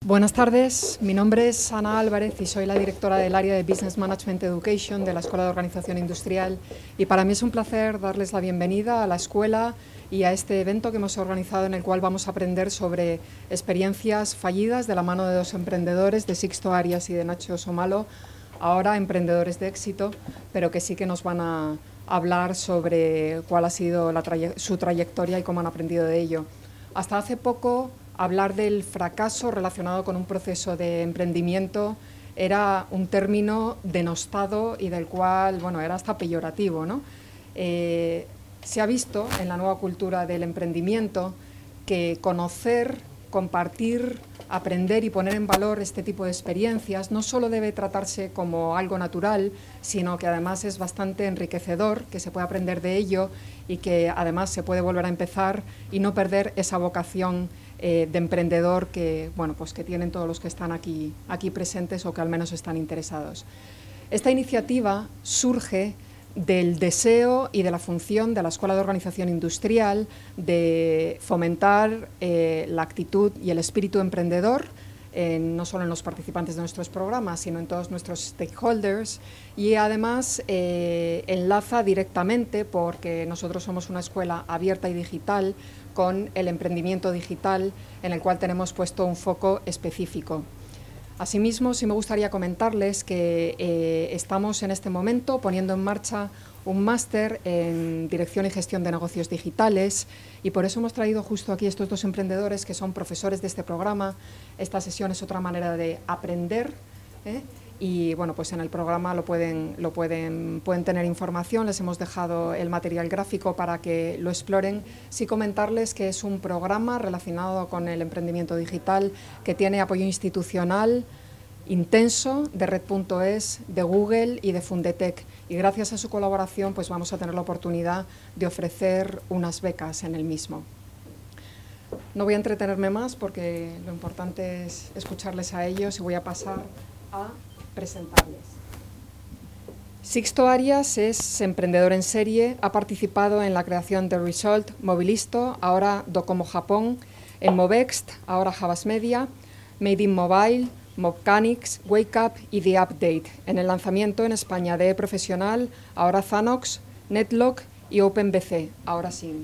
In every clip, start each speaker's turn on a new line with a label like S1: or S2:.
S1: Buenas tardes, mi nombre es Ana Álvarez y soy la directora del área de Business Management Education de la Escuela de Organización Industrial, y para mí es un placer darles la bienvenida a la escuela y a este evento que hemos organizado, en el cual vamos a aprender sobre experiencias fallidas de la mano de dos emprendedores, de Sixto Arias y de Nacho Somalo, ahora emprendedores de éxito, pero que sí que nos van a hablar sobre cuál ha sido su trayectoria y cómo han aprendido de ello. Hasta hace poco, hablar del fracaso relacionado con un proceso de emprendimiento era un término denostado y del cual, bueno, era hasta peyorativo, ¿no? Se ha visto en la nueva cultura del emprendimiento que conocer, compartir, aprender y poner en valor este tipo de experiencias no solo debe tratarse como algo natural, sino que además es bastante enriquecedor, que se puede aprender de ello y que además se puede volver a empezar y no perder esa vocación de emprendedor que, bueno, pues que tienen todos los que están aquí presentes o que al menos están interesados. Esta iniciativa surge del deseo y de la función de la Escuela de Organización Industrial de fomentar la actitud y el espíritu emprendedor, no solo en los participantes de nuestros programas, sino en todos nuestros stakeholders, y además enlaza directamente, porque nosotros somos una escuela abierta y digital, con el emprendimiento digital, en el cual tenemos puesto un foco específico. Asimismo, sí me gustaría comentarles que estamos en este momento poniendo en marcha un máster en Dirección y Gestión de Negocios Digitales, y por eso hemos traído justo aquí estos dos emprendedores que son profesores de este programa. Esta sesión es otra manera de aprender, y bueno, pues en el programa pueden tener información. Les hemos dejado el material gráfico para que lo exploren. Sí comentarles que es un programa relacionado con el emprendimiento digital que tiene apoyo institucional intenso de Red.es, de Google y de Fundetec, y gracias a su colaboración pues vamos a tener la oportunidad de ofrecer unas becas en el mismo. No voy a entretenerme más porque lo importante es escucharles a ellos, y voy a pasar a presentarles. Sixto Arias es emprendedor en serie, ha participado en la creación de Result, Movilisto, ahora Docomo Japón, en Movext, ahora Havas Media, Made in Mobile, Mobcanics, Wake Up y The Update, en el lanzamiento en España de eProfesional, ahora Zanox, Netlock y OpenBC, ahora SIM.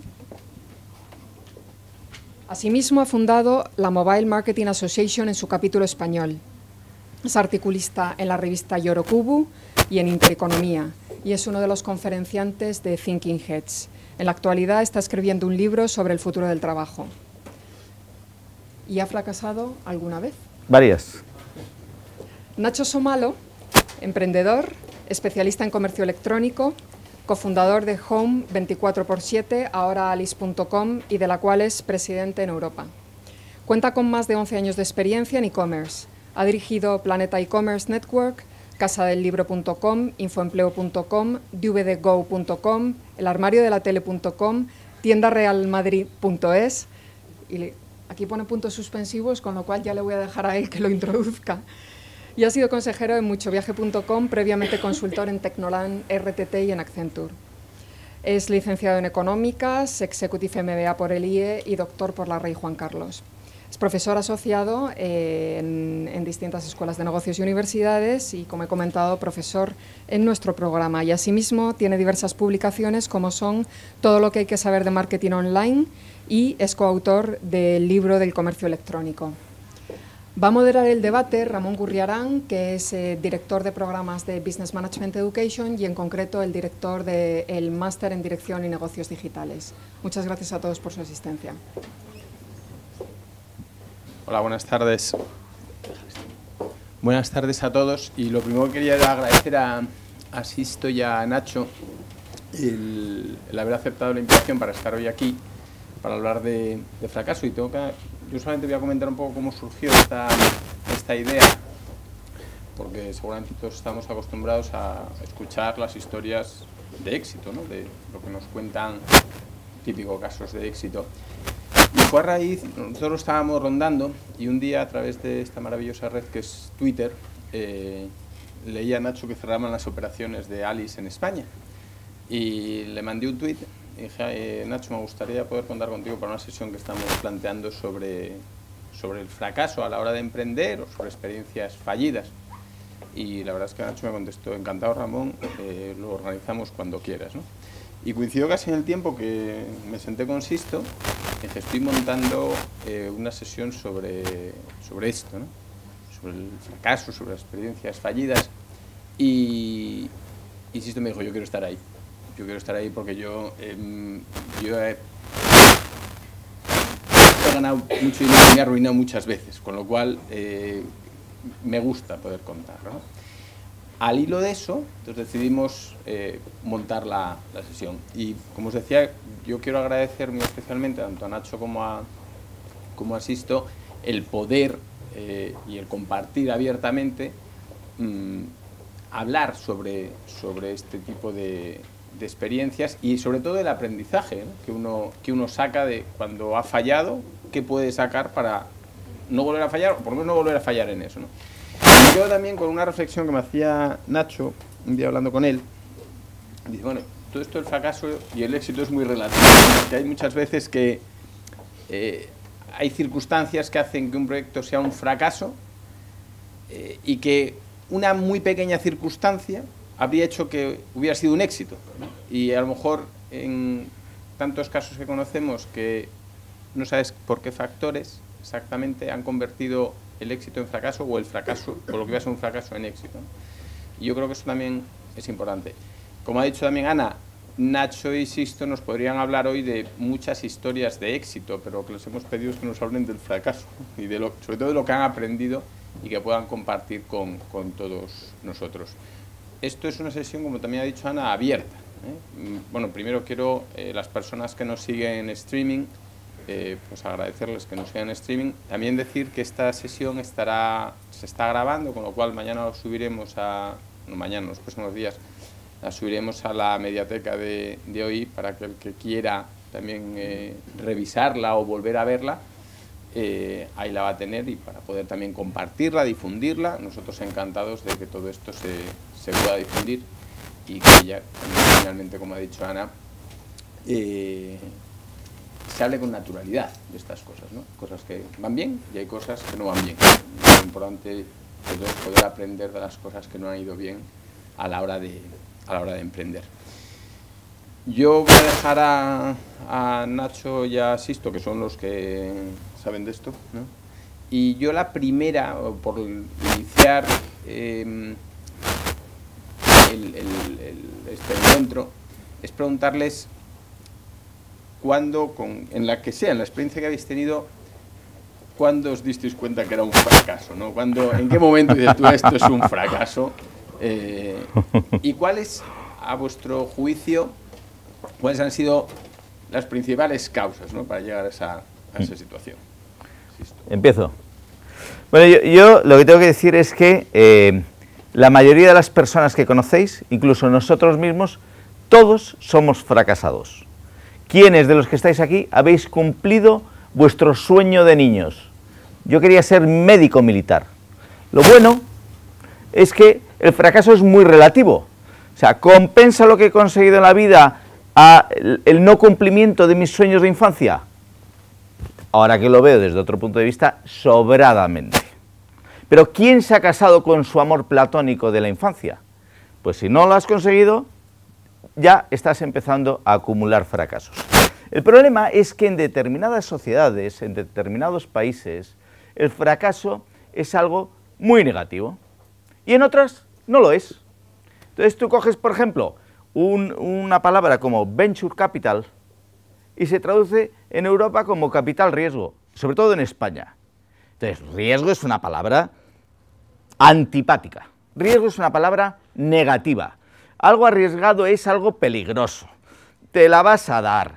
S1: Asimismo, ha fundado la Mobile Marketing Association en su capítulo español. Es articulista en la revista Yorokubu y en Intereconomía, y es uno de los conferenciantes de Thinking Heads. En la actualidad está escribiendo un libro sobre el futuro del trabajo. ¿Y ha fracasado alguna vez?
S2: Varias.
S1: Nacho Somalo, emprendedor, especialista en comercio electrónico, cofundador de Home 24x7, ahora Alice.com, y de la cual es presidente en Europa. Cuenta con más de 11 años de experiencia en e-commerce. Ha dirigido Planeta E-Commerce Network, casadelibro.com, infoempleo.com, dvdgo.com, elarmariodelatele.com, tiendarealmadrid.es, y aquí pone puntos suspensivos, con lo cual ya le voy a dejar a él que lo introduzca. Y ha sido consejero en muchoviaje.com, previamente consultor en Tecnolan, RTT y en Accenture. Es licenciado en Económicas, Executive MBA por el IE y doctor por la Rey Juan Carlos. Es profesor asociado en distintas escuelas de negocios y universidades y, como he comentado, profesor en nuestro programa. Y asimismo tiene diversas publicaciones, como son Todo lo que hay que saber de marketing online, y es coautor del libro del comercio electrónico. Va a moderar el debate Ramón Gurriarán, que es director de programas de Business Management Education y en concreto el director del máster en Dirección y Negocios Digitales. Muchas gracias a todos por su asistencia.
S3: Hola, buenas tardes. Buenas tardes a todos, y lo primero que quería era agradecer a Sixto y a Nacho el haber aceptado la invitación para estar hoy aquí, para hablar de fracaso. Y yo solamente voy a comentar un poco cómo surgió esta idea, porque seguramente todos estamos acostumbrados a escuchar las historias de éxito, ¿no? De lo que nos cuentan, típicos casos de éxito. Y fue a raíz, nosotros lo estábamos rondando, y un día, a través de esta maravillosa red que es Twitter, leí a Nacho que cerraban las operaciones de Alice en España, y le mandé un tuit y dije: Nacho, me gustaría poder contar contigo para una sesión que estamos planteando sobre sobre el fracaso a la hora de emprender o sobre experiencias fallidas. Y la verdad es que Nacho me contestó: encantado, Ramón, lo organizamos cuando quieras, ¿no? Y coincidió casi en el tiempo que me senté con Sisto, en que estoy montando una sesión sobre esto, ¿no? Sobre el fracaso, sobre las experiencias fallidas. Y Sisto me dijo: yo quiero estar ahí. Yo quiero estar ahí porque yo he ganado mucho dinero y me he arruinado muchas veces, con lo cual me gusta poder contarlo, ¿no? Al hilo de eso, entonces decidimos montar la sesión. Y como os decía, yo quiero agradecer muy especialmente tanto a Nacho como a Sisto el poder y el compartir abiertamente, hablar sobre este tipo de experiencias y sobre todo el aprendizaje, ¿no? que uno saca de cuando ha fallado, qué puede sacar para no volver a fallar, o por lo menos no volver a fallar en eso, ¿no? Y me quedo también con una reflexión que me hacía Nacho un día hablando con él. Dice: bueno, todo esto del fracaso y el éxito es muy relativo, porque hay muchas veces que hay circunstancias que hacen que un proyecto sea un fracaso y que una muy pequeña circunstancia habría hecho que hubiera sido un éxito, ¿no? Y a lo mejor en tantos casos que conocemos que no sabes por qué factores exactamente han convertido el éxito en fracaso o el fracaso o lo que iba a ser un fracaso en éxito, ¿no? Y yo creo que eso también es importante. Como ha dicho también Ana, Nacho y Sisto nos podrían hablar hoy de muchas historias de éxito, pero lo que les hemos pedido es que nos hablen del fracaso y sobre todo de lo que han aprendido y que puedan compartir con todos nosotros. Esto es una sesión, como también ha dicho Ana, abierta, ¿eh? Bueno, primero quiero las personas que nos siguen en streaming, pues agradecerles que nos sigan en streaming. También decir que esta sesión se está grabando, con lo cual mañana lo subiremos mañana, los próximos días, la subiremos a la mediateca de hoy para que el que quiera también revisarla o volver a verla, ahí la va a tener, y para poder también compartirla, difundirla. Nosotros encantados de que todo esto se pueda difundir y que ya también, finalmente, como ha dicho Ana, se hable con naturalidad de estas cosas, ¿no? Cosas que van bien y hay cosas que no van bien. Lo importante es poder aprender de las cosas que no han ido bien a la hora de emprender. Yo voy a dejar a Nacho y a Sisto, que son los que saben de esto, ¿no? Y yo la primera, por iniciar este encuentro, es preguntarles cuándo, en la experiencia que habéis tenido, ¿cuándo os disteis cuenta que era un fracaso, ¿no? ¿En qué momento dices tú esto es un fracaso? ¿Y cuáles, a vuestro juicio, cuáles han sido las principales causas, ¿no?, para llegar a esa situación?
S2: Empiezo. Bueno, yo lo que tengo que decir es que la mayoría de las personas que conocéis, incluso nosotros mismos, todos somos fracasados. ¿Quiénes de los que estáis aquí habéis cumplido vuestro sueño de niños? Yo quería ser médico militar. Lo bueno es que el fracaso es muy relativo. O sea, ¿compensa lo que he conseguido en la vida el no cumplimiento de mis sueños de infancia? Ahora que lo veo desde otro punto de vista, sobradamente. Pero ¿quién se ha casado con su amor platónico de la infancia? Pues si no lo has conseguido, ya estás empezando a acumular fracasos. El problema es que en determinadas sociedades, en determinados países, el fracaso es algo muy negativo y en otras no lo es. Entonces tú coges, por ejemplo, una palabra como venture capital y se traduce en Europa como capital riesgo, sobre todo en España. Entonces, riesgo es una palabra antipática, riesgo es una palabra negativa. Algo arriesgado es algo peligroso, te la vas a dar,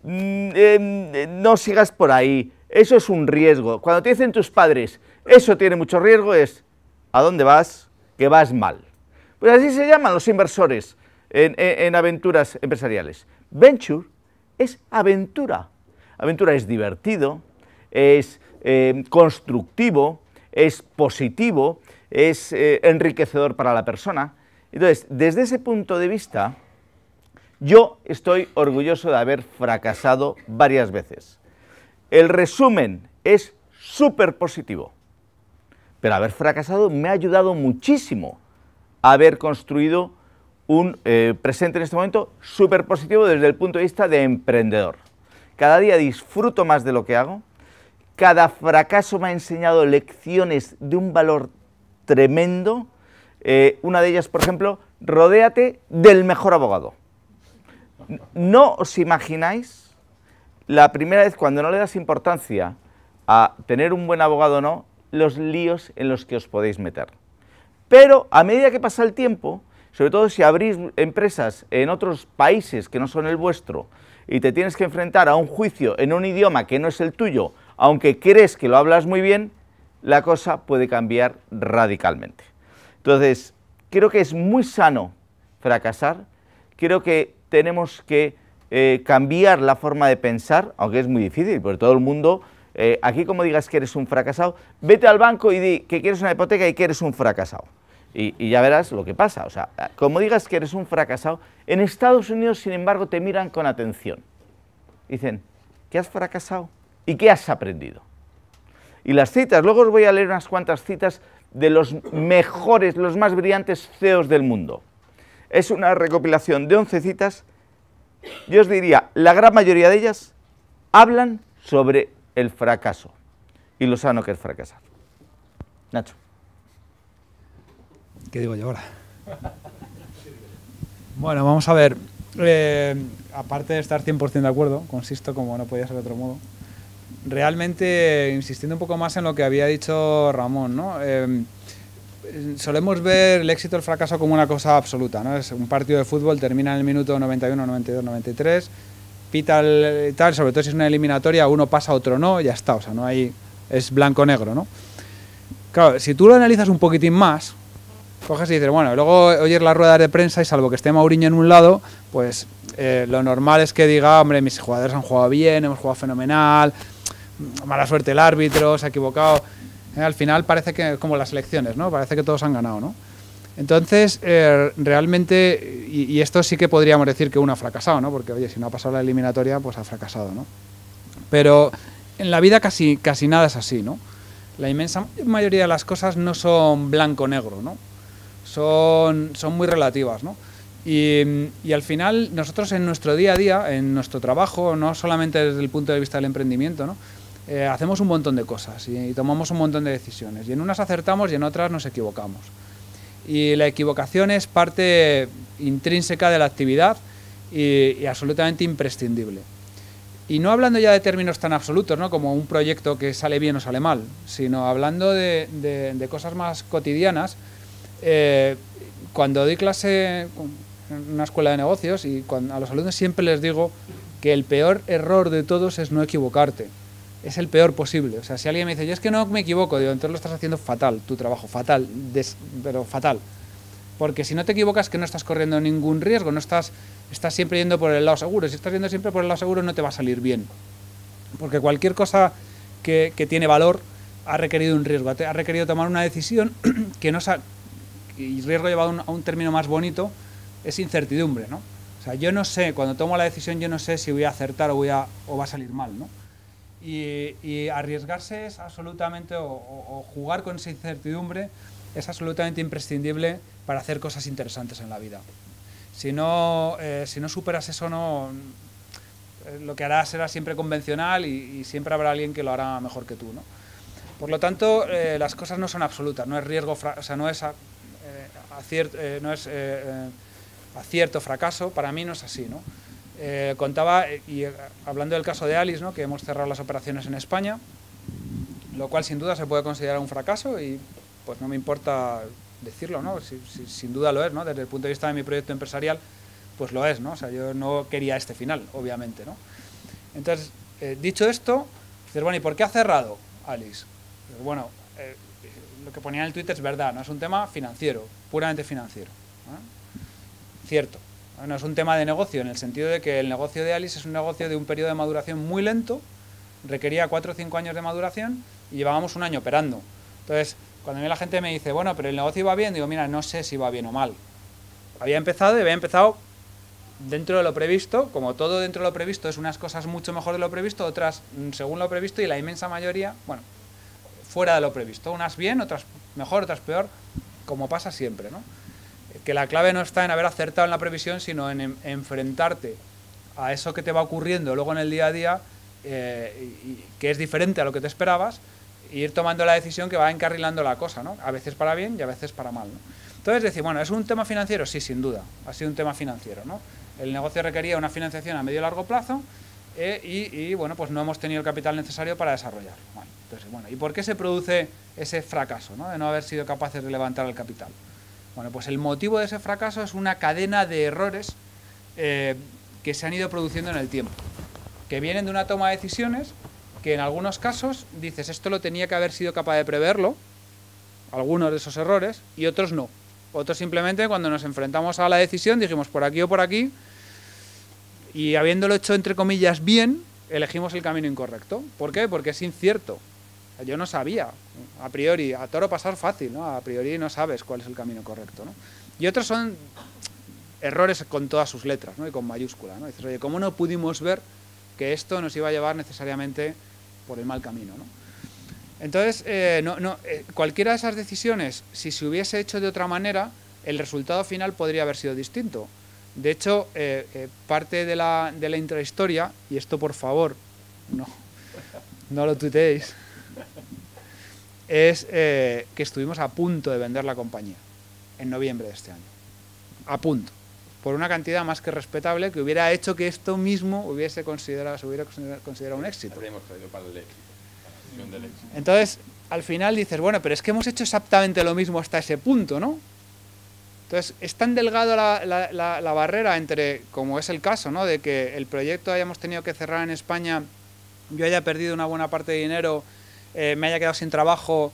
S2: no sigas por ahí, eso es un riesgo. Cuando te dicen tus padres, eso tiene mucho riesgo, es ¿a dónde vas? Que vas mal. Pues así se llaman los inversores en aventuras empresariales. Venture es aventura. Aventura es divertido, es constructivo, es positivo, es enriquecedor para la persona. Entonces, desde ese punto de vista, yo estoy orgulloso de haber fracasado varias veces. El resumen es súper positivo. Pero haber fracasado me ha ayudado muchísimo a haber construido un presente en este momento súper positivo desde el punto de vista de emprendedor. Cada día disfruto más de lo que hago, cada fracaso me ha enseñado lecciones de un valor tremendo. Una de ellas, por ejemplo, rodéate del mejor abogado. No os imagináis la primera vez cuando no le das importancia a tener un buen abogado o no, los líos en los que os podéis meter. Pero a medida que pasa el tiempo, sobre todo si abrís empresas en otros países que no son el vuestro y te tienes que enfrentar a un juicio en un idioma que no es el tuyo, aunque crees que lo hablas muy bien, la cosa puede cambiar radicalmente. Entonces, creo que es muy sano fracasar, creo que tenemos que cambiar la forma de pensar, aunque es muy difícil, porque todo el mundo, aquí como digas que eres un fracasado, vete al banco y di que quieres una hipoteca y que eres un fracasado. Y ya verás lo que pasa. O sea, como digas que eres un fracasado, en Estados Unidos, sin embargo, te miran con atención. Dicen, ¿qué has fracasado? ¿Y qué has aprendido? Y las citas, luego os voy a leer unas cuantas citas de los mejores, los más brillantes CEOs del mundo. Es una recopilación de 11 citas. Yo os diría, la gran mayoría de ellas hablan sobre el fracaso y lo sano que es fracasar. Nacho.
S4: ¿Qué digo yo ahora? Bueno, vamos a ver. Aparte de estar 100% de acuerdo, consisto, como no podía ser de otro modo, realmente, insistiendo un poco más en lo que había dicho Ramón, ¿no? Solemos ver el éxito y el fracaso como una cosa absoluta, ¿no? Es un partido de fútbol, termina en el minuto 91, 92, 93, pita el tal, sobre todo si es una eliminatoria, uno pasa, otro no, y ya está, o sea, no hay, es blanco-negro, ¿no? Claro, si tú lo analizas un poquitín más, coges y dices, bueno, luego oyes las ruedas de prensa y salvo que esté Mourinho en un lado, pues lo normal es que diga, hombre, mis jugadores han jugado bien, hemos jugado fenomenal, mala suerte el árbitro, se ha equivocado. Al final parece que, como las elecciones, ¿no? Parece que todos han ganado, ¿no? Entonces, realmente, y esto sí que podríamos decir que uno ha fracasado, ¿no? Porque, oye, si no ha pasado la eliminatoria, pues ha fracasado, ¿no? Pero en la vida casi nada es así, ¿no? La inmensa mayoría de las cosas no son blanco-negro, ¿no? Son muy relativas, ¿no? Y al final, nosotros en nuestro día a día, en nuestro trabajo, no solamente desde el punto de vista del emprendimiento, ¿no? Hacemos un montón de cosas y tomamos un montón de decisiones. Y en unas acertamos y en otras nos equivocamos. Y la equivocación es parte intrínseca de la actividad y absolutamente imprescindible. Y no hablando ya de términos tan absolutos, ¿no? Como un proyecto que sale bien o sale mal, sino hablando de cosas más cotidianas. Cuando doy clase en una escuela de negocios y a los alumnos siempre les digo que el peor error de todos es no equivocarte. Es el peor posible. O sea, si alguien me dice, yo es que no me equivoco, digo, entonces lo estás haciendo fatal, tu trabajo, fatal, pero fatal. Porque si no te equivocas, que no estás corriendo ningún riesgo, no estás siempre yendo por el lado seguro. Si estás yendo siempre por el lado seguro, no te va a salir bien. Porque cualquier cosa que tiene valor ha requerido un riesgo, ha requerido tomar una decisión que no y riesgo llevado a un término más bonito, es incertidumbre, ¿no? O sea, yo no sé, cuando tomo la decisión, yo no sé si voy a acertar o va a salir mal, ¿no? Y arriesgarse es absolutamente, o jugar con esa incertidumbre es absolutamente imprescindible para hacer cosas interesantes en la vida. Si no superas eso, lo que harás será siempre convencional y siempre habrá alguien que lo hará mejor que tú, ¿no? Por lo tanto, las cosas no son absolutas, no es riesgo, o sea, no es acierto, fracaso, para mí no es así, ¿no? Contaba, y hablando del caso de Alice, ¿no? Que hemos cerrado las operaciones en España, lo cual sin duda se puede considerar un fracaso y pues no me importa decirlo, ¿no? Sin duda lo es, ¿no? Desde el punto de vista de mi proyecto empresarial, pues lo es, ¿no? O sea, yo no quería este final, obviamente, ¿no? Entonces, dicho esto, dices, bueno, ¿y por qué ha cerrado Alice? Pues, bueno, lo que ponía en el Twitter es verdad, no es un tema financiero, puramente financiero, ¿no? Cierto. No es un tema de negocio, en el sentido de que el negocio de Alice es un negocio de un periodo de maduración muy lento, requería 4 o 5 años de maduración y llevábamos un año operando. Entonces, cuando a mí la gente me dice, bueno, pero el negocio iba bien, digo, mira, no sé si va bien o mal. Había empezado dentro de lo previsto, como todo dentro de lo previsto es unas cosas mucho mejor de lo previsto, otras según lo previsto, y la inmensa mayoría, bueno, fuera de lo previsto. Unas bien, otras mejor, otras peor, como pasa siempre, ¿no? Que la clave no está en haber acertado en la previsión, sino en enfrentarte a eso que te va ocurriendo luego en el día a día, y que es diferente a lo que te esperabas, e ir tomando la decisión que va encarrilando la cosa, ¿no? A veces para bien y a veces para mal, ¿no? Entonces, decir, bueno, ¿es un tema financiero? Sí, sin duda, ha sido un tema financiero, ¿no? El negocio requería una financiación a medio y largo plazo, y bueno, pues no hemos tenido el capital necesario para desarrollarlo. Bueno, entonces, bueno, ¿y por qué se produce ese fracaso, ¿no? De no haber sido capaces de levantar el capital? Bueno, pues el motivo de ese fracaso es una cadena de errores que se han ido produciendo en el tiempo, que vienen de una toma de decisiones que en algunos casos dices, esto lo tenía que haber sido capaz de preverlo, algunos de esos errores, y otros no. Otros simplemente cuando nos enfrentamos a la decisión dijimos por aquí o por aquí, y habiéndolo hecho entre comillas bien, elegimos el camino incorrecto. ¿Por qué? Porque es incierto. Yo no sabía, a priori, a toro pasar fácil, ¿no? A priori no sabes cuál es el camino correcto, ¿no? Y otros son errores con todas sus letras, ¿no? Y con mayúscula, ¿no? Dices, oye, ¿cómo no pudimos ver que esto nos iba a llevar necesariamente por el mal camino, ¿no? Entonces, cualquiera de esas decisiones, si se hubiese hecho de otra manera, el resultado final podría haber sido distinto. De hecho, parte de la intrahistoria, y esto por favor, no lo tuiteéis, es que estuvimos a punto de vender la compañía en noviembre de este año. A punto. Por una cantidad más que respetable que hubiera hecho que esto mismo se hubiera considerado un éxito.
S3: Habríamos traído para el éxito, la gestión del éxito.
S4: Entonces, al final dices, bueno, pero es que hemos hecho exactamente lo mismo hasta ese punto, ¿no? Entonces, es tan delgado la barrera entre, como es el caso, ¿no? De que el proyecto hayamos tenido que cerrar en España, yo haya perdido una buena parte de dinero, me haya quedado sin trabajo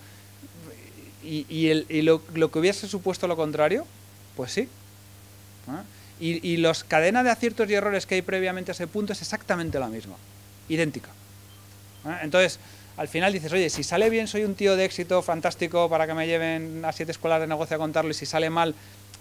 S4: y lo que hubiese supuesto lo contrario, pues sí. ¿Ah? Y las cadenas de aciertos y errores que hay previamente a ese punto es exactamente la misma, idéntica. ¿Ah? Entonces, al final dices, oye, si sale bien soy un tío de éxito fantástico para que me lleven a 7 escuelas de negocio a contarlo, y si sale mal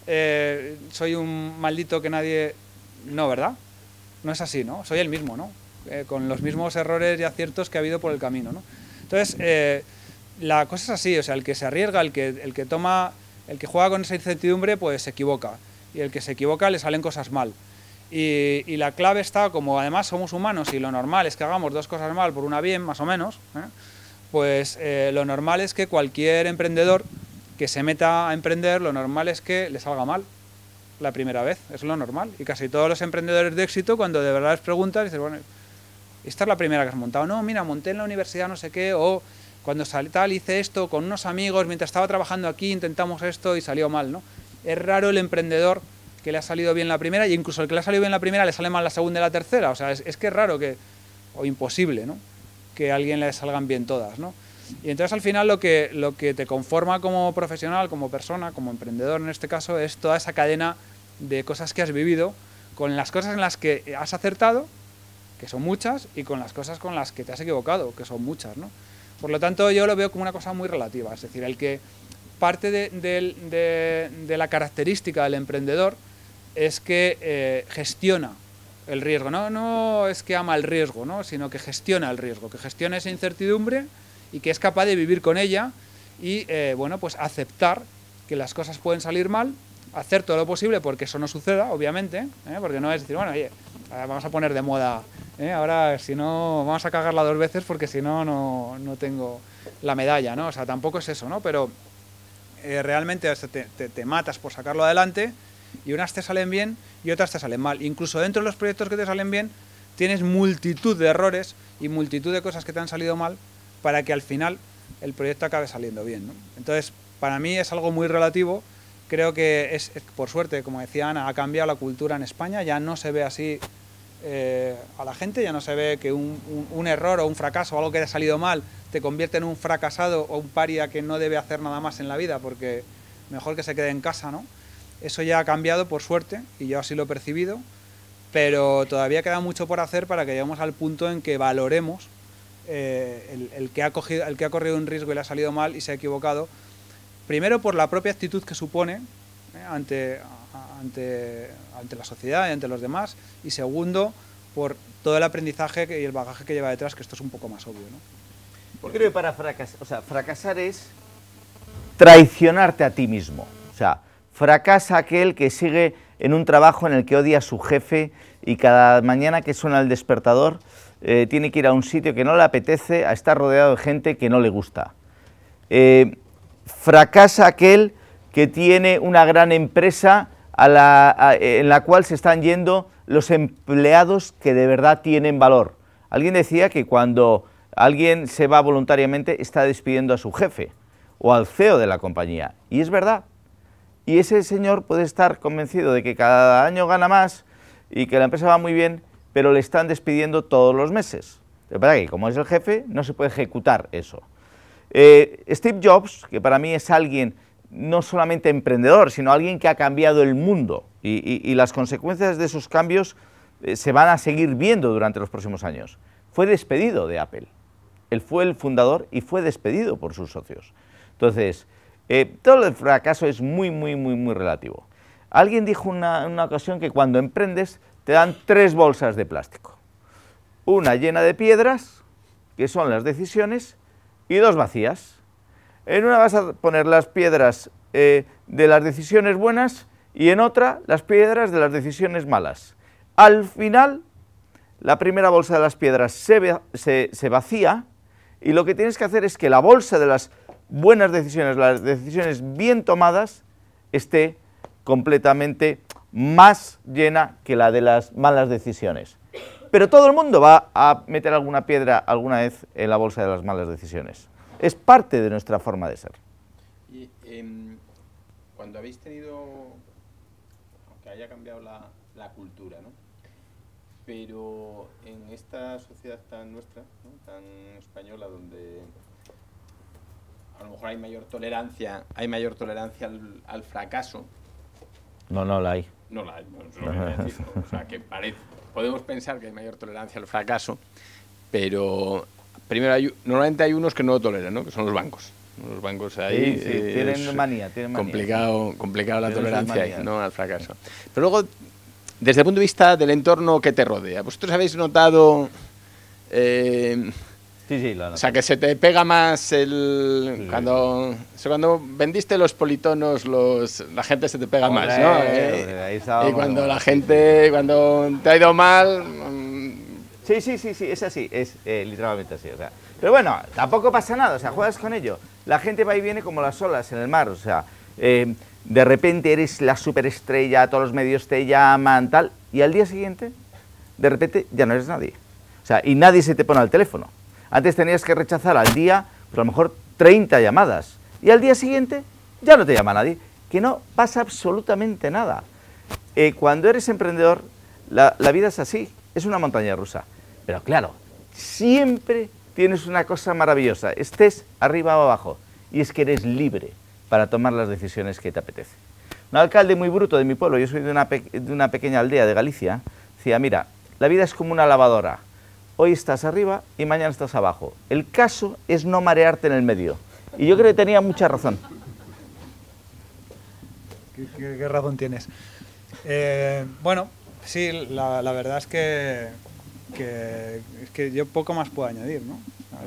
S4: soy un maldito que nadie... No, ¿verdad? No es así, ¿no? Soy el mismo, ¿no? Con los mismos errores y aciertos que ha habido por el camino, ¿no? Entonces, la cosa es así, o sea, el que se arriesga, el que juega con esa incertidumbre, pues se equivoca. Y el que se equivoca le salen cosas mal. Y la clave está, como además somos humanos y lo normal es que hagamos 2 cosas mal por una bien, más o menos, pues lo normal es que cualquier emprendedor que se meta a emprender, lo normal es que le salga mal la primera vez, es lo normal. Y casi todos los emprendedores de éxito, cuando de verdad les preguntas, dices, bueno, esta es la primera que has montado. No, mira, monté en la universidad no sé qué, o cuando salí tal, hice esto con unos amigos, mientras estaba trabajando aquí intentamos esto y salió mal, ¿no? Es raro el emprendedor que le ha salido bien la primera, y incluso el que le ha salido bien la primera le sale mal la segunda y la tercera. O sea, es que es raro o imposible, ¿no? Que a alguien le salgan bien todas, ¿no? Y entonces al final lo que te conforma como profesional, como persona, como emprendedor en este caso, es toda esa cadena de cosas que has vivido, con las cosas en las que has acertado, que son muchas, y con las cosas con las que te has equivocado, que son muchas, ¿no? Por lo tanto, yo lo veo como una cosa muy relativa. Es decir, el que parte de la característica del emprendedor es que gestiona el riesgo. No es que ama el riesgo, ¿no? Sino que gestiona el riesgo, que gestiona esa incertidumbre y que es capaz de vivir con ella y, bueno, pues aceptar que las cosas pueden salir mal, hacer todo lo posible porque eso no suceda, obviamente, porque no es decir, bueno, oye, vamos a poner de moda, ahora si no, vamos a cagarla 2 veces porque si no, no tengo la medalla, ¿no? O sea, tampoco es eso, ¿no? Pero realmente te matas por sacarlo adelante, y unas te salen bien y otras te salen mal. Incluso dentro de los proyectos que te salen bien, tienes multitud de errores y multitud de cosas que te han salido mal para que al final el proyecto acabe saliendo bien, ¿no? Entonces, para mí es algo muy relativo. Creo que por suerte, como decía Ana, ha cambiado la cultura en España. Ya no se ve así a la gente, ya no se ve que un error o un fracaso o algo que haya salido mal te convierte en un fracasado o un paria que no debe hacer nada más en la vida porque mejor que se quede en casa, ¿no? Eso ya ha cambiado, por suerte, y yo así lo he percibido, pero todavía queda mucho por hacer para que lleguemos al punto en que valoremos el que ha corrido un riesgo y le ha salido mal y se ha equivocado, primero por la propia actitud que supone ante la sociedad y ante los demás, y segundo por todo el aprendizaje y el bagaje que lleva detrás, que esto es un poco más obvio, ¿no?
S2: Yo creo que para fracasar, o sea, fracasar es traicionarte a ti mismo. O sea, fracasa aquel que sigue en un trabajo en el que odia a su jefe y cada mañana que suena el despertador tiene que ir a un sitio que no le apetece, a estar rodeado de gente que no le gusta. Fracasa aquel que tiene una gran empresa en la cual se están yendo los empleados que de verdad tienen valor. Alguien decía que cuando alguien se va voluntariamente está despidiendo a su jefe o al CEO de la compañía, y es verdad. Y ese señor puede estar convencido de que cada año gana más y que la empresa va muy bien, pero le están despidiendo todos los meses. De verdad que como es el jefe no se puede ejecutar eso. Steve Jobs, que para mí es alguien no solamente emprendedor, sino alguien que ha cambiado el mundo y las consecuencias de esos cambios se van a seguir viendo durante los próximos años. Fue despedido de Apple. Él fue el fundador y fue despedido por sus socios. Entonces, todo el fracaso es muy relativo. Alguien dijo en una ocasión que cuando emprendes te dan 3 bolsas de plástico. Una llena de piedras, que son las decisiones, y 2 vacías. En una vas a poner las piedras de las decisiones buenas y en otra las piedras de las decisiones malas. Al final, la primera bolsa de las piedras se vacía y lo que tienes que hacer es que la bolsa de las buenas decisiones, las decisiones bien tomadas, esté completamente más llena que la de las malas decisiones. Pero todo el mundo va a meter alguna piedra alguna vez en la bolsa de las malas decisiones. Es parte de nuestra forma de ser.
S3: Y cuando habéis tenido, aunque haya cambiado la cultura, ¿no? Pero en esta sociedad tan nuestra, ¿no? Tan española, donde a lo mejor hay mayor tolerancia al fracaso.
S2: No la hay.
S3: No la hay, no es lo que voy a decir, ¿no? O sea, que podemos pensar que hay mayor tolerancia al fracaso, pero primero normalmente hay unos que no lo toleran, ¿no? Que son los bancos. Los bancos ahí
S2: sí, tienen manía.
S3: Complicado la tolerancia ahí, ¿no? Al fracaso. Pero luego, desde el punto de vista del entorno que te rodea, ¿vosotros habéis notado o sea, que se te pega más cuando vendiste los politonos, la gente se te pega más, ¿no? Y cuando cuando te ha ido mal...
S2: Sí, es así, es literalmente así, o sea. Pero bueno, tampoco pasa nada, o sea, juegas con ello. La gente va y viene como las olas en el mar, o sea, de repente eres la superestrella, todos los medios te llaman, tal, y al día siguiente, de repente, ya no eres nadie. O sea, y nadie se te pone al teléfono. Antes tenías que rechazar al día, pues a lo mejor 30 llamadas, y al día siguiente ya no te llama nadie, que no pasa absolutamente nada. Cuando eres emprendedor, la vida es así, es una montaña rusa. Pero claro, siempre tienes una cosa maravillosa, estés arriba o abajo, y es que eres libre para tomar las decisiones que te apetece. Un alcalde muy bruto de mi pueblo, yo soy de una pequeña aldea de Galicia, decía, mira, la vida es como una lavadora. Hoy estás arriba y mañana estás abajo. El caso es no marearte en el medio. Y yo creo que tenía mucha razón.
S4: ¿Qué razón tienes? Bueno, sí, la verdad es que yo poco más puedo añadir, ¿no?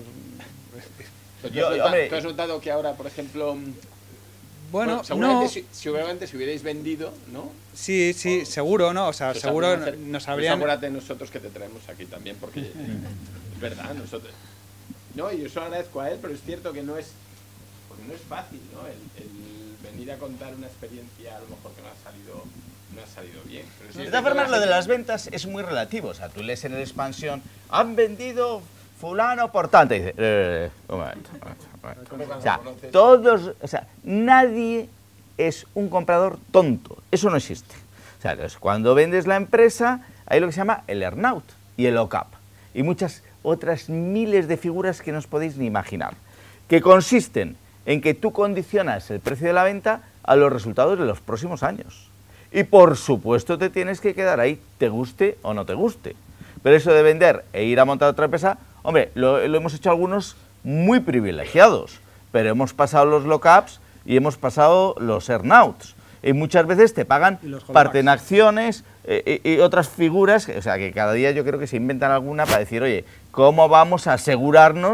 S3: ¿Tú has notado que ahora, por ejemplo...
S4: Bueno,
S3: seguramente, seguramente si hubierais vendido, ¿no?
S4: Sí, seguro, ¿no? O sea, seguro nos habrían...
S3: Acuérdate de nosotros que te traemos aquí también, porque es verdad, nosotros... No, y yo se lo agradezco a él, pero es cierto que no es fácil, ¿no? El venir a contar una experiencia a lo mejor que no ha salido bien. Pero
S2: de todas formas, lo de las ventas es muy relativo. O sea, tú lees en el expansión, han vendido fulano por tanto, y dices, un momento. O sea, nadie es un comprador tonto, eso no existe. O sea, cuando vendes la empresa, hay lo que se llama el earn-out y el lock-up, y muchas otras miles de figuras que no os podéis ni imaginar, que consisten en que tú condicionas el precio de la venta a los resultados de los próximos años. Y por supuesto te tienes que quedar ahí, te guste o no te guste. Pero eso de vender e ir a montar otra empresa, hombre, lo hemos hecho algunos muy privilegiados, pero hemos pasado los lock-ups y hemos pasado los earn-outs. Y muchas veces te pagan parte en acciones y otras figuras, o sea, que cada día yo creo que se inventan alguna para decir, oye, ¿cómo vamos a asegurarnos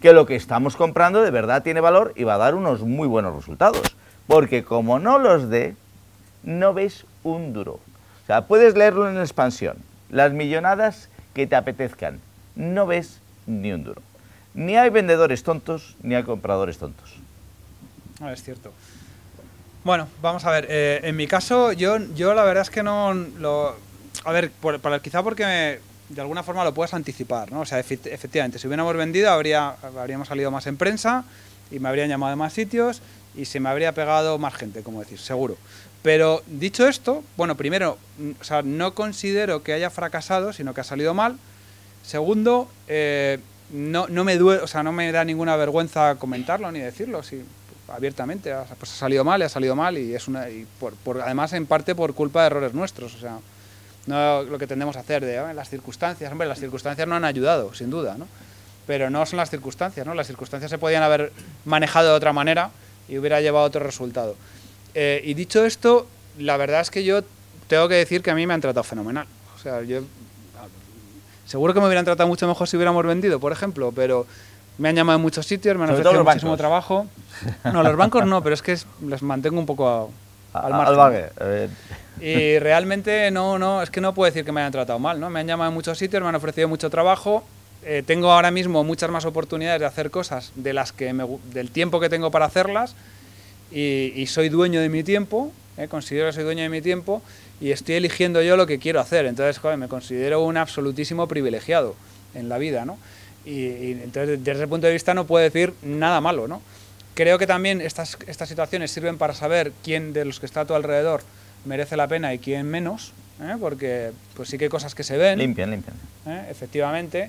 S2: que lo que estamos comprando de verdad tiene valor y va a dar unos muy buenos resultados. Porque como no los dé, no ves un duro. O sea, puedes leerlo en expansión, las millonadas que te apetezcan, no ves ni un duro. Ni hay vendedores tontos, ni hay compradores tontos.
S4: Es cierto. Bueno, vamos a ver. En mi caso, yo la verdad es que no lo... A ver, quizá porque de alguna forma lo puedes anticipar, ¿no? O sea, efectivamente, si hubiéramos vendido, habríamos salido más en prensa y me habrían llamado de más sitios y se me habría pegado más gente, como decir, seguro. Pero dicho esto, bueno, primero, o sea, no considero que haya fracasado, sino que ha salido mal. Segundo, no me duele, o sea, no me da ninguna vergüenza comentarlo ni decirlo, sí, abiertamente. Pues ha salido mal y es además en parte por culpa de errores nuestros, o sea, no lo que tendemos a hacer de las circunstancias. Hombre, las circunstancias no han ayudado, sin duda, ¿no? Pero no son las circunstancias, ¿no? Las circunstancias se podían haber manejado de otra manera y hubiera llevado a otro resultado. Y dicho esto, la verdad es que yo tengo que decir que a mí me han tratado fenomenal. O sea, seguro que me hubieran tratado mucho mejor si hubiéramos vendido, por ejemplo, pero me han llamado en muchos sitios, me han ofrecido muchísimo trabajo. No, los bancos no, pero es que les mantengo un poco al margen. Y realmente es que no puedo decir que me hayan tratado mal, ¿no? Me han llamado en muchos sitios, me han ofrecido mucho trabajo. Tengo ahora mismo muchas más oportunidades de hacer cosas del tiempo que tengo para hacerlas. Y soy dueño de mi tiempo, considero que soy dueño de mi tiempo y estoy eligiendo yo lo que quiero hacer. Entonces, joder, me considero un absolutísimo privilegiado en la vida, ¿no? Y entonces, desde ese punto de vista no puedo decir nada malo, ¿no? Creo que también estas situaciones sirven para saber quién de los que está a tu alrededor merece la pena y quién menos, porque pues sí que hay cosas que se ven.
S2: Limpian.
S4: Efectivamente.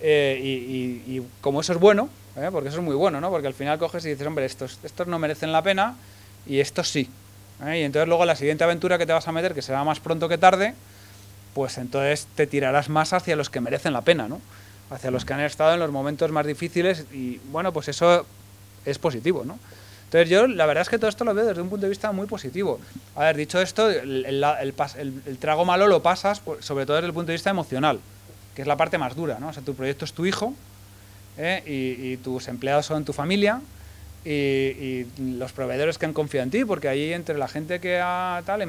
S4: Y como eso es bueno, porque eso es muy bueno, ¿no? Porque al final coges y dices, hombre, estos no merecen la pena y estos sí. Y entonces luego la siguiente aventura que te vas a meter, que será más pronto que tarde, pues entonces te tirarás más hacia los que merecen la pena, ¿no? Hacia los que han estado en los momentos más difíciles y, bueno, pues eso es positivo, ¿no? Entonces yo la verdad es que todo esto lo veo desde un punto de vista muy positivo. A ver, dicho esto, el trago malo lo pasas, sobre todo desde el punto de vista emocional, que es la parte más dura, ¿no? O sea, tu proyecto es tu hijo y tus empleados son tu familia y los proveedores que han confiado en ti, porque ahí entre la gente que ha tal,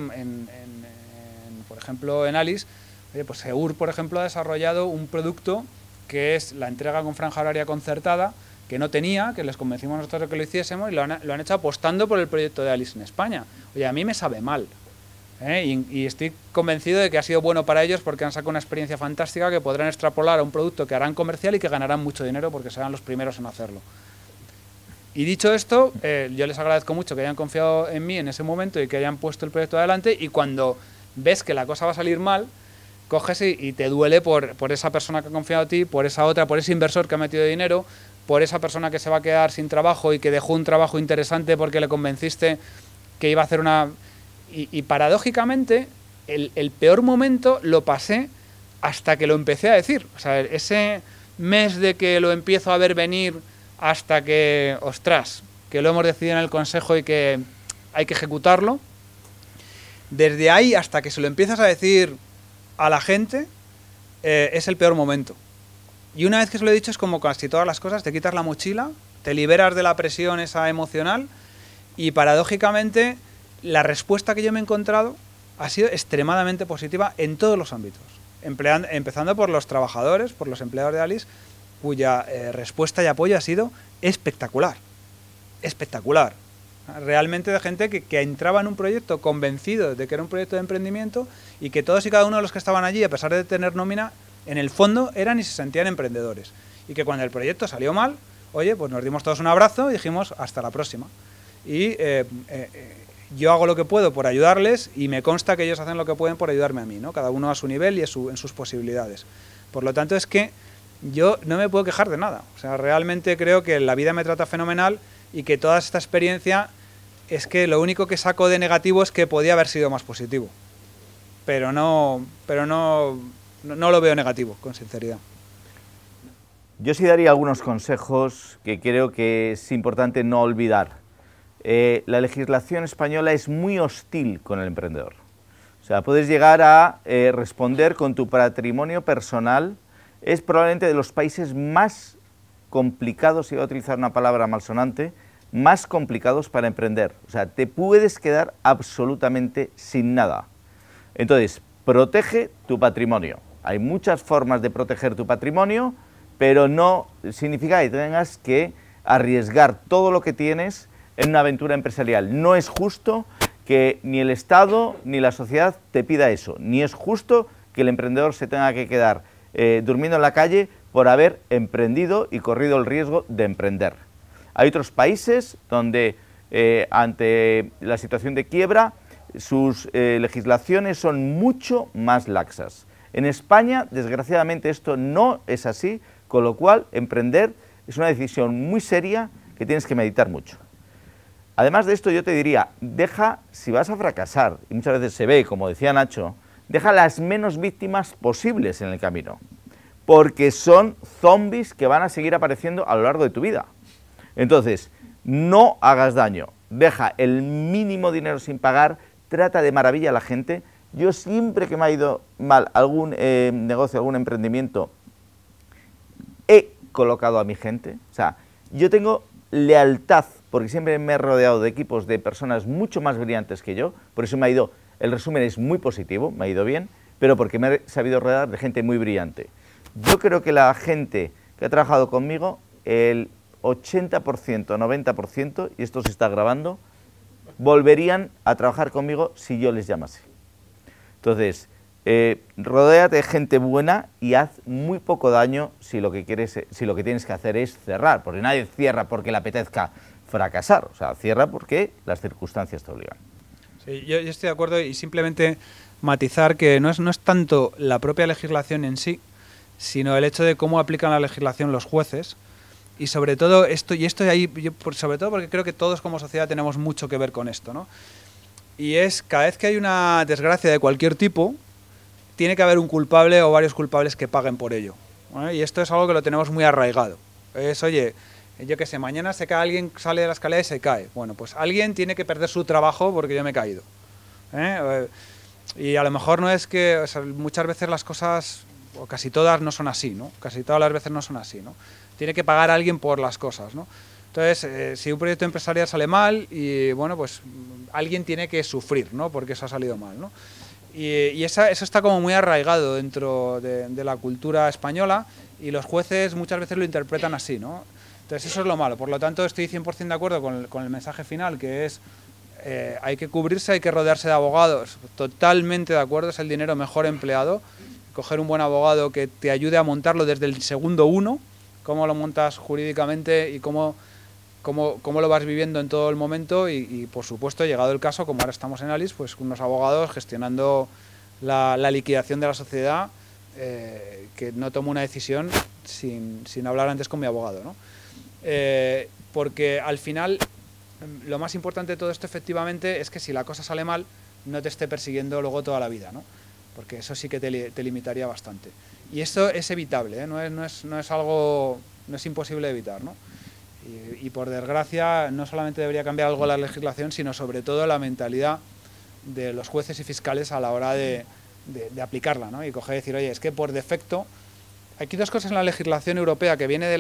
S4: por ejemplo, en Alice, pues Seur, por ejemplo, ha desarrollado un producto que es la entrega con franja horaria concertada, que no tenía, que les convencimos nosotros de que lo hiciésemos y lo han hecho apostando por el proyecto de Alice en España. Oye, a mí me sabe mal. Y estoy convencido de que ha sido bueno para ellos porque han sacado una experiencia fantástica que podrán extrapolar a un producto que harán comercial y que ganarán mucho dinero porque serán los primeros en hacerlo. Y dicho esto, yo les agradezco mucho que hayan confiado en mí en ese momento y que hayan puesto el proyecto adelante, y cuando ves que la cosa va a salir mal, coges y te duele por esa persona que ha confiado en ti, por esa otra, por ese inversor que ha metido dinero, por esa persona que se va a quedar sin trabajo y que dejó un trabajo interesante porque le convenciste que iba a hacer una... Y paradójicamente, el peor momento lo pasé hasta que lo empecé a decir. O sea, ese mes de que lo empiezo a ver venir hasta que, ostras, que lo hemos decidido en el consejo y que hay que ejecutarlo, desde ahí hasta que se lo empiezas a decir a la gente, es el peor momento. Y una vez que se lo he dicho, es como casi todas las cosas, te quitas la mochila, te liberas de la presión esa emocional y paradójicamente la respuesta que yo me he encontrado ha sido extremadamente positiva en todos los ámbitos, empezando por los trabajadores, por los empleados de Alice, cuya respuesta y apoyo ha sido espectacular, espectacular. Realmente de gente que entraba en un proyecto convencido de que era un proyecto de emprendimiento y que todos y cada uno de los que estaban allí, a pesar de tener nómina, en el fondo eran y se sentían emprendedores. Y que cuando el proyecto salió mal, oye, pues nos dimos todos un abrazo y dijimos hasta la próxima. Y yo hago lo que puedo por ayudarles y me consta que ellos hacen lo que pueden por ayudarme a mí, ¿no? Cada uno a su nivel y en sus posibilidades. Por lo tanto, es que yo no me puedo quejar de nada. O sea, realmente creo que la vida me trata fenomenal y que toda esta experiencia es que lo único que saco de negativo es que podía haber sido más positivo. Pero no lo veo negativo, con sinceridad.
S2: Yo sí daría algunos consejos que creo que es importante no olvidar. La legislación española es muy hostil con el emprendedor. O sea, puedes llegar a responder con tu patrimonio personal. Es probablemente de los países más complicados, si voy a utilizar una palabra malsonante, más complicados para emprender. O sea, te puedes quedar absolutamente sin nada. Entonces, protege tu patrimonio. Hay muchas formas de proteger tu patrimonio, pero no significa que tengas que arriesgar todo lo que tienes en una aventura empresarial. No es justo que ni el Estado ni la sociedad te pida eso, ni es justo que el emprendedor se tenga que quedar durmiendo en la calle por haber emprendido y corrido el riesgo de emprender. Hay otros países donde ante la situación de quiebra sus legislaciones son mucho más laxas. En España, desgraciadamente, esto no es así, con lo cual emprender es una decisión muy seria que tienes que meditar mucho. Además de esto, yo te diría, deja, si vas a fracasar, y muchas veces se ve, como decía Nacho, deja las menos víctimas posibles en el camino, porque son zombies que van a seguir apareciendo a lo largo de tu vida. Entonces, no hagas daño, deja el mínimo dinero sin pagar, trata de maravilla a la gente. Yo siempre que me ha ido mal algún negocio, algún emprendimiento, he colocado a mi gente. O sea, yo tengo lealtad, porque siempre me he rodeado de equipos de personas mucho más brillantes que yo, por eso me ha ido, el resumen es muy positivo, me ha ido bien, pero porque me he sabido rodear de gente muy brillante. Yo creo que la gente que ha trabajado conmigo, el 80%, 90%, y esto se está grabando, volverían a trabajar conmigo si yo les llamase. Entonces, rodéate de gente buena y haz muy poco daño si lo que tienes que hacer es cerrar, porque nadie cierra porque le apetezca fracasar, o sea, cierra porque las circunstancias te obligan.
S4: Sí, yo estoy de acuerdo, y simplemente matizar que no es tanto la propia legislación en sí, sino el hecho de cómo aplican la legislación los jueces. Y sobre todo sobre todo porque creo que todos como sociedad tenemos mucho que ver con esto, ¿no? Y es, cada vez que hay una desgracia de cualquier tipo, tiene que haber un culpable o varios culpables que paguen por ello, ¿vale? Y esto es algo que lo tenemos muy arraigado. Es, oye, yo qué sé, mañana se cae alguien, sale de la escalera y se cae. Bueno, pues alguien tiene que perder su trabajo porque yo me he caído, ¿eh? Y a lo mejor no es que, o sea, muchas veces las cosas, o casi todas, no son así, ¿no? Casi todas las veces no son así, ¿no? Tiene que pagar a alguien por las cosas, ¿no? Entonces, si un proyecto empresarial sale mal, y bueno, pues alguien tiene que sufrir, ¿no? Porque eso ha salido mal, ¿no? Y eso está como muy arraigado dentro de la cultura española, y los jueces muchas veces lo interpretan así, ¿no? Entonces eso es lo malo. Por lo tanto, estoy 100% de acuerdo con el mensaje final, que es hay que cubrirse, hay que rodearse de abogados. Totalmente de acuerdo, es el dinero mejor empleado. Coger un buen abogado que te ayude a montarlo desde el segundo uno, cómo lo montas jurídicamente y cómo lo vas viviendo en todo el momento, y por supuesto, llegado el caso, como ahora estamos en Alice, pues unos abogados gestionando la liquidación de la sociedad, que no tomo una decisión sin hablar antes con mi abogado, ¿no? Porque al final lo más importante de todo esto efectivamente es que si la cosa sale mal no te esté persiguiendo luego toda la vida, ¿no? Porque eso sí que te limitaría bastante. Y esto es evitable, ¿eh? No es algo, no es imposible de evitar, ¿no? Y por desgracia no solamente debería cambiar algo la legislación, sino sobre todo la mentalidad de los jueces y fiscales a la hora de aplicarla, ¿no? Y coger y decir, oye, es que por defecto, aquí dos cosas en la legislación europea que viene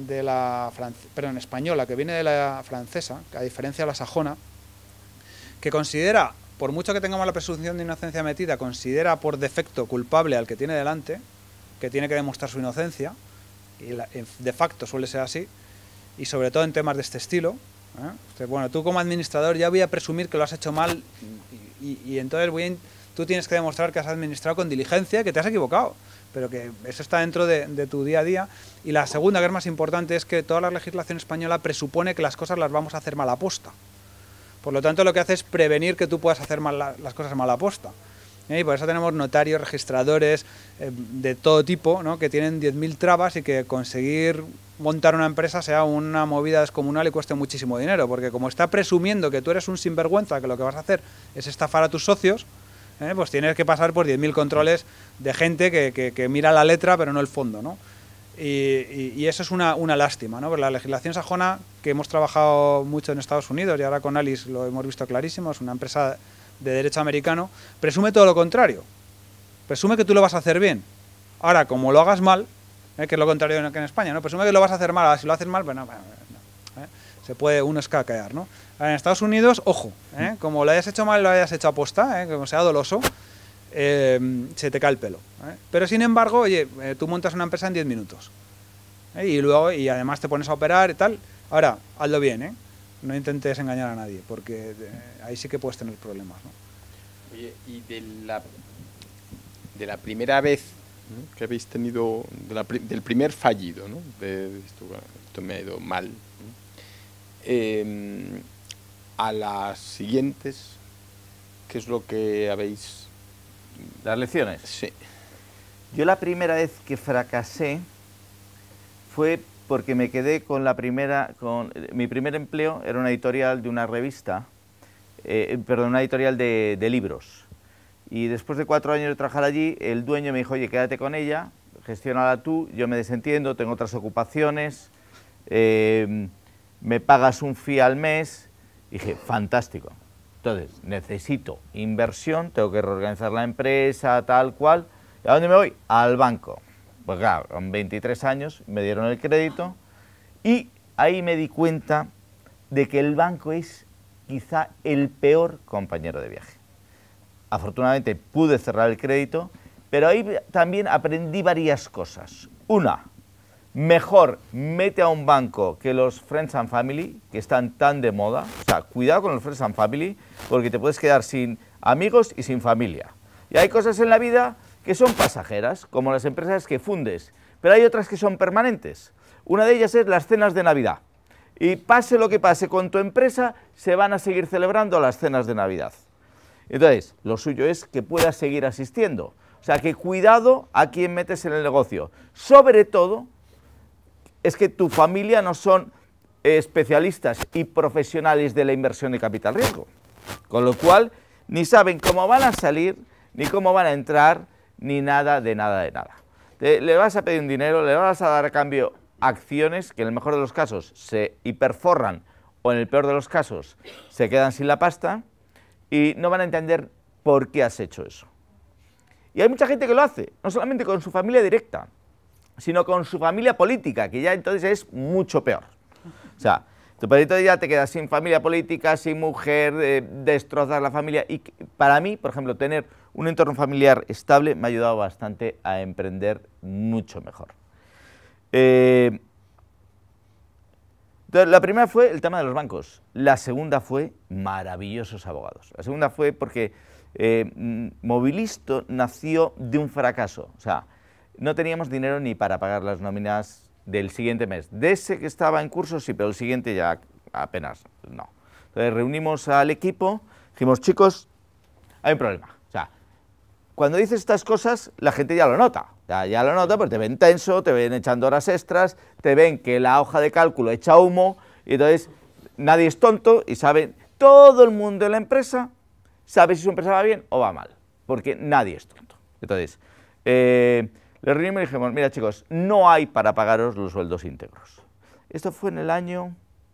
S4: española, que viene de la francesa, que a diferencia de la sajona, que considera, por mucho que tengamos la presunción de inocencia metida, considera por defecto culpable al que tiene delante, que tiene que demostrar su inocencia, y de facto suele ser así, y sobre todo en temas de este estilo, ¿eh? Entonces, bueno, tú como administrador ya voy a presumir que lo has hecho mal, y entonces tú tienes que demostrar que has administrado con diligencia, que te has equivocado, pero que eso está dentro de tu día a día. Y la segunda, que es más importante, es que toda la legislación española presupone que las cosas las vamos a hacer mal aposta. Por lo tanto, lo que hace es prevenir que tú puedas hacer las cosas mal aposta. Y por eso tenemos notarios, registradores de todo tipo, ¿no? Que tienen 10.000 trabas, y que conseguir montar una empresa sea una movida descomunal y cueste muchísimo dinero, porque como está presumiendo que tú eres un sinvergüenza, que lo que vas a hacer es estafar a tus socios, pues tienes que pasar por 10.000 controles de gente que mira la letra pero no el fondo, ¿no? Y eso es una lástima, ¿no? Porque la legislación sajona, que hemos trabajado mucho en Estados Unidos, y ahora con Alice lo hemos visto clarísimo, es una empresa de derecho americano, presume todo lo contrario. Presume que tú lo vas a hacer bien. Ahora, como lo hagas mal, que es lo contrario que en España, ¿no? Presume que lo vas a hacer mal, si lo haces mal, pues no. Se puede uno escaquear, ¿no? En Estados Unidos, ojo, como lo hayas hecho mal, lo hayas hecho aposta, como sea doloso, se te cae el pelo. Pero sin embargo, oye, tú montas una empresa en 10 minutos. Y luego, y además te pones a operar y tal. Ahora, hazlo bien, no intentes engañar a nadie, porque ahí sí que puedes tener problemas, ¿no?
S3: Oye, y de la primera vez que habéis tenido, del primer fallido, ¿no? Esto me ha ido mal, ¿no? A las siguientes, ¿qué es lo que habéis...?
S2: ¿Las lecciones?
S3: Sí.
S2: Yo la primera vez que fracasé fue porque me quedé con mi primer empleo, era una editorial de una revista, una editorial de libros. Y después de 4 años de trabajar allí, el dueño me dijo, oye, quédate con ella, gestiónala tú, yo me desentiendo, tengo otras ocupaciones, me pagas un fee al mes. Y dije, fantástico. Entonces, necesito inversión, tengo que reorganizar la empresa, tal cual. ¿Y a dónde me voy? Al banco. Pues claro, con 23 años me dieron el crédito y ahí me di cuenta de que el banco es quizá el peor compañero de viaje. Afortunadamente pude cerrar el crédito, pero ahí también aprendí varias cosas. Una, mejor mete a un banco que los Friends and Family, que están tan de moda. O sea, cuidado con los Friends and Family, porque te puedes quedar sin amigos y sin familia. Y hay cosas en la vida que son pasajeras, como las empresas que fundes, pero hay otras que son permanentes. Una de ellas es las cenas de Navidad. Y pase lo que pase con tu empresa, se van a seguir celebrando las cenas de Navidad. Entonces, lo suyo es que puedas seguir asistiendo. O sea, que cuidado a quién metes en el negocio. Sobre todo, es que tu familia no son especialistas y profesionales de la inversión de capital riesgo. Con lo cual, ni saben cómo van a salir, ni cómo van a entrar, ni nada de nada de nada. Le vas a pedir un dinero, le vas a dar a cambio acciones que en el mejor de los casos se hiperforran o en el peor de los casos se quedan sin la pasta y no van a entender por qué has hecho eso. Y hay mucha gente que lo hace, no solamente con su familia directa, sino con su familia política, que ya entonces es mucho peor. O sea, tu perrito ya te quedas sin familia política, sin mujer, destrozar la familia. Y para mí, por ejemplo, tener un entorno familiar estable me ha ayudado bastante a emprender mucho mejor. Entonces, la primera fue el tema de los bancos. La segunda fue maravillosos abogados. La segunda fue porque Movilisto nació de un fracaso. O sea, no teníamos dinero ni para pagar las nóminas del siguiente mes. De ese que estaba en curso sí, pero el siguiente ya apenas no. Entonces reunimos al equipo, dijimos, chicos, hay un problema. O sea, cuando dices estas cosas, la gente ya lo nota. Ya lo nota porque te ven tenso, te ven echando horas extras, te ven que la hoja de cálculo echa humo, y entonces nadie es tonto y sabe, todo el mundo en la empresa sabe si su empresa va bien o va mal, porque nadie es tonto. Entonces, le reunimos y dijimos, mira chicos, no hay para pagaros los sueldos íntegros. Esto fue en el año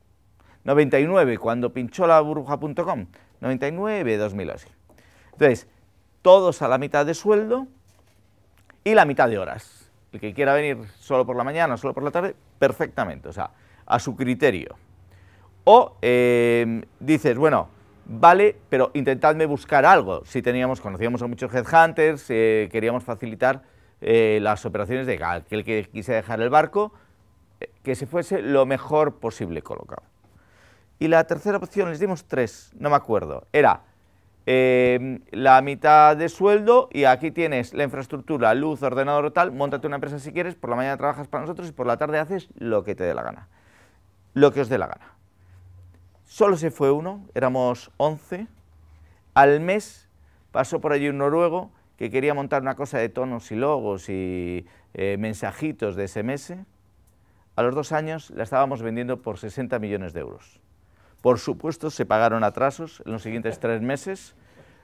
S2: 99, cuando pinchó la burbuja.com, 99, 2000 así. Entonces, todos a la mitad de sueldo y la mitad de horas. El que quiera venir solo por la mañana o solo por la tarde, perfectamente, o sea, a su criterio. O dices, bueno, vale, pero intentadme buscar algo. Si conocíamos a muchos headhunters, queríamos facilitar las operaciones de aquel que quise dejar el barco, que se fuese lo mejor posible colocado. Y la tercera opción, les dimos 3, no me acuerdo, era la mitad de sueldo y aquí tienes la infraestructura, luz, ordenador o tal, móntate una empresa si quieres, por la mañana trabajas para nosotros y por la tarde haces lo que te dé la gana, lo que os dé la gana. Solo se fue uno, éramos 11, al mes pasó por allí un noruego que quería montar una cosa de tonos y logos y mensajitos de SMS. A los 2 años la estábamos vendiendo por 60 millones de euros. Por supuesto, se pagaron atrasos en los siguientes 3 meses.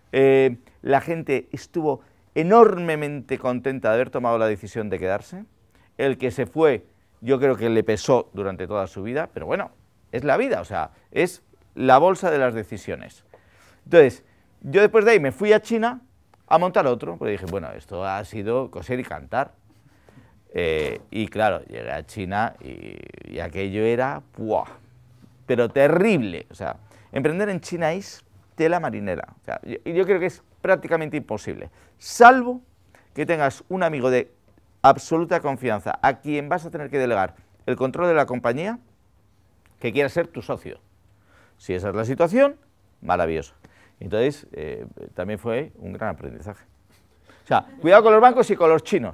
S2: La gente estuvo enormemente contenta de haber tomado la decisión de quedarse. El que se fue, yo creo que le pesó durante toda su vida, pero bueno, es la vida, o sea, es la bolsa de las decisiones. Entonces, yo después de ahí me fui a China a montar otro, porque dije, bueno, esto ha sido coser y cantar. Y claro, llegué a China y aquello era, ¡buah!, pero terrible. O sea, emprender en China es tela marinera. O sea, yo creo que es prácticamente imposible, salvo que tengas un amigo de absoluta confianza a quien vas a tener que delegar el control de la compañía, que quiera ser tu socio. Si esa es la situación, maravilloso. Entonces, también fue un gran aprendizaje. O sea, cuidado con los bancos y con los chinos.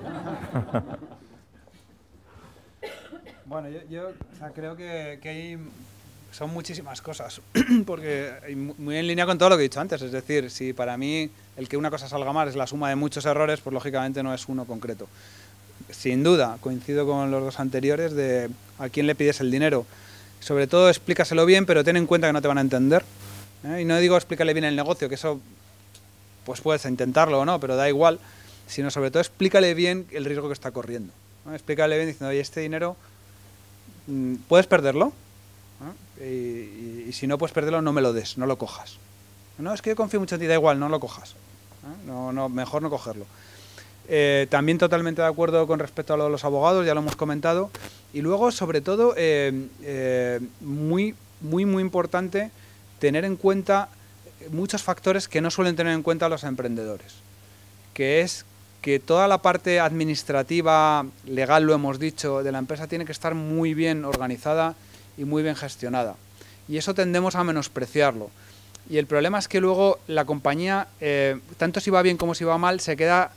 S4: Bueno, yo o sea, creo que hay, son muchísimas cosas, porque muy en línea con todo lo que he dicho antes, es decir, si para mí el que una cosa salga mal es la suma de muchos errores, pues lógicamente no es uno concreto. Sin duda, coincido con los dos anteriores de a quién le pides el dinero. Sobre todo explícaselo bien, pero ten en cuenta que no te van a entender. Y no digo explícale bien el negocio, que eso pues puedes intentarlo o no, pero da igual, sino sobre todo explícale bien el riesgo que está corriendo, ¿no? Explícale bien diciendo, oye, este dinero puedes perderlo, ¿no? Y si no puedes perderlo, no me lo des, no lo cojas. No, es que yo confío mucho en ti, da igual, no lo cojas, ¿no? Mejor no cogerlo. También totalmente de acuerdo con respecto a lo de los abogados, ya lo hemos comentado. Y luego, sobre todo, muy importante tener en cuenta muchos factores que no suelen tener en cuenta los emprendedores, que es que toda la parte administrativa, legal, lo hemos dicho, de la empresa tiene que estar muy bien organizada y muy bien gestionada. Y eso tendemos a menospreciarlo. Y el problema es que luego la compañía, tanto si va bien como si va mal, se queda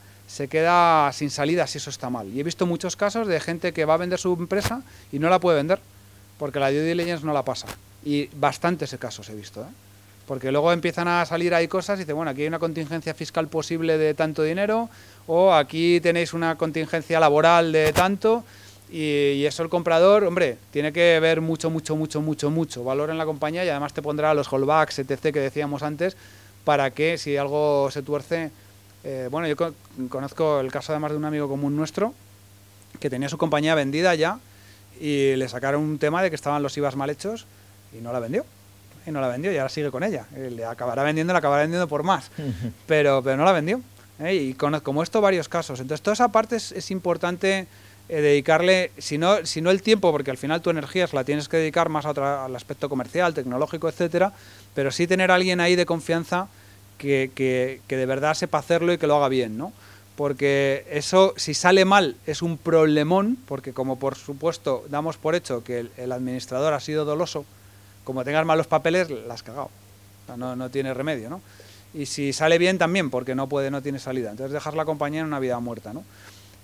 S4: sin salida si eso está mal. Y he visto muchos casos de gente que va a vender su empresa y no la puede vender, porque la due diligence no la pasa. Y bastantes casos he visto, porque luego empiezan a salir ahí cosas y dicen, bueno, aquí hay una contingencia fiscal posible de tanto dinero, o aquí tenéis una contingencia laboral de tanto, y eso el comprador, hombre, tiene que ver mucho valor en la compañía, y además te pondrá los holdbacks, etc., que decíamos antes, para que si algo se tuerce... bueno, yo conozco el caso además de un amigo común nuestro, que tenía su compañía vendida ya, y le sacaron un tema de que estaban los IVAs mal hechos, y no la vendió. Y ahora sigue con ella. Le acabará vendiendo por más. Pero no la vendió. Y como esto, varios casos. Entonces, toda esa parte es importante dedicarle, si no el tiempo, porque al final tu energía la tienes que dedicar más al aspecto comercial, tecnológico, etcétera, pero sí tener a alguien ahí de confianza que de verdad sepa hacerlo y que lo haga bien, ¿no? Porque eso, si sale mal, es un problemón, porque como por supuesto damos por hecho que el administrador ha sido doloso, como tengas malos papeles, la has cagado. O sea, no tiene remedio, ¿no? Y si sale bien también, porque no tiene salida. Entonces dejas la compañía en una vida muerta, ¿no?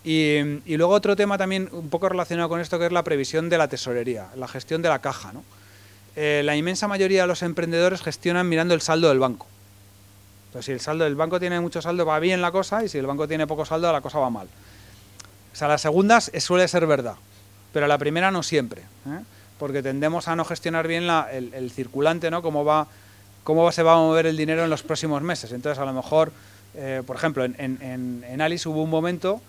S4: Y luego otro tema también un poco relacionado con esto, que es la previsión de la tesorería, la gestión de la caja, ¿no? La inmensa mayoría de los emprendedores gestionan mirando el saldo del banco. Entonces, si el saldo del banco tiene mucho saldo, va bien la cosa, y si el banco tiene poco saldo, la cosa va mal. O sea, las segundas suele ser verdad, pero la primera no siempre, porque tendemos a no gestionar bien el circulante, ¿no? Cómo se va a mover el dinero en los próximos meses. Entonces, a lo mejor, por ejemplo, en Alice hubo un momento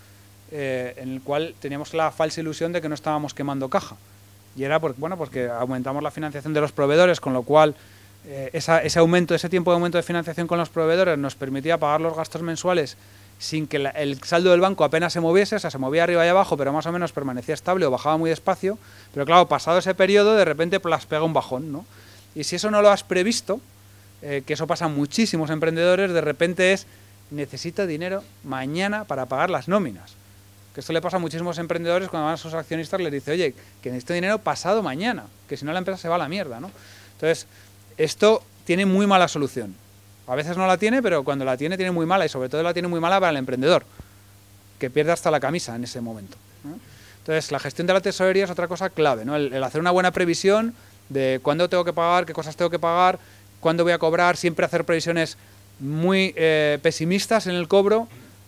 S4: en el cual teníamos la falsa ilusión de que no estábamos quemando caja. Y era porque aumentamos la financiación de los proveedores, con lo cual ese tiempo de aumento de financiación con los proveedores nos permitía pagar los gastos mensuales sin que el saldo del banco apenas se moviese, o sea, se movía arriba y abajo, pero más o menos permanecía estable o bajaba muy despacio. Pero claro, pasado ese periodo, de repente las pega un bajón, ¿no? Y si eso no lo has previsto, que eso pasa a muchísimos emprendedores, de repente necesito dinero mañana para pagar las nóminas. Que esto le pasa a muchísimos emprendedores cuando van a sus accionistas, les dice, oye, que necesito dinero pasado mañana, que si no la empresa se va a la mierda, ¿no? Entonces, esto tiene muy mala solución. A veces no la tiene, pero cuando la tiene muy mala, y sobre todo la tiene muy mala para el emprendedor, que pierde hasta la camisa en ese momento, ¿no? Entonces, la gestión de la tesorería es otra cosa clave, ¿no? El hacer una buena previsión de cuándo tengo que pagar, qué cosas tengo que pagar, cuándo voy a cobrar, siempre hacer previsiones muy pesimistas en el cobro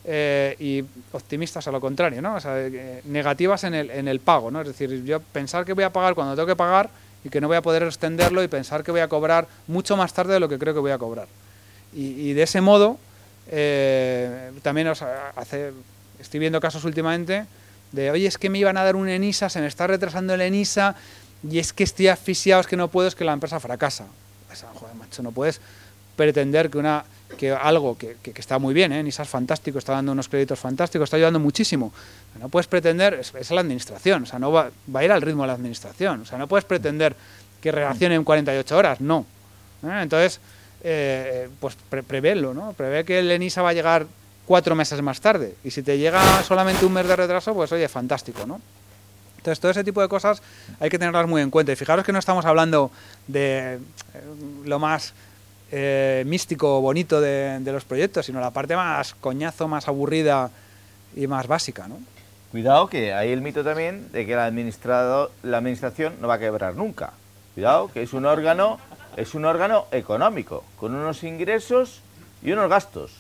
S4: y optimistas a lo contrario, ¿no? O sea, negativas en el pago, ¿no? Es decir, yo pensar que voy a pagar cuando tengo que pagar y que no voy a poder extenderlo, y pensar que voy a cobrar mucho más tarde de lo que creo que voy a cobrar. Y de ese modo, también estoy viendo casos últimamente de, oye, es que me iban a dar un ENISA, se me está retrasando el ENISA, y es que estoy asfixiado, es que no puedo, es que la empresa fracasa. O sea, joder, macho, no puedes pretender que algo que está muy bien, NISA es fantástico, está dando unos créditos fantásticos, está ayudando muchísimo. No puedes pretender, es la administración, o sea, no va a ir al ritmo de la administración, o sea, no puedes pretender que reaccione en 48 horas, no. Entonces, pues prevéelo, ¿no? Prevé que el NISA va a llegar 4 meses más tarde, y si te llega solamente un mes de retraso, pues oye, fantástico, ¿no? Entonces, todo ese tipo de cosas hay que tenerlas muy en cuenta. Y fijaros que no estamos hablando de lo más místico o bonito de los proyectos, sino la parte más coñazo, más aburrida y más básica, ¿no?
S2: Cuidado, que hay el mito también de que la administración no va a quebrar nunca. Cuidado, que es un órgano económico, con unos ingresos y unos gastos.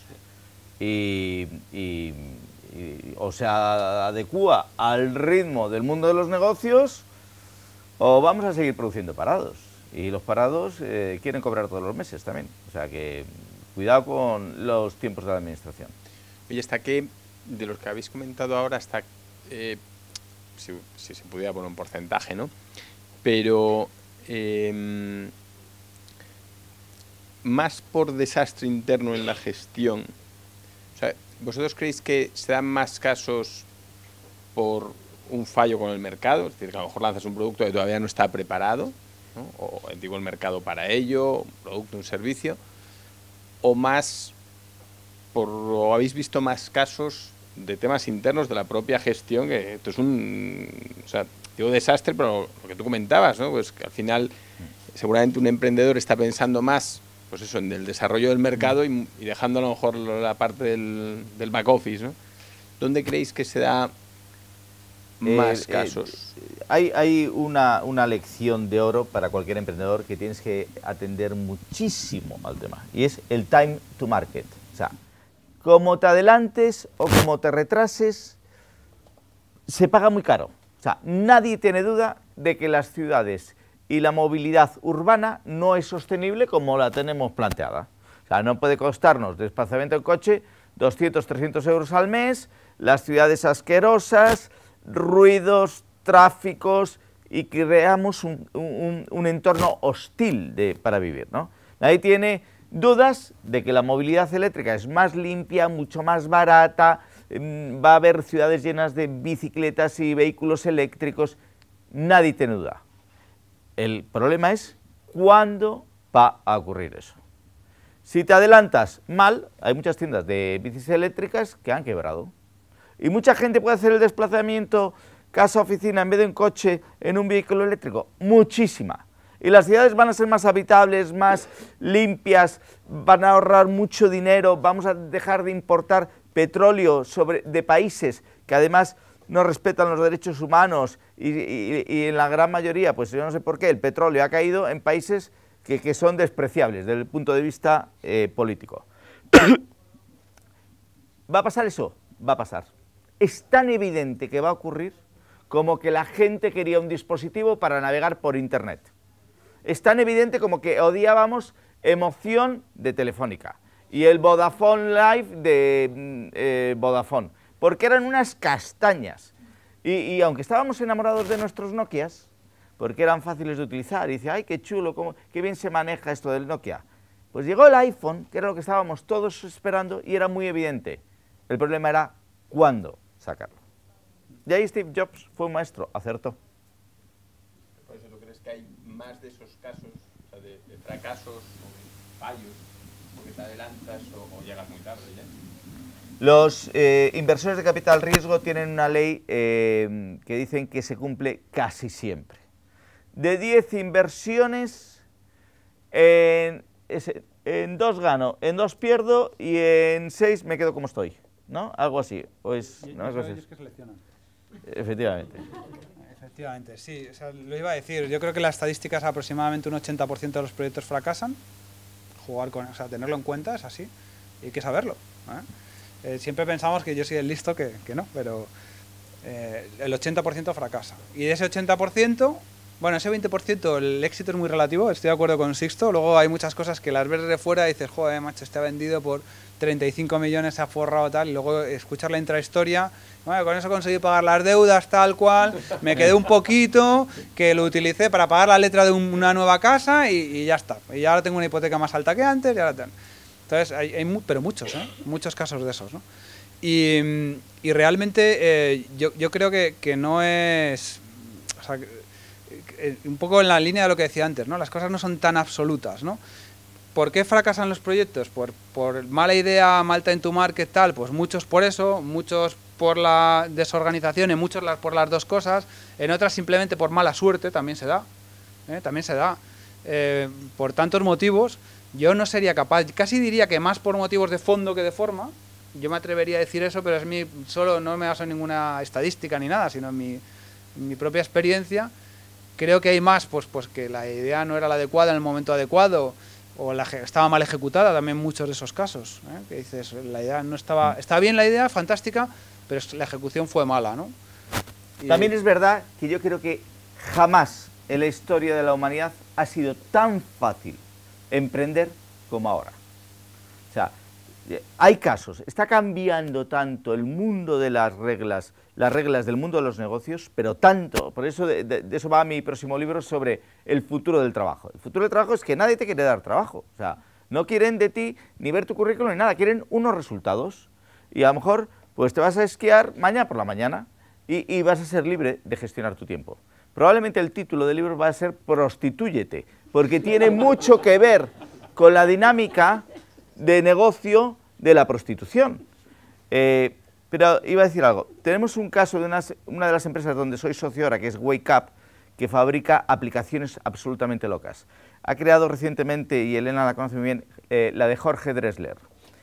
S2: O se adecúa al ritmo del mundo de los negocios, o vamos a seguir produciendo parados. Y los parados quieren cobrar todos los meses también. O sea que cuidado con los tiempos de la administración.
S3: Oye, hasta que, de los que habéis comentado ahora, hasta si se pudiera poner un porcentaje, ¿no? Pero más por desastre interno en la gestión. O sea, ¿vosotros creéis que se dan más casos por un fallo con el mercado? Es decir, que a lo mejor lanzas un producto que todavía no está preparado, ¿no? O digo, el mercado para ello, un producto, un servicio, o más o habéis visto más casos de temas internos de la propia gestión, que esto es o sea, digo desastre, pero lo que tú comentabas, ¿no? Pues que al final seguramente un emprendedor está pensando más, pues eso, en el desarrollo del mercado y dejando a lo mejor la parte del back office, ¿no? ¿Dónde creéis que se da más casos?
S2: Hay una lección de oro para cualquier emprendedor que tienes que atender muchísimo al tema, y es el time to market. O sea, como te adelantes o como te retrases, se paga muy caro. O sea, nadie tiene duda de que las ciudades y la movilidad urbana no es sostenible como la tenemos planteada. O sea, no puede costarnos desplazamiento en coche 200, 300 euros al mes, las ciudades asquerosas, ruidos, tráficos, y creamos un entorno hostil para vivir, ¿no? Nadie tiene dudas de que la movilidad eléctrica es más limpia, mucho más barata, va a haber ciudades llenas de bicicletas y vehículos eléctricos, nadie tiene duda. El problema es cuándo va a ocurrir eso. Si te adelantas mal, hay muchas tiendas de bicis eléctricas que han quebrado. Y mucha gente puede hacer el desplazamiento casa-oficina en vez de en coche en un vehículo eléctrico. Muchísima. Y las ciudades van a ser más habitables, más limpias, van a ahorrar mucho dinero, vamos a dejar de importar petróleo de países que además no respetan los derechos humanos y en la gran mayoría, pues yo no sé por qué, el petróleo ha caído en países que son despreciables desde el punto de vista político. ¿Va a pasar eso? Va a pasar. Es tan evidente que va a ocurrir como que la gente quería un dispositivo para navegar por Internet. Es tan evidente como que odiábamos Emoción de Telefónica y el Vodafone Live de Vodafone, porque eran unas castañas. Y aunque estábamos enamorados de nuestros Nokias, porque eran fáciles de utilizar, y dice, ay, qué chulo, qué bien se maneja esto del Nokia, pues llegó el iPhone, que era lo que estábamos todos esperando, y era muy evidente. El problema era cuándo sacarlo. Y ahí Steve Jobs fue un maestro, acertó.
S3: ¿Por eso tú crees que hay más de esos casos, o sea, de fracasos o de fallos, porque te adelantas o llegas muy tarde ya?
S2: Los inversores de capital riesgo tienen una ley que dicen que se cumple casi siempre. De 10 inversiones, en 2 gano, en 2 pierdo y en 6 me quedo como estoy, ¿no? Algo así. ¿No? Algo así.
S4: Ellos que seleccionan.
S2: Efectivamente.
S4: Efectivamente, sí. O sea, lo iba a decir. Yo creo que la estadística es aproximadamente un 80% de los proyectos fracasan. O sea, tenerlo en cuenta es así. Y hay que saberlo, ¿eh? Siempre pensamos que yo soy el listo, que no, pero el 80% fracasa. Y de ese 80%, Bueno, ese 20% el éxito es muy relativo, estoy de acuerdo con Sixto. Luego hay muchas cosas que las ves de fuera y dices, joder, macho, este ha vendido por 35 millones, se ha forrado tal, y luego escuchar la intrahistoria, bueno, con eso conseguí pagar las deudas tal cual, me quedé un poquito, que lo utilicé para pagar la letra de una nueva casa y ya está. Y ahora tengo una hipoteca más alta que antes, y ahora tengo. Entonces, pero muchos, muchos casos de esos, ¿no? Y realmente yo creo que no es... O sea, un poco en la línea de lo que decía antes, ¿no? Las cosas no son tan absolutas, ¿no? ¿Por qué fracasan los proyectos? Por mala idea, mal time to market, tal, pues muchos por eso, muchos por la desorganización, y muchos por las dos cosas, en otras simplemente por mala suerte, también se da, también se da. Por tantos motivos, yo no sería capaz, casi diría que más por motivos de fondo que de forma, yo me atrevería a decir eso, pero solo no me baso en ninguna estadística ni nada, sino en mi propia experiencia. Creo que hay más, pues que la idea no era la adecuada en el momento adecuado, o estaba mal ejecutada, también muchos de esos casos, que dices, la idea no estaba bien la idea, fantástica, pero la ejecución fue mala, ¿no?
S2: También es verdad que yo creo que jamás en la historia de la humanidad ha sido tan fácil emprender como ahora. O sea, hay casos, está cambiando tanto el mundo de las reglas del mundo de los negocios, pero tanto, por eso de eso va mi próximo libro sobre el futuro del trabajo. El futuro del trabajo es que nadie te quiere dar trabajo, o sea, no quieren de ti ni ver tu currículum ni nada, quieren unos resultados. Y a lo mejor pues te vas a esquiar mañana por la mañana y vas a ser libre de gestionar tu tiempo. Probablemente el título del libro va a ser Prostitúyete, porque tiene mucho que ver con la dinámica de negocio de la prostitución. Pero iba a decir algo. Tenemos un caso de una de las empresas donde soy socio ahora, que es Wake Up, que fabrica aplicaciones absolutamente locas. Ha creado recientemente, y Elena la conoce muy bien, la de Jorge Drexler.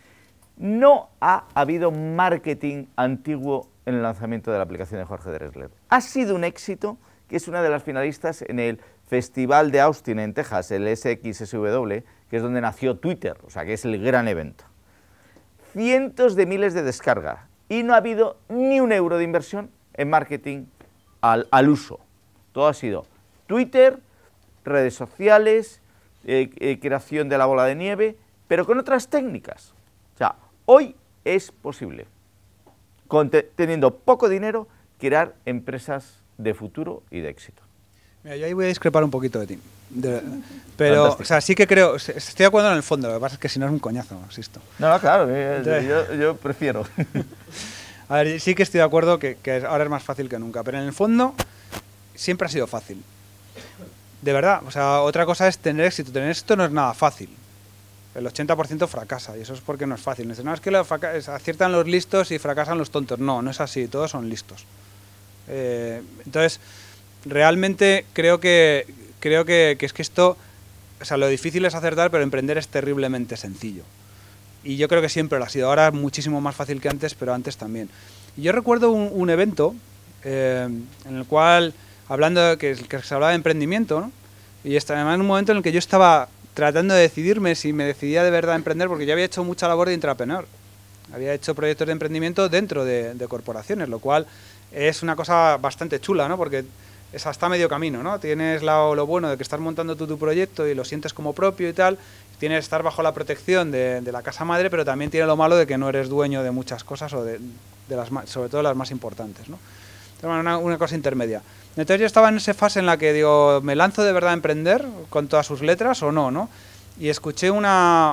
S2: No ha habido marketing antiguo en el lanzamiento de la aplicación de Jorge Drexler. Ha sido un éxito, que es una de las finalistas en el Festival de Austin, en Texas, el SXSW, que es donde nació Twitter, o sea, que es el gran evento. Cientos de miles de descargas, y no ha habido ni un euro de inversión en marketing al uso. Todo ha sido Twitter, redes sociales, creación de la bola de nieve, pero con otras técnicas. O sea, hoy es posible, teniendo poco dinero, crear empresas de futuro y de éxito.
S4: Mira, yo ahí voy a discrepar un poquito de ti. Pero, o sea, sí que creo, estoy de acuerdo en el fondo, lo que pasa es que si no es un coñazo, insisto.
S2: No, claro, yo prefiero.
S4: A ver, sí que estoy de acuerdo que ahora es más fácil que nunca, pero en el fondo siempre ha sido fácil. De verdad, o sea, otra cosa es tener éxito. Tener éxito no es nada fácil. El 80% fracasa, y eso es porque no es fácil. No es que aciertan los listos y fracasan los tontos. No, no es así, todos son listos. Entonces, realmente creo que es que esto, o sea, lo difícil es acertar, pero emprender es terriblemente sencillo. Y yo creo que siempre lo ha sido. Ahora es muchísimo más fácil que antes, pero antes también. Y yo recuerdo un evento en el cual, hablando de que se hablaba de emprendimiento, ¿no? Y además en un momento en el que yo estaba tratando de decidirme si me decidía de verdad a emprender, porque yo había hecho mucha labor de intrapreneur. Había hecho proyectos de emprendimiento dentro de corporaciones, lo cual es una cosa bastante chula, ¿no? Porque es hasta medio camino, ¿no? Tienes lo bueno de que estás montando tú tu proyecto y lo sientes como propio y tal. Tienes que estar bajo la protección de la casa madre, pero también tiene lo malo de que no eres dueño de muchas cosas, o sobre todo las más importantes, ¿no? Una cosa intermedia. Entonces yo estaba en esa fase en la que digo, ¿me lanzo de verdad a emprender con todas sus letras o no, no? Y escuché una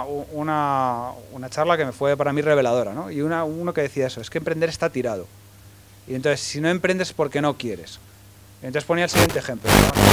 S4: charla que me fue para mí reveladora, ¿no? Y uno que decía eso, es que emprender está tirado. Y entonces, si no emprendes es porque no quieres. Y entonces ponía el siguiente ejemplo,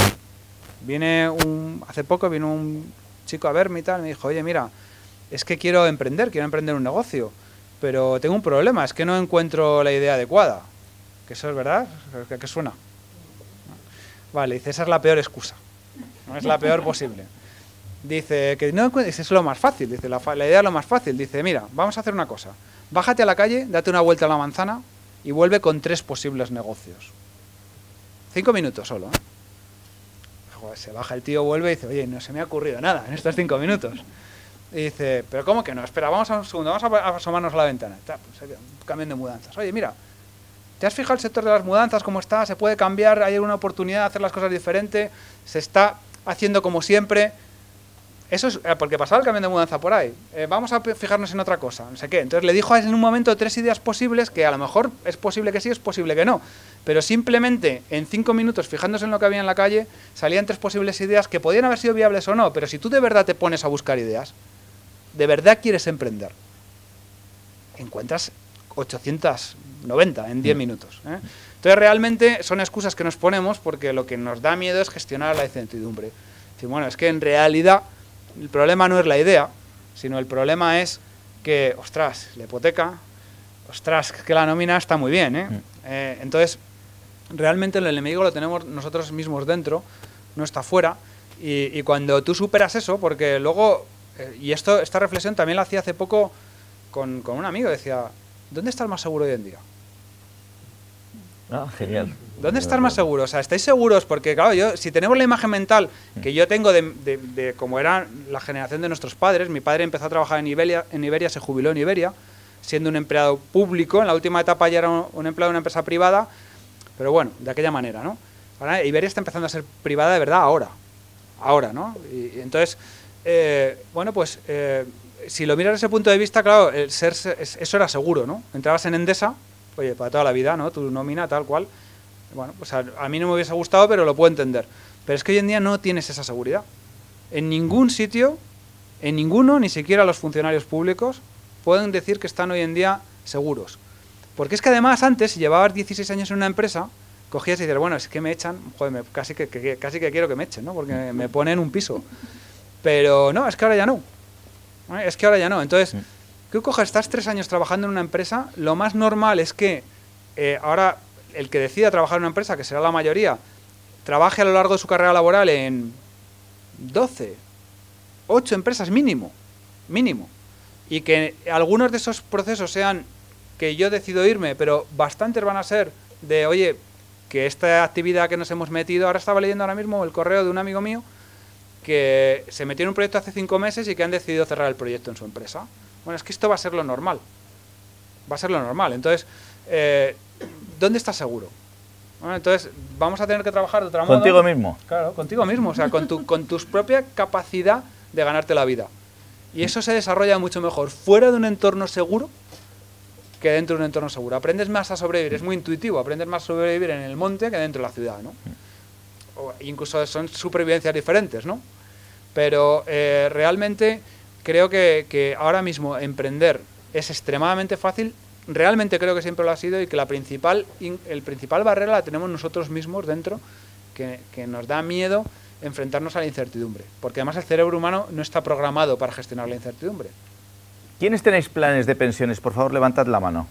S4: ¿no? Hace poco vino un chico a verme y tal, me dijo, oye, mira, es que quiero emprender un negocio, pero tengo un problema, es que no encuentro la idea adecuada. Que eso es verdad, que suena. Vale, dice, esa es la peor excusa, no es la peor posible. Dice, que no encuentro, es lo más fácil, dice, la idea es lo más fácil. Dice, mira, vamos a hacer una cosa, bájate a la calle, date una vuelta a la manzana y vuelve con 3 posibles negocios. 5 minutos solo, ¿eh? Joder, se baja el tío, vuelve y dice, oye, no se me ha ocurrido nada en estos 5 minutos. Y dice, pero ¿cómo que no? Espera, vamos a un segundo, vamos a asomarnos a la ventana. Está, pues, cambiando de mudanzas. Oye, mira, ¿te has fijado el sector de las mudanzas cómo está? ¿Se puede cambiar? ¿Hay alguna oportunidad de hacer las cosas diferente? ¿Se está haciendo como siempre? Eso es porque pasaba el camión de mudanza por ahí. Vamos a fijarnos en otra cosa, no sé qué. Entonces le dijo en un momento 3 ideas posibles que a lo mejor es posible que sí, es posible que no. Pero simplemente en 5 minutos, fijándose en lo que había en la calle, salían 3 posibles ideas que podían haber sido viables o no. Pero si tú de verdad te pones a buscar ideas, de verdad quieres emprender, encuentras 890 en 10 minutos. Entonces realmente son excusas que nos ponemos porque lo que nos da miedo es gestionar la incertidumbre. Decir, bueno, es que en realidad el problema no es la idea, sino el problema es que, ostras, la hipoteca, ostras, que la nómina está muy bien. Entonces, realmente el enemigo lo tenemos nosotros mismos dentro, no está fuera. Y cuando tú superas eso, porque luego, y esta reflexión también la hacía hace poco con un amigo, decía, ¿dónde estás más seguro hoy en día?
S2: Ah, genial.
S4: ¿Dónde estás más seguro? O sea, ¿estáis seguros? Porque, claro, si tenemos la imagen mental que yo tengo de cómo era la generación de nuestros padres, mi padre empezó a trabajar en Iberia, se jubiló en Iberia, siendo un empleado público, en la última etapa ya era un empleado de una empresa privada, pero bueno, de aquella manera, ¿no? Ahora Iberia está empezando a ser privada de verdad ahora, ¿no? Y entonces, bueno, pues, si lo miras desde ese punto de vista, claro, eso era seguro, ¿no? Entrabas en Endesa, oye, para toda la vida, ¿no? Tu nómina, tal cual. Bueno, pues a mí no me hubiese gustado, pero lo puedo entender. Pero es que hoy en día no tienes esa seguridad. En ningún sitio, en ninguno, ni siquiera los funcionarios públicos, pueden decir que están hoy en día seguros. Porque es que además antes, si llevabas 16 años en una empresa, cogías y dices, bueno, es que me echan, joder, casi que quiero que me echen, ¿no? Porque me ponen un piso. Pero no, es que ahora ya no. Es que ahora ya no. Entonces, tú coges, estás 3 años trabajando en una empresa, lo más normal es que ahora el que decida trabajar en una empresa, que será la mayoría, trabaje a lo largo de su carrera laboral en 12, 8 empresas mínimo. Y que algunos de esos procesos sean que yo decido irme, pero bastantes van a ser de, oye, que esta actividad que nos hemos metido, ahora estaba leyendo ahora mismo el correo de un amigo mío que se metió en un proyecto hace 5 meses y que han decidido cerrar el proyecto en su empresa. Bueno, es que esto va a ser lo normal. Va a ser lo normal. Entonces, ¿dónde estás seguro? Bueno, entonces, vamos a tener que trabajar de otra modo.
S2: ¿Contigo mismo?
S4: Claro, contigo mismo. O sea, con tu propia capacidad de ganarte la vida. Y eso se desarrolla mucho mejor fuera de un entorno seguro que dentro de un entorno seguro. Aprendes más a sobrevivir. Es muy intuitivo. Aprendes más a sobrevivir en el monte que dentro de la ciudad, ¿no? O incluso son supervivencias diferentes, ¿no? Pero realmente creo que ahora mismo emprender es extremadamente fácil. Realmente creo que siempre lo ha sido y que el principal barrera la tenemos nosotros mismos dentro, que nos da miedo enfrentarnos a la incertidumbre. Porque además el cerebro humano no está programado para gestionar la incertidumbre.
S2: ¿Quiénes tenéis planes de pensiones? Por favor, levantad la mano.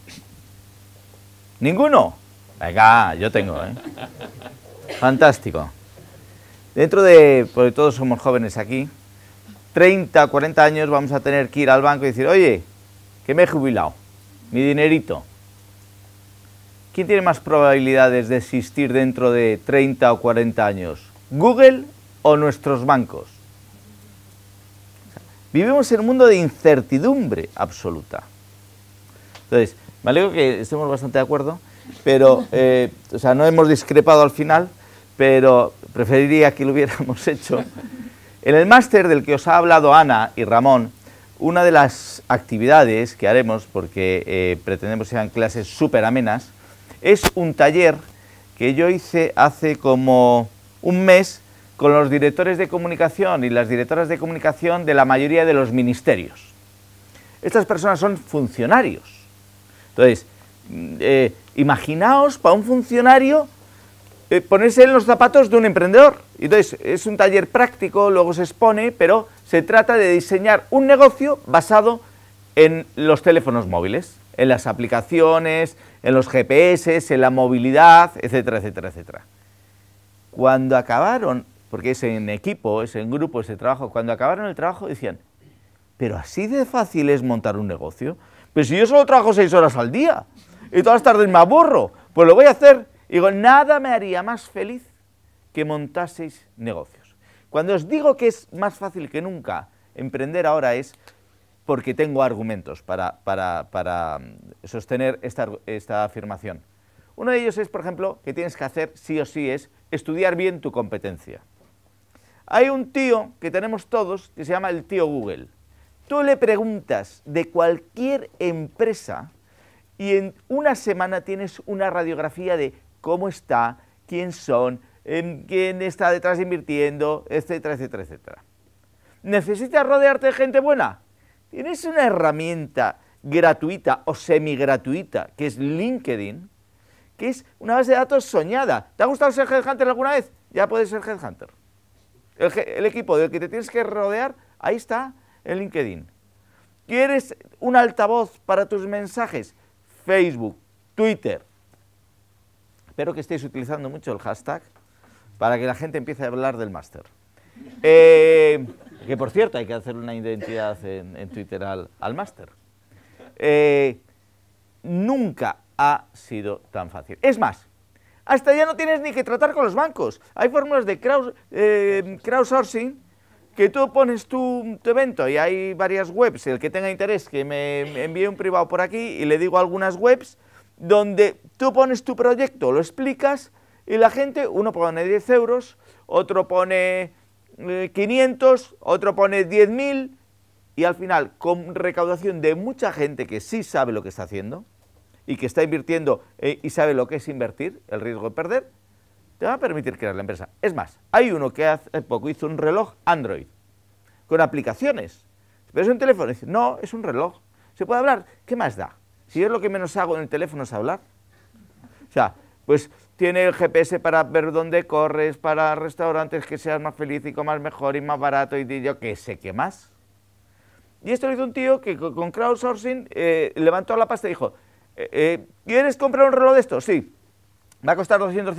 S2: ¿Ninguno? Venga, yo tengo, ¿eh? Fantástico. Dentro de, porque todos somos jóvenes aquí, 30, 40 años vamos a tener que ir al banco y decir, oye, que me he jubilado, mi dinerito. ¿Quién tiene más probabilidades de existir dentro de 30 o 40 años? ¿Google o nuestros bancos? Vivimos en un mundo de incertidumbre absoluta. Entonces, me alegro que estemos bastante de acuerdo, pero, o sea, no hemos discrepado al final, pero preferiría que lo hubiéramos hecho. En el máster del que os ha hablado Ana y Ramón, una de las actividades que haremos, porque pretendemos que sean clases súper amenas, es un taller que yo hice hace como un mes con los directores de comunicación y las directoras de comunicación de la mayoría de los ministerios. Estas personas son funcionarios. Entonces, imaginaos para un funcionario ponerse en los zapatos de un emprendedor. Entonces, es un taller práctico, luego se expone, pero se trata de diseñar un negocio basado en los teléfonos móviles, en las aplicaciones, en los GPS, en la movilidad, etcétera, etcétera, etcétera. Cuando acabaron, porque es en equipo, es en grupo ese trabajo, cuando acabaron el trabajo decían, pero así de fácil es montar un negocio. Pero si yo solo trabajo 6 horas al día y todas las tardes me aburro, pues lo voy a hacer. Y digo, nada me haría más feliz que montaseis negocios. Cuando os digo que es más fácil que nunca emprender ahora es porque tengo argumentos para sostener esta afirmación. Uno de ellos es, por ejemplo, que tienes que hacer sí o sí, es estudiar bien tu competencia. Hay un tío que tenemos todos que se llama el tío Google. Tú le preguntas de cualquier empresa y en una semana tienes una radiografía de cómo está, quién son, quién está detrás invirtiendo, etcétera, etcétera, etcétera. ¿Necesitas rodearte de gente buena? Tienes una herramienta gratuita o semi-gratuita que es LinkedIn, que es una base de datos soñada. ¿Te ha gustado ser headhunter alguna vez? Ya puedes ser headhunter. El equipo del que te tienes que rodear, ahí está, en LinkedIn. ¿Quieres un altavoz para tus mensajes? Facebook, Twitter. Espero que estéis utilizando mucho el hashtag para que la gente empiece a hablar del máster. Que por cierto, hay que hacer una identidad en Twitter al máster. Nunca ha sido tan fácil. Es más, hasta ya no tienes ni que tratar con los bancos. Hay fórmulas de crowdsourcing que tú pones tu evento y hay varias webs. El que tenga interés que me envíe un privado por aquí y le digo algunas webs donde tú pones tu proyecto, lo explicas y la gente, uno pone 10 euros, otro pone 500, otro pone 10.000 y al final, con recaudación de mucha gente que sí sabe lo que está haciendo y que está invirtiendo y sabe lo que es invertir, el riesgo de perder, te va a permitir crear la empresa. Es más, hay uno que hace poco hizo un reloj Android con aplicaciones. Pero es un teléfono. Dice, no, es un reloj. ¿Se puede hablar? ¿Qué más da? Si yo lo que menos hago en el teléfono es hablar. O sea, pues tiene el GPS para ver dónde corres, para restaurantes que seas más feliz y comas mejor y más barato y yo qué sé qué más. Y esto lo hizo un tío que con crowdsourcing levantó la pasta y dijo, ¿quieres comprar un reloj de estos? Sí. Va a costar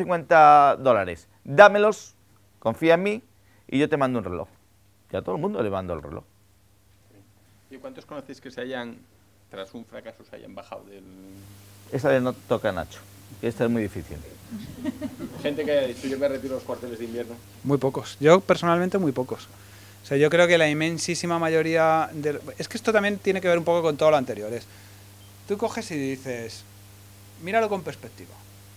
S2: $250. Dámelos, confía en mí y yo te mando un reloj. Y a todo el mundo le mando el reloj.
S3: ¿Y cuántos conocéis que se hayan, tras un fracaso, se hayan bajado del...?
S2: Esa de no toca a Nacho. Esta es muy difícil.
S3: Gente que haya dicho, yo me retiro a los cuarteles de invierno.
S4: Muy pocos. Yo personalmente muy pocos. O sea, yo creo que la inmensísima mayoría... Es que esto también tiene que ver un poco con todo lo anterior. Tú coges y dices, míralo con perspectiva.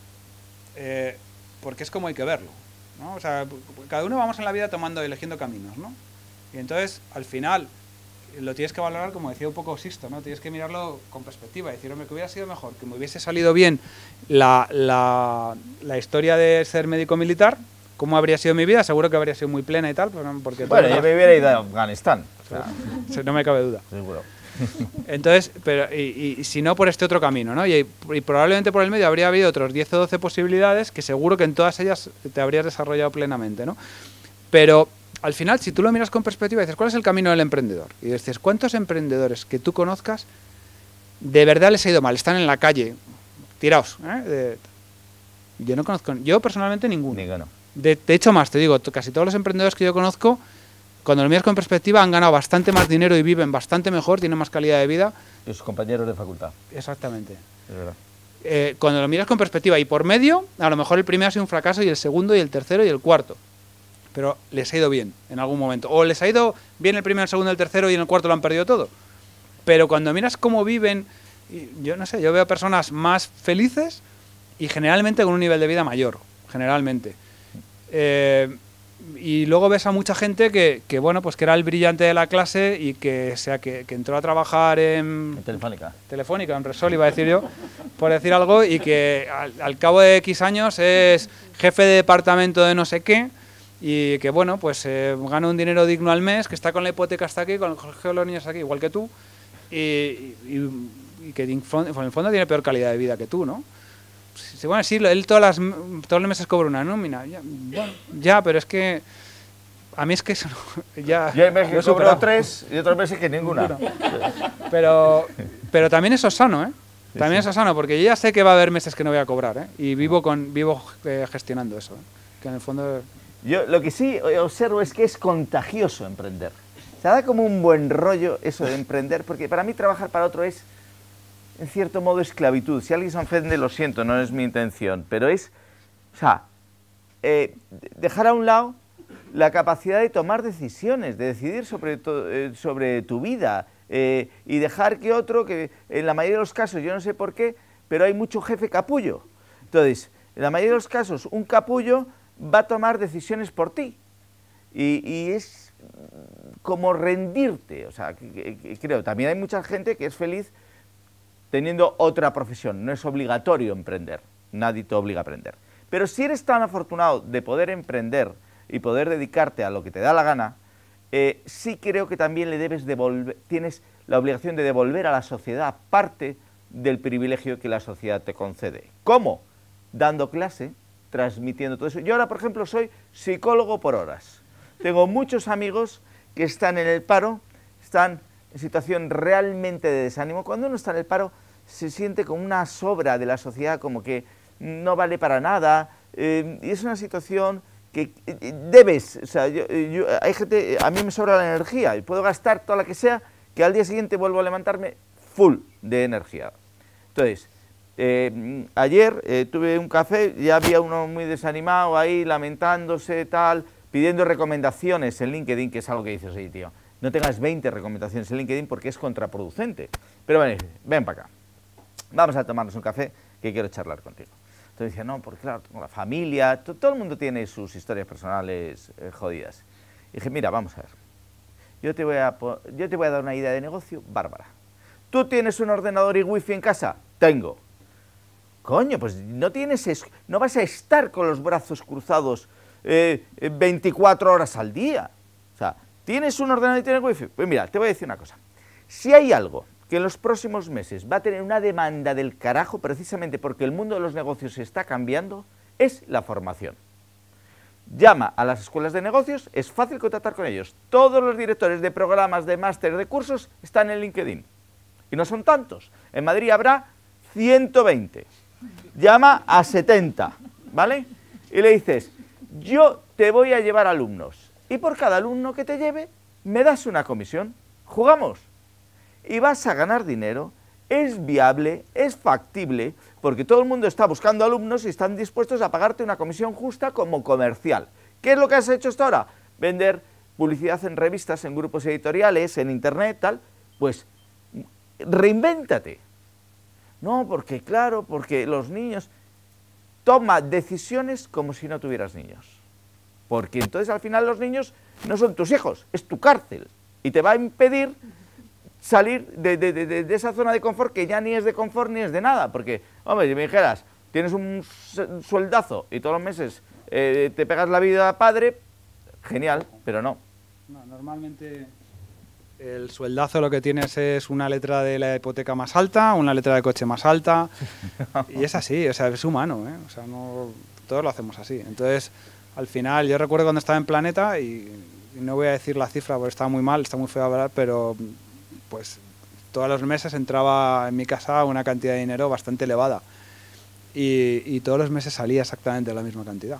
S4: Porque es como hay que verlo, ¿no? O sea, cada uno vamos en la vida eligiendo caminos, ¿no? Y entonces, al final, lo tienes que valorar, como decía un poco Sisto, ¿no? Tienes que mirarlo con perspectiva y decir, hombre, que hubiera sido mejor, que me hubiese salido bien la historia de ser médico militar, cómo habría sido mi vida, seguro que habría sido muy plena y tal, porque...
S2: Bueno, yo me hubiera ido a Afganistán.
S4: O sea, no me cabe duda.
S2: Seguro.
S4: Entonces, pero, y si no por este otro camino, ¿no? Y probablemente por el medio habría habido otros 10 o 12 posibilidades que seguro que en todas ellas te habrías desarrollado plenamente, ¿no? Pero al final, si tú lo miras con perspectiva y dices, ¿cuál es el camino del emprendedor? Y dices, ¿cuántos emprendedores que tú conozcas de verdad les ha ido mal? Están en la calle, tirados, ¿eh? Yo no conozco, yo personalmente ninguno. De hecho, más, te digo, casi todos los emprendedores que yo conozco, cuando lo miras con perspectiva, han ganado bastante más dinero y viven bastante mejor, tienen más calidad de vida.
S2: Y sus compañeros de facultad.
S4: Exactamente.
S2: Es verdad.
S4: Cuando lo miras con perspectiva y por medio, a lo mejor el primero ha sido un fracaso y el segundo y el tercero y el cuarto. Pero les ha ido bien en algún momento. O les ha ido bien el primero, el segundo, el tercero y en el cuarto lo han perdido todo. Pero cuando miras cómo viven, yo no sé, yo veo personas más felices y generalmente con un nivel de vida mayor, generalmente. Y luego ves a mucha gente que bueno, pues que era el brillante de la clase y que entró a trabajar en Telefónica, en Repsol iba a decir yo, por decir algo, y que al cabo de X años es jefe de departamento de no sé qué y que bueno, pues gana un dinero digno al mes, que está con la hipoteca hasta aquí, con el colegio de los niños aquí, igual que tú, y que en el fondo tiene peor calidad de vida que tú, ¿no? Bueno, sí, él todos los meses cobra una nómina. Ya, pero es que a mí es que eso ya...
S2: Yo hay meses que cobro 3 y otros meses que ninguna.
S4: Pero también eso es sano, ¿eh? También eso es sano, porque yo ya sé que va a haber meses que no voy a cobrar, ¿eh? Y vivo gestionando eso, ¿eh? Que en el fondo...
S2: Yo lo que sí observo es que es contagioso emprender. Se da como un buen rollo eso de emprender, porque para mí trabajar para otro es... en cierto modo, esclavitud. Si alguien se ofende, lo siento, no es mi intención, pero es, o sea, dejar a un lado la capacidad de tomar decisiones, de decidir sobre tu vida y dejar que otro, que en la mayoría de los casos, yo no sé por qué, pero hay mucho jefe capullo. Entonces, en la mayoría de los casos, un capullo va a tomar decisiones por ti. Y es como rendirte. O sea, creo, también hay mucha gente que es feliz teniendo otra profesión. No es obligatorio emprender. Nadie te obliga a aprender. Pero si eres tan afortunado de poder emprender y poder dedicarte a lo que te da la gana, sí creo que también le debes devolver, tienes la obligación de devolver a la sociedad parte del privilegio que la sociedad te concede. ¿Cómo? Dando clase, transmitiendo todo eso. Yo ahora, por ejemplo, soy psicólogo por horas. Tengo muchos amigos que están en el paro, están en situación realmente de desánimo. Cuando uno está en el paro, se siente como una sobra de la sociedad, como que no vale para nada, y es una situación que debes, o sea, hay gente, a mí me sobra la energía, y puedo gastar toda la que sea, que al día siguiente vuelvo a levantarme full de energía. Entonces, ayer tuve un café, ya había uno muy desanimado ahí, lamentándose, tal, pidiendo recomendaciones en LinkedIn, que es algo que dices, oye, tío, no tengas 20 recomendaciones en LinkedIn porque es contraproducente. Pero bueno, ven para acá, vamos a tomarnos un café, que quiero charlar contigo. Entonces decía, no, porque claro, tengo la familia, todo el mundo tiene sus historias personales jodidas. Y dije, mira, vamos a ver, yo te voy a dar una idea de negocio bárbara. ¿Tú tienes un ordenador y wifi en casa? Tengo. Coño, pues no vas a estar con los brazos cruzados 24 horas al día. O sea, ¿tienes un ordenador y tienes wifi? Pues mira, te voy a decir una cosa. Si hay algo que en los próximos meses va a tener una demanda del carajo, precisamente porque el mundo de los negocios se está cambiando, es la formación. Llama a las escuelas de negocios, es fácil contactar con ellos. Todos los directores de programas, de máster, de cursos están en LinkedIn. Y no son tantos. En Madrid habrá 120. Llama a 70, ¿vale? Y le dices, yo te voy a llevar alumnos. Y por cada alumno que te lleve, me das una comisión. ¿Jugamos? Y vas a ganar dinero, es viable, es factible, porque todo el mundo está buscando alumnos y están dispuestos a pagarte una comisión justa como comercial. ¿Qué es lo que has hecho hasta ahora? Vender publicidad en revistas, en grupos editoriales, en internet, tal. Pues reinvéntate. No, porque claro, porque los niños... Toma decisiones como si no tuvieras niños. Porque entonces al final los niños no son tus hijos, es tu cárcel. Y te va a impedir salir de esa zona de confort que ya ni es de confort ni es de nada. Porque, hombre, si me dijeras, tienes un sueldazo y todos los meses te pegas la vida padre, genial, pero no.
S4: No, normalmente el sueldazo lo que tienes es una letra de la hipoteca más alta, una letra de coche más alta, y es así, o sea, es humano, ¿eh? O sea, no, todos lo hacemos así. Entonces, al final, yo recuerdo cuando estaba en Planeta, y no voy a decir la cifra porque estaba muy mal, está muy feo hablar, pero pues todos los meses entraba en mi casa una cantidad de dinero bastante elevada, y todos los meses salía exactamente la misma cantidad.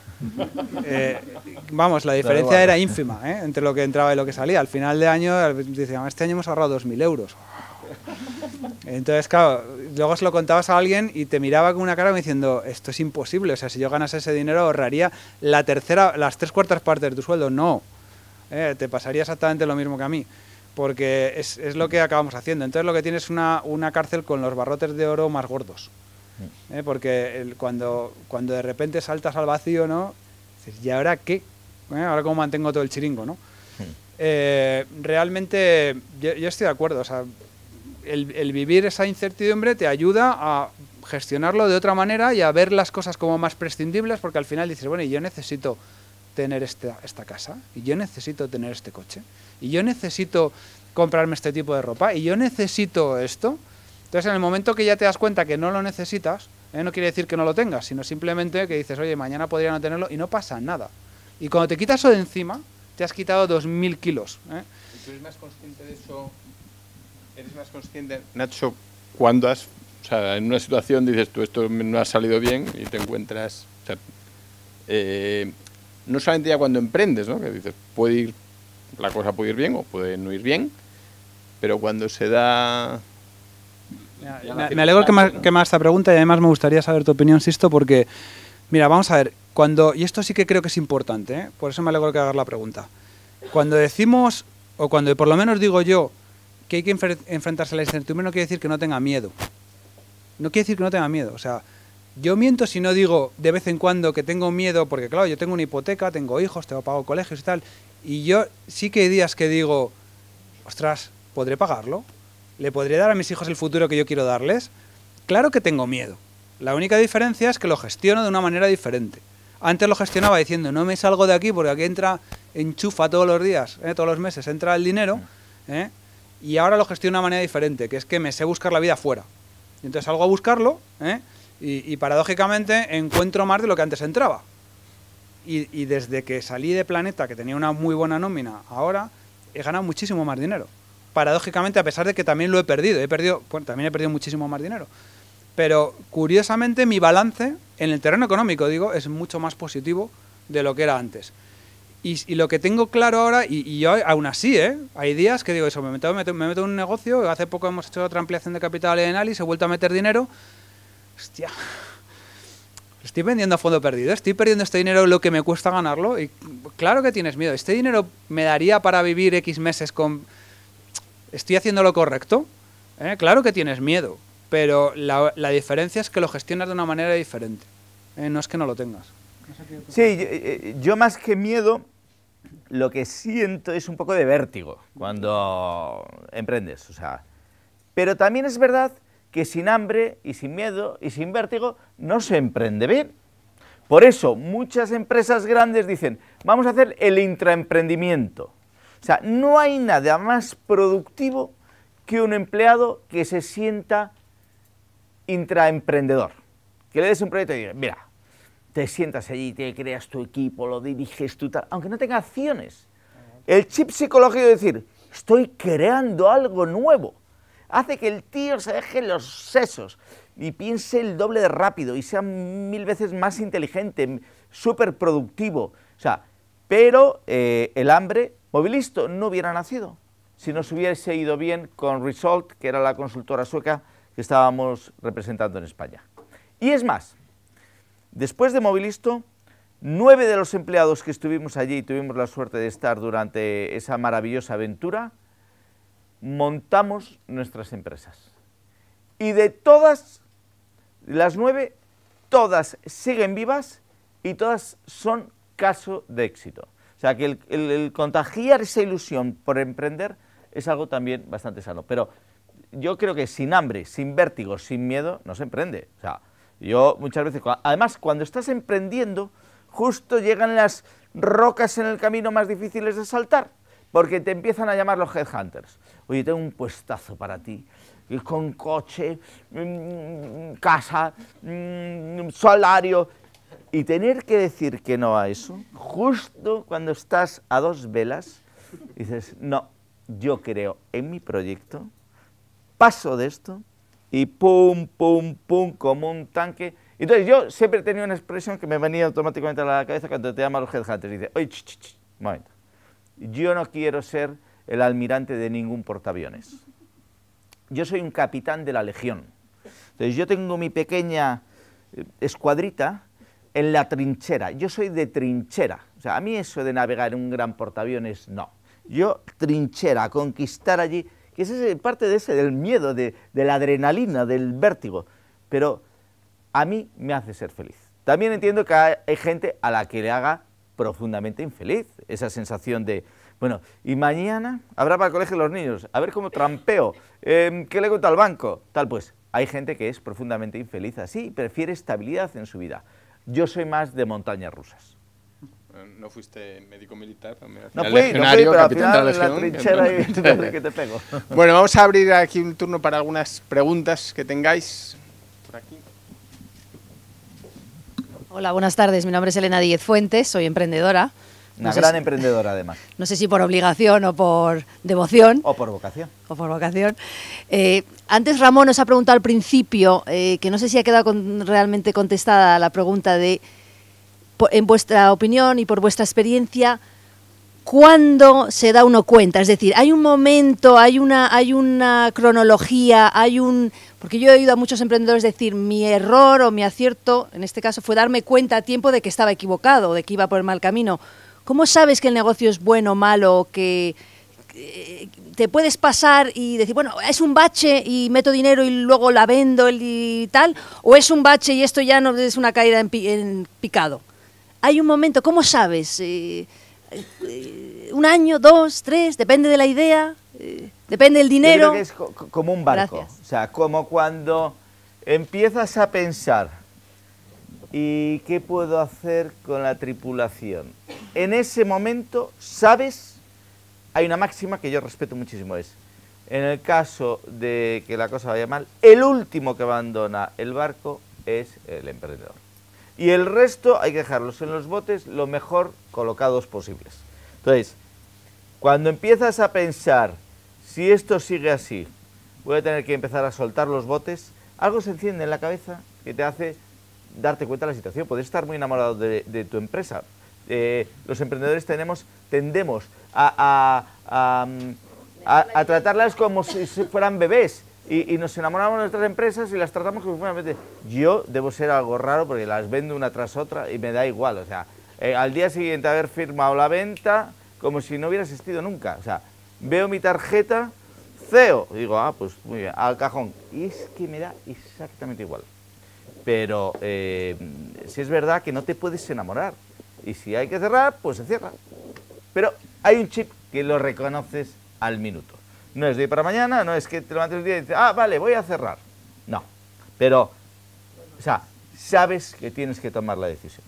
S4: Vamos, la diferencia era ínfima, ¿eh? Entre lo que entraba y lo que salía. Al final de año decían, este año hemos ahorrado 2.000 euros. Entonces, claro, luego se lo contabas a alguien y te miraba con una cara diciendo, esto es imposible, o sea, si yo ganase ese dinero ahorraría las 3/4 partes de tu sueldo. No, te pasaría exactamente lo mismo que a mí, porque es lo que acabamos haciendo. Entonces lo que tienes es una cárcel con los barrotes de oro más gordos. Porque cuando de repente saltas al vacío, ¿no? Dices, ¿y ahora qué? ¿Ahora cómo mantengo todo el chiringo, no? Realmente yo estoy de acuerdo, o sea, el vivir esa incertidumbre te ayuda a gestionarlo de otra manera y a ver las cosas como más prescindibles, porque al final dices, bueno, y yo necesito tener esta casa, y yo necesito tener este coche, y yo necesito comprarme este tipo de ropa, y yo necesito esto. Entonces, en el momento que ya te das cuenta que no lo necesitas, no quiere decir que no lo tengas, sino simplemente que dices, oye, mañana podría no tenerlo y no pasa nada. Y cuando te quitas eso de encima, te has quitado 2.000 kilos.
S3: ¿Tú eres más consciente de eso? ¿Eres más consciente, Nacho, cuando has, o sea, en una situación dices tú, esto no ha salido bien y te encuentras, o sea, no solamente ya cuando emprendes, ¿no? Que dices, la cosa puede ir bien o puede no ir bien, pero cuando se da...
S4: Me alegro que me hagas esta pregunta y además me gustaría saber tu opinión, Sisto, porque, mira, vamos a ver, y esto sí que creo que es importante, por eso me alegro que hagas la pregunta. Cuando decimos, o cuando por lo menos digo yo, que hay que enfrentarse a la incertidumbre, no quiere decir que no tenga miedo. No quiere decir que no tenga miedo, o sea, Yo miento si no digo de vez en cuando que tengo miedo, porque claro, yo tengo una hipoteca, tengo hijos, tengo pago colegios y tal, y yo sí que hay días que digo, ostras, ¿podré pagarlo? ¿Le podré dar a mis hijos el futuro que yo quiero darles? Claro que tengo miedo. La única diferencia es que lo gestiono de una manera diferente. Antes lo gestionaba diciendo, no me salgo de aquí porque aquí enchufa todos los días, todos los meses, entra el dinero, y ahora lo gestiono de una manera diferente, que es que me sé buscar la vida fuera. Y entonces salgo a buscarlo, y paradójicamente encuentro más de lo que antes entraba. Y desde que salí de Planeta, que tenía una muy buena nómina, ahora he ganado muchísimo más dinero. Paradójicamente, a pesar de que también lo he perdido. También he perdido muchísimo más dinero. Pero, curiosamente, mi balance, en el terreno económico, digo, es mucho más positivo de lo que era antes. Y lo que tengo claro ahora, y yo aún así, hay días que digo eso, me meto en un negocio, hace poco hemos hecho otra ampliación de capital en Alice, he vuelto a meter dinero, hostia, estoy vendiendo a fondo perdido, estoy perdiendo este dinero lo que me cuesta ganarlo, y claro que tienes miedo, ¿este dinero me daría para vivir X meses con... ¿Estoy haciendo lo correcto? Claro que tienes miedo, pero la diferencia es que lo gestionas de una manera diferente, no es que no lo tengas.
S2: Sí, yo más que miedo, lo que siento es un poco de vértigo cuando emprendes, o sea, pero también es verdad que sin hambre y sin miedo y sin vértigo no se emprende bien. Por eso muchas empresas grandes dicen, vamos a hacer el intraemprendimiento. O sea, no hay nada más productivo que un empleado que se sienta intraemprendedor. Que le des un proyecto y digas, mira, te sientas allí, te creas tu equipo, lo diriges tú, tal, aunque no tenga acciones. El chip psicológico de decir, estoy creando algo nuevo, hace que el tío se deje los sesos y piense el doble de rápido y sea 1000 veces más inteligente, súper productivo. O sea, pero el hambre, Movilisto no hubiera nacido si no se hubiese ido bien con Result, que era la consultora sueca que estábamos representando en España. Y es más, después de Movilisto, 9 de los empleados que estuvimos allí y tuvimos la suerte de estar durante esa maravillosa aventura, montamos nuestras empresas. Y de todas las 9, todas siguen vivas y todas son caso de éxito. O sea que el contagiar esa ilusión por emprender es algo también bastante sano. Pero yo creo que sin hambre, sin vértigo, sin miedo, no se emprende. O sea, yo muchas veces, además cuando estás emprendiendo, justo llegan las rocas en el camino más difíciles de saltar, porque te empiezan a llamar los headhunters. Oye, tengo un puestazo para ti, con coche, casa, salario, y tener que decir que no a eso, justo cuando estás a 2 velas, dices, no, yo creo en mi proyecto, paso de esto, y pum, pum, pum, como un tanque. Entonces yo siempre he tenido una expresión que me venía automáticamente a la cabeza cuando te llaman los headhunters. Dice, oye, un momento, yo no quiero ser el almirante de ningún portaaviones. Yo soy un capitán de la legión. Entonces yo tengo mi pequeña escuadrita en la trinchera. Yo soy de trinchera. O sea, a mí eso de navegar en un gran portaaviones, no. Yo trinchera, conquistar allí, que es parte de ese, del miedo, de la adrenalina, del vértigo. Pero a mí me hace ser feliz. También entiendo que hay gente a la que le haga profundamente infeliz esa sensación de, bueno, y mañana habrá para el colegio de los niños, a ver cómo trampeo, ¿qué le cuento al banco? Tal, pues hay gente que es profundamente infeliz así, prefiere estabilidad en su vida. Yo soy más de montañas rusas.
S3: No fuiste médico militar,
S2: no fui, pero al final en la trinchera y que te pego.
S3: Bueno, vamos a abrir aquí un turno para algunas preguntas que tengáis por aquí.
S5: Hola, buenas tardes. Mi nombre es Elena Díez Fuentes, soy emprendedora.
S2: Una gran emprendedora, además.
S5: No sé si por obligación o por devoción.
S2: O por vocación.
S5: O por vocación. Antes Ramón nos ha preguntado al principio, que no sé si ha quedado realmente contestada la pregunta de, en vuestra opinión y por vuestra experiencia, ¿cuándo se da uno cuenta? Es decir, ¿hay un momento, hay una cronología, porque yo he oído a muchos emprendedores decir, mi error o mi acierto, en este caso, fue darme cuenta a tiempo de que estaba equivocado, de que iba por el mal camino. ¿Cómo sabes que el negocio es bueno o malo, que te puedes pasar y decir, bueno, es un bache y meto dinero y luego la vendo y tal, o es un bache y esto ya no es una caída en picado. Hay un momento, ¿cómo sabes? ¿Un año, 2, 3? Depende de la idea, depende del dinero.
S2: Yo creo que es como un barco.
S5: Gracias.
S2: O sea, como cuando empiezas a pensar, ¿y qué puedo hacer con la tripulación? En ese momento, sabes, hay una máxima que yo respeto muchísimo, es, en el caso de que la cosa vaya mal, el último que abandona el barco es el emprendedor. Y el resto hay que dejarlos en los botes lo mejor colocados posibles. Entonces, cuando empiezas a pensar, si esto sigue así, voy a tener que empezar a soltar los botes, algo se enciende en la cabeza que te hace darte cuenta de la situación. Puedes estar muy enamorado de tu empresa. Los emprendedores tendemos a tratarlas como si fueran bebés y nos enamoramos de nuestras empresas y las tratamos como si fueran bebés. Yo debo ser algo raro porque las vendo una tras otra y me da igual. O sea, al día siguiente haber firmado la venta como si no hubiera existido nunca. O sea, veo mi tarjeta CEO y digo, pues muy bien, al cajón. Y es que me da exactamente igual. Pero si es verdad que no te puedes enamorar. Y si hay que cerrar, pues se cierra. Pero hay un chip que lo reconoces al minuto. No es de hoy para mañana, no es que te levantes el día y dices, vale, voy a cerrar. No. Pero, o sea, sabes que tienes que tomar la decisión.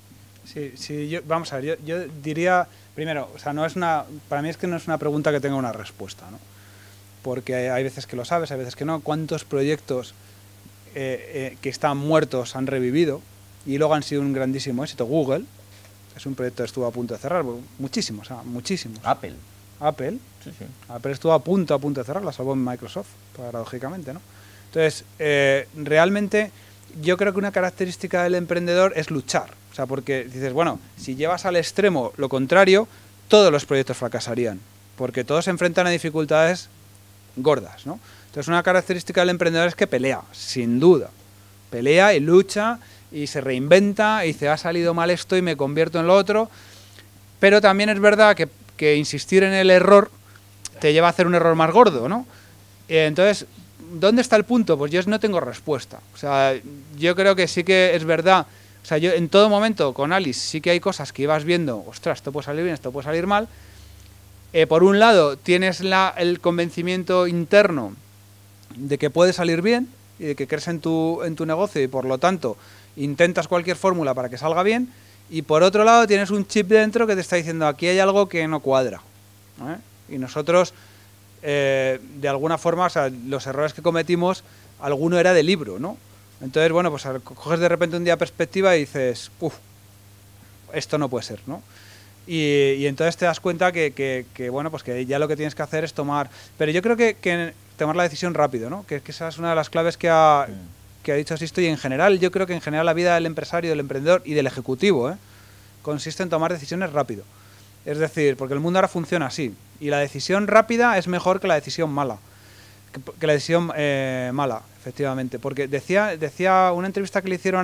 S4: Sí, vamos a ver, yo diría, primero, o sea, para mí es que no es una pregunta que tenga una respuesta, ¿no? Porque hay veces que lo sabes, hay veces que no. ¿Cuántos proyectos que están muertos han revivido y luego han sido un grandísimo éxito? Google es un proyecto que estuvo a punto de cerrar, muchísimos, muchísimos.
S2: Apple. Sí.
S4: Apple estuvo a punto de cerrar, la salvó Microsoft, paradójicamente, ¿no? Entonces, realmente yo creo que una característica del emprendedor es luchar. O sea, porque dices, bueno, si llevas al extremo lo contrario, todos los proyectos fracasarían, porque todos se enfrentan a dificultades gordas, ¿no? Entonces, una característica del emprendedor es que pelea, sin duda. Pelea y lucha y se reinventa y dice, ha salido mal esto y me convierto en lo otro. Pero también es verdad que insistir en el error te lleva a hacer un error más gordo, ¿no? Entonces, ¿dónde está el punto? Pues yo no tengo respuesta. O sea, yo creo que sí que es verdad. O sea, yo en todo momento con Alice sí que hay cosas que ibas viendo, ostras, esto puede salir bien, esto puede salir mal. Por un lado, tienes el convencimiento interno de que puede salir bien y de que crees en tu negocio y por lo tanto intentas cualquier fórmula para que salga bien, y por otro lado tienes un chip dentro que te está diciendo aquí hay algo que no cuadra, ¿eh? Y nosotros de alguna forma, o sea, los errores que cometimos, alguno era de libro, ¿no? Entonces, bueno, pues coges de repente un día perspectiva y dices, esto no puede ser, ¿no? Y entonces te das cuenta que bueno, pues que ya lo que tienes que hacer es tomar... Pero yo creo que tomar la decisión rápido, ¿no? Que esa es una de las claves que ha dicho Sisto, y en general, yo creo que en general la vida del empresario, del emprendedor y del ejecutivo, consiste en tomar decisiones rápido. Es decir, porque el mundo ahora funciona así, y la decisión rápida es mejor que la decisión mala. Que la decisión mala, efectivamente. Porque decía una entrevista que le hicieron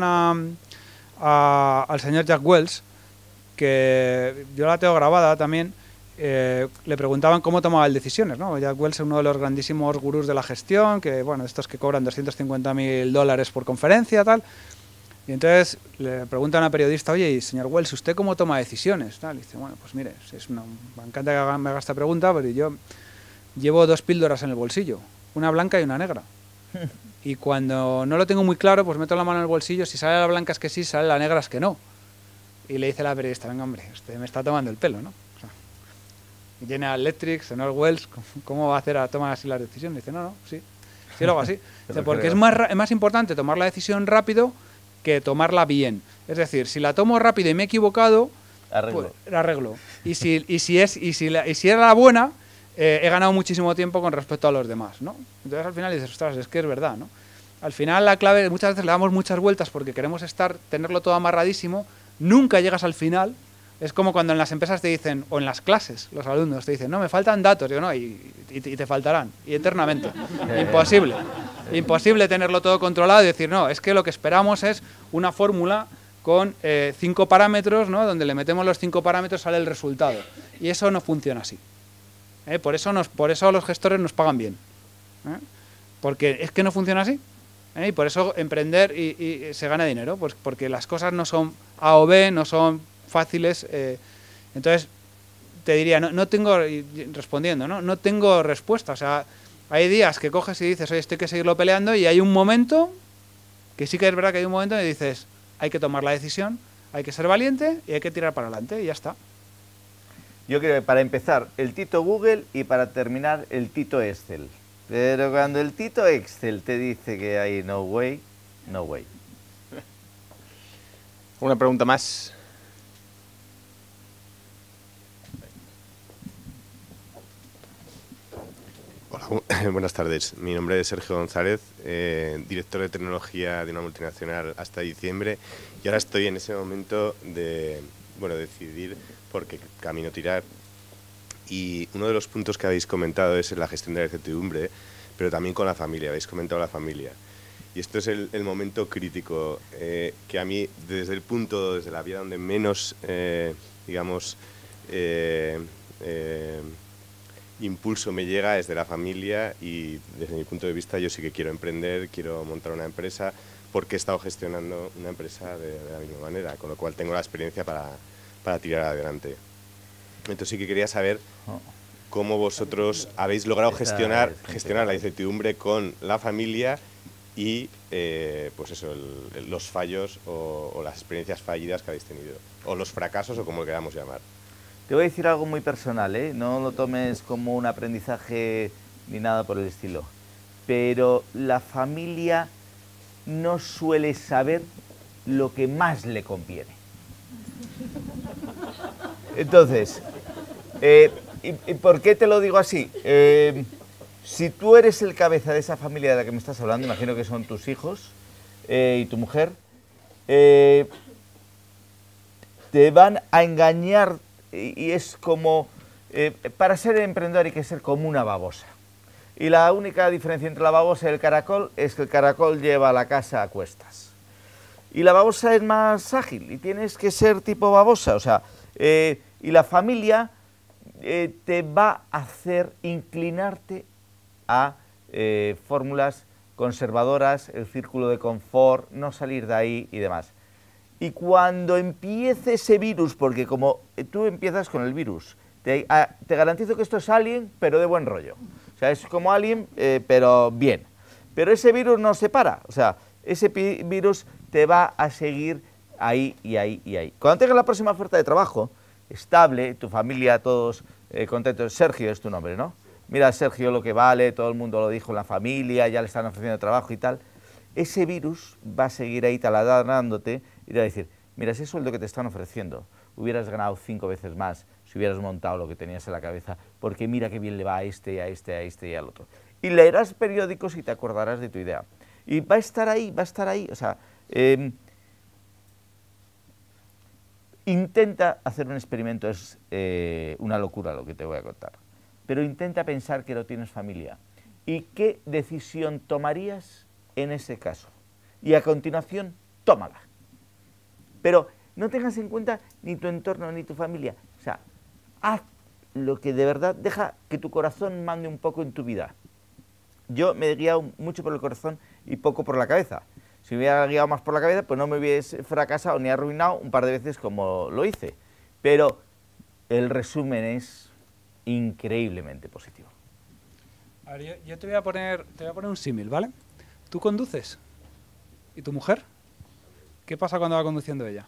S4: al señor Jack Welch, que yo la tengo grabada también, le preguntaban cómo tomaba decisiones, ¿no? Jack Welch es uno de los grandísimos gurús de la gestión, que bueno, estos que cobran $250.000 por conferencia, tal. Y entonces le pregunta a una periodista, oye, y señor Welch, ¿usted cómo toma decisiones? Tal. Y dice, bueno, pues mire, me encanta que me haga esta pregunta, pero yo llevo 2 píldoras en el bolsillo, una blanca y una negra. Y cuando no lo tengo muy claro, pues meto la mano en el bolsillo, si sale la blanca es que sí, si sale la negra es que no. Y le dice la periodista, venga hombre, usted me está tomando el pelo, ¿no? O sea, General Electric, señor Welch, ¿cómo va a hacer a tomar así las decisiones? Dice, no, sí lo hago así. Dice, porque es más importante tomar la decisión rápido que tomarla bien. Es decir, si la tomo rápido y me he equivocado, pues, la arreglo. Y si era la buena, he ganado muchísimo tiempo con respecto a los demás, ¿no? Entonces al final dices, ostras, es que es verdad, ¿no? Al final la clave, muchas veces le damos muchas vueltas porque queremos tenerlo todo amarradísimo, nunca llegas al final. Es como cuando en las empresas te dicen, o en las clases, los alumnos te dicen, no, me faltan datos. Digo, no, y te faltarán, y eternamente. Imposible. Imposible tenerlo todo controlado y decir, no, es que lo que esperamos es una fórmula con 5 parámetros, ¿no? Donde le metemos los 5 parámetros, sale el resultado. Y eso no funciona así. Por eso los gestores nos pagan bien. Porque es que no funciona así. Y por eso emprender y se gana dinero, pues porque las cosas no son A o B, no son fáciles. Entonces, te diría, no tengo, respondiendo, no tengo respuesta. O sea, hay días que coges y dices, oye, esto hay que seguirlo peleando, y hay un momento, que sí que es verdad que hay un momento en que dices, hay que tomar la decisión, hay que ser valiente y hay que tirar para adelante, y ya está.
S2: Yo creo que para empezar, el Tito Google, y para terminar, el Tito Excel. Pero cuando el Tito Excel te dice que hay no way, no way.
S3: Una pregunta más.
S6: Hola, buenas tardes. Mi nombre es Sergio González, director de tecnología de una multinacional hasta diciembre, y ahora estoy en ese momento de decidir por qué camino tirar. Y uno de los puntos que habéis comentado es la gestión de la incertidumbre, pero también con la familia. Habéis comentado la familia. Y esto es el momento crítico que a mí, desde la vida donde menos, impulso me llega, desde la familia, y desde mi punto de vista yo sí que quiero emprender, quiero montar una empresa, porque he estado gestionando una empresa de la misma manera, con lo cual tengo la experiencia para tirar adelante. Entonces sí que quería saber cómo vosotros habéis logrado gestionar la incertidumbre con la familia y pues eso, los fallos o las experiencias fallidas que habéis tenido, o los fracasos, o como lo queramos llamar.
S2: Te voy a decir algo muy personal, ¿eh? No lo tomes como un aprendizaje ni nada por el estilo. Pero la familia no suele saber lo que más le conviene. Entonces, ¿y por qué te lo digo así? Si tú eres el cabeza de esa familia de la que me estás hablando, imagino que son tus hijos y tu mujer, te van a engañar. Y es como, para ser emprendedor hay que ser como una babosa. Y la única diferencia entre la babosa y el caracol es que el caracol lleva la casa a cuestas. Y la babosa es más ágil y tienes que ser tipo babosa. O sea, y la familia te va a hacer inclinarte a fórmulas conservadoras, el círculo de confort, no salir de ahí y demás. Y cuando empiece ese virus, porque como tú empiezas con el virus, te garantizo que esto es Alien, pero de buen rollo. O sea, es como Alien, pero bien. Pero ese virus no se para. O sea, ese virus te va a seguir ahí y ahí y ahí. Cuando tengas la próxima oferta de trabajo, estable, tu familia, todos contentos. Sergio es tu nombre, ¿no? Mira, Sergio, lo que vale, todo el mundo lo dijo en la familia, ya le están ofreciendo trabajo y tal. Ese virus va a seguir ahí taladrándote y te va a decir, mira, ese sueldo que te están ofreciendo, hubieras ganado 5 veces más si hubieras montado lo que tenías en la cabeza, porque mira qué bien le va a este, a este, a este y al otro. Y leerás periódicos y te acordarás de tu idea. Y va a estar ahí, o sea, intenta hacer un experimento, es una locura lo que te voy a contar, pero intenta pensar que no tienes familia. ¿Y qué decisión tomarías en ese caso? Y a continuación, tómala. Pero no tengas en cuenta ni tu entorno ni tu familia. O sea, haz lo que de verdad, deja que tu corazón mande un poco en tu vida. Yo me he guiado mucho por el corazón y poco por la cabeza. Si me hubiera guiado más por la cabeza, pues no me hubiese fracasado ni arruinado un par de veces como lo hice. Pero el resumen es increíblemente positivo.
S4: A ver, yo te voy a poner un símil, ¿vale? Tú conduces. ¿Y tu mujer? ¿Qué pasa cuando va conduciendo ella?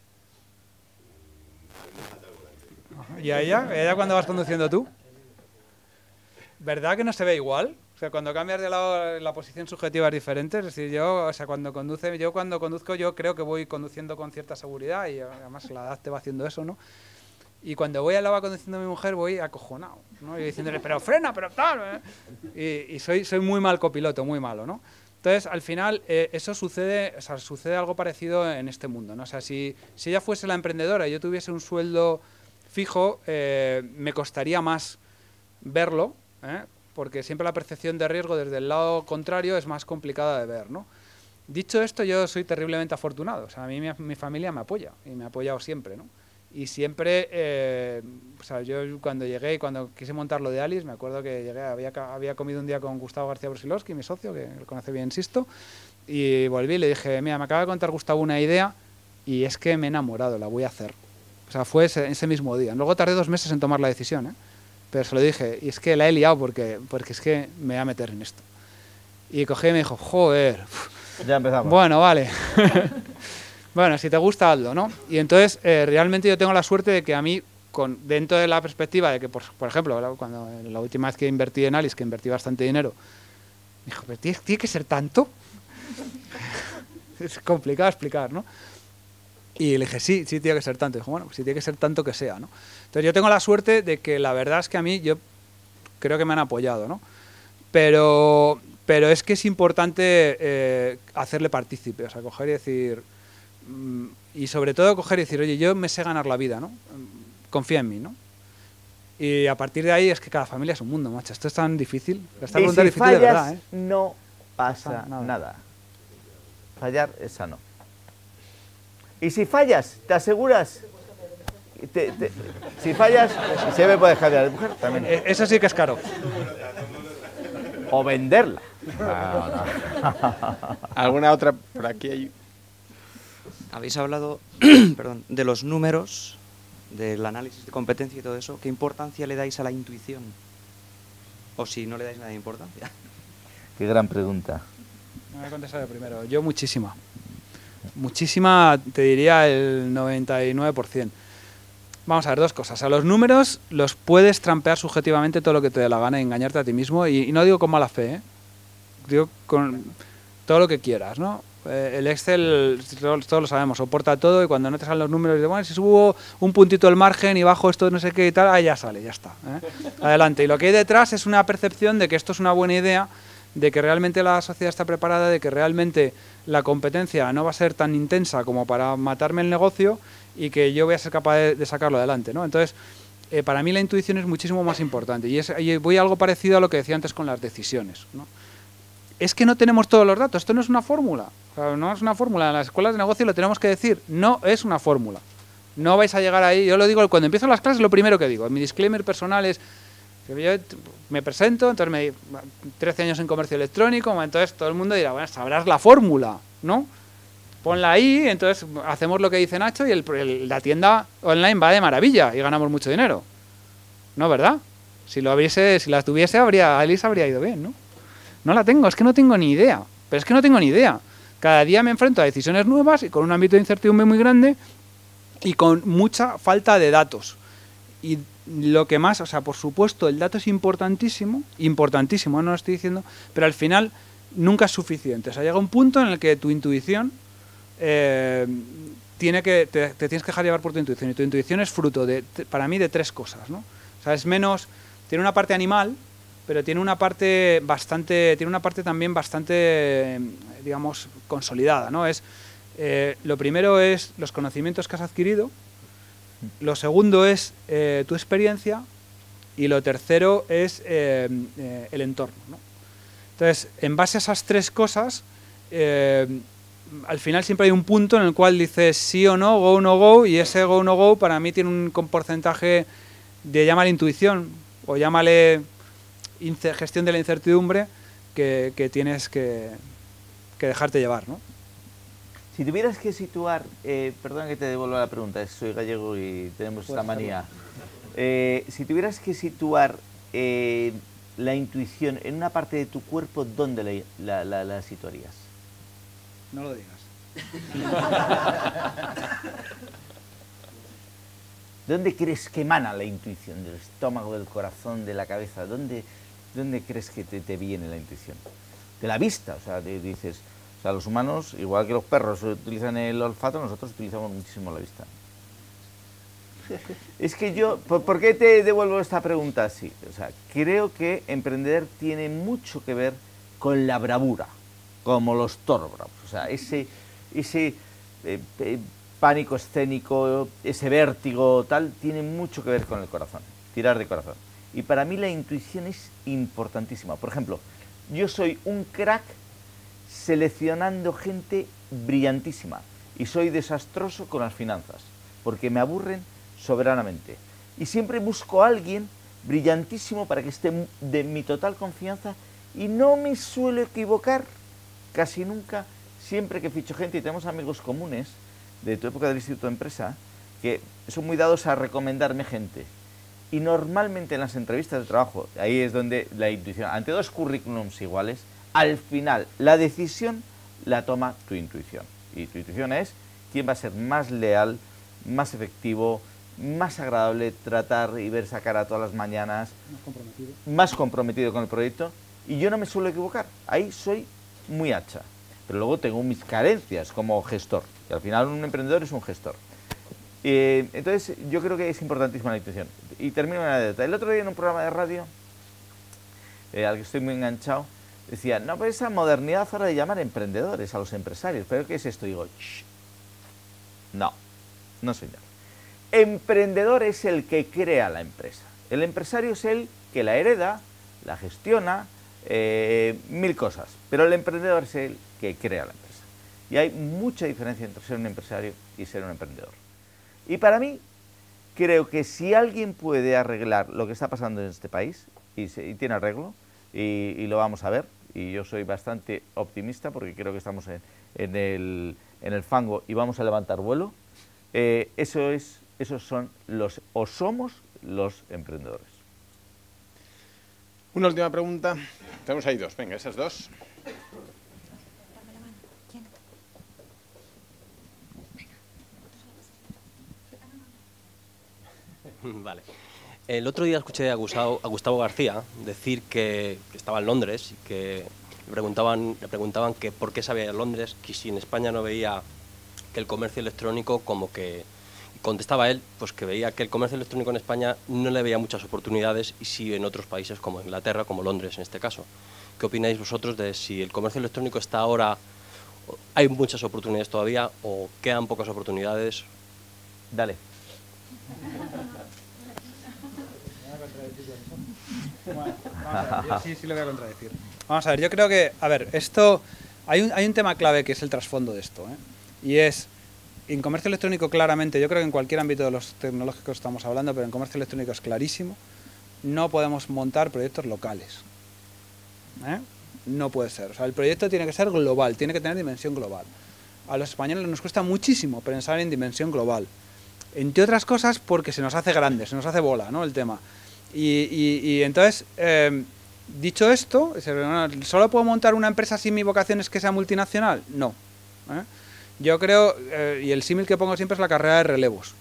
S4: ¿Y a ella? ¿Y a ella cuando vas conduciendo tú? ¿Verdad que no se ve igual? O sea, cuando cambias de lado, la posición subjetiva es diferente. Es decir, cuando conduzco, yo creo que voy conduciendo con cierta seguridad, y además la edad te va haciendo eso, ¿no? Y cuando voy al lado conduciendo a mi mujer, voy acojonado, ¿no? Y diciéndole, pero frena, pero tal, ¿eh? Y soy muy mal copiloto, muy malo, ¿no? Entonces, al final, eso sucede, o sea, sucede algo parecido en este mundo, ¿no? O sea, si ella fuese la emprendedora y yo tuviese un sueldo fijo, me costaría más verlo, porque siempre la percepción de riesgo desde el lado contrario es más complicada de ver, ¿no? Dicho esto, yo soy terriblemente afortunado. O sea, a mí mi familia me apoya, y me ha apoyado siempre, ¿no? Y siempre, o sea, yo cuando llegué y cuando quise montar lo de Alice, me acuerdo que llegué, había comido un día con Gustavo García Brusilowski, mi socio, que lo conoce bien Sisto, y volví y le dije, mira, me acaba de contar Gustavo una idea y es que me he enamorado, la voy a hacer. O sea, fue ese mismo día. Luego tardé 2 meses en tomar la decisión, ¿eh? Pero se lo dije, y es que la he liado porque es que me voy a meter en esto. Y cogí y me dijo, joder.
S2: Ya empezamos.
S4: Bueno, vale. Bueno, si te gusta, hazlo, ¿no? Y entonces, realmente yo tengo la suerte de que a mí, dentro de la perspectiva de que, por ejemplo, cuando la última vez que invertí en Alice, que invertí bastante dinero, me dijo, pero ¿tiene que ser tanto? Es complicado explicar, ¿no? Y le dije, sí, tiene que ser tanto. Y dijo, bueno, pues si tiene que ser tanto que sea, ¿no? Entonces yo tengo la suerte de que la verdad es que a mí, yo creo que me han apoyado, ¿no? Pero es que es importante hacerle partícipe, o sea, coger y decir, y sobre todo coger y decir, oye, yo me sé ganar la vida, ¿no? Confía en mí, ¿no? Y a partir de ahí es que cada familia es un mundo, macho. Esto es tan difícil. Esta pregunta es difícil de verdad, ¿eh?
S2: No pasa nada. Fallar es sano. Y si fallas, te aseguras. Si fallas, se me puede cambiar de mujer también.
S4: Eso sí que es caro.
S2: O venderla.
S3: ¿Alguna otra por aquí?
S7: Habéis hablado perdón, de los números, del análisis de competencia y todo eso. ¿Qué importancia le dais a la intuición? O si no le dais nada de importancia.
S2: Qué gran pregunta.
S4: Me voy a contestar primero. Yo muchísima. Muchísima, te diría el 99%. Vamos a ver, 2 cosas. A los números los puedes trampear subjetivamente todo lo que te dé la gana y engañarte a ti mismo. Y no digo con mala fe, ¿eh? Digo con todo lo que quieras, ¿no? El Excel, todos lo sabemos, soporta todo y cuando no te salen los números, dices, bueno, si subo un puntito el margen y bajo esto no sé qué y tal, ahí ya sale, ya está, ¿eh? Adelante. Y lo que hay detrás es una percepción de que esto es una buena idea, de que realmente la sociedad está preparada, de que realmente la competencia no va a ser tan intensa como para matarme el negocio y que yo voy a ser capaz de sacarlo adelante, ¿no? Entonces, para mí la intuición es muchísimo más importante y voy a algo parecido a lo que decía antes con las decisiones, ¿no? Es que no tenemos todos los datos, esto no es una fórmula, o sea, no es una fórmula, en las escuelas de negocio lo tenemos que decir, no es una fórmula, no vais a llegar ahí, yo lo digo cuando empiezo las clases, lo primero que digo, mi disclaimer personal es que yo me presento, entonces me 13 años en comercio electrónico, entonces todo el mundo dirá, bueno, sabrás la fórmula, ¿no? Ponla ahí, entonces hacemos lo que dice Nacho y la tienda online va de maravilla y ganamos mucho dinero, ¿no, verdad? Si la tuviese, Alice habría ido bien, ¿no? No la tengo, es que no tengo ni idea. Pero es que no tengo ni idea. Cada día me enfrento a decisiones nuevas y con un ámbito de incertidumbre muy grande y con mucha falta de datos. Y lo que más, o sea, por supuesto, el dato es importantísimo, no lo estoy diciendo, pero al final nunca es suficiente. O sea, llega un punto en el que tu intuición te tienes que dejar llevar por tu intuición. Y tu intuición es fruto, para mí, de 3 cosas, ¿no? O sea, es menos, tiene una parte animal, pero tiene una parte también bastante, digamos, consolidada, ¿no? Lo primero es los conocimientos que has adquirido, lo segundo es tu experiencia y lo tercero es el entorno, ¿no? Entonces, en base a esas 3 cosas, al final siempre hay un punto en el cual dices sí o no, go o no go, y ese go o no go para mí tiene un porcentaje de, llámale intuición o llámale gestión de la incertidumbre que tienes que dejarte llevar, ¿no?
S2: Si tuvieras que situar, perdón que te devuelva la pregunta, soy gallego y tenemos esta manía. Si tuvieras que situar la intuición en una parte de tu cuerpo, ¿dónde la situarías?
S4: No lo digas.
S2: ¿Dónde crees que emana la intuición? ¿Del estómago, del corazón, de la cabeza? ¿Dónde crees que te viene la intuición? De la vista, o sea, dices, o sea, los humanos, igual que los perros utilizan el olfato, nosotros utilizamos muchísimo la vista. Es que yo, ¿por qué te devuelvo esta pregunta así? O sea, creo que emprender tiene mucho que ver con la bravura, como los toros bravos. O sea, ese pánico escénico, ese vértigo, tal, tiene mucho que ver con el corazón, tirar de corazón. Y para mí la intuición es importantísima. Por ejemplo, yo soy un crack seleccionando gente brillantísima y soy desastroso con las finanzas, porque me aburren soberanamente. Y siempre busco a alguien brillantísimo para que esté de mi total confianza y no me suelo equivocar casi nunca, siempre que ficho gente, y tenemos amigos comunes de tu época del Instituto de Empresa que son muy dados a recomendarme gente. Y normalmente en las entrevistas de trabajo, ahí es donde la intuición, ante dos currículums iguales, al final la decisión la toma tu intuición. Y tu intuición es quién va a ser más leal, más efectivo, más agradable tratar y ver esa cara todas las mañanas, más comprometido con el proyecto. Y yo no me suelo equivocar, ahí soy muy hacha. Pero luego tengo mis carencias como gestor. Y al final un emprendedor es un gestor. Entonces yo creo que es importantísima la intuición. Y termino una anécdota. El otro día en un programa de radio, al que estoy muy enganchado, decía, no, pues esa modernidad ahora de llamar emprendedores a los empresarios. ¿Pero qué es esto? Y digo, shh. No señor. Emprendedor es el que crea la empresa. El empresario es el que la hereda, la gestiona, mil cosas. Pero el emprendedor es el que crea la empresa. Y hay mucha diferencia entre ser un empresario y ser un emprendedor. Y para mí, creo que si alguien puede arreglar lo que está pasando en este país, y tiene arreglo, y lo vamos a ver, y yo soy bastante optimista porque creo que estamos en el fango y vamos a levantar vuelo, esos son o somos los emprendedores.
S3: Una última pregunta. Tenemos ahí dos. Venga, esas dos.
S8: Vale. El otro día escuché a Gustavo García decir que estaba en Londres y que le preguntaban que por qué sabía de Londres, que si en España no veía que el comercio electrónico como que... Contestaba él pues que veía que el comercio electrónico en España no le veía muchas oportunidades y sí en otros países como Inglaterra, como Londres en este caso. ¿Qué opináis vosotros de si el comercio electrónico está ahora, hay muchas oportunidades todavía o quedan pocas oportunidades?
S2: Dale.
S4: Yo sí lo voy a contradecir. Vamos a ver, yo creo que, esto, hay un tema clave que es el trasfondo de esto, y es, en comercio electrónico claramente, yo creo que en cualquier ámbito de los tecnológicos estamos hablando, pero en comercio electrónico es clarísimo, no podemos montar proyectos locales. No puede ser, o sea, el proyecto tiene que ser global, tiene que tener dimensión global. A los españoles nos cuesta muchísimo pensar en dimensión global, entre otras cosas porque se nos hace grande, se nos hace bola, ¿no?, el tema. Y entonces, dicho esto, ¿solo puedo montar una empresa si mi vocación es que sea multinacional? No. Yo creo, y el símil que pongo siempre es la carrera de relevos.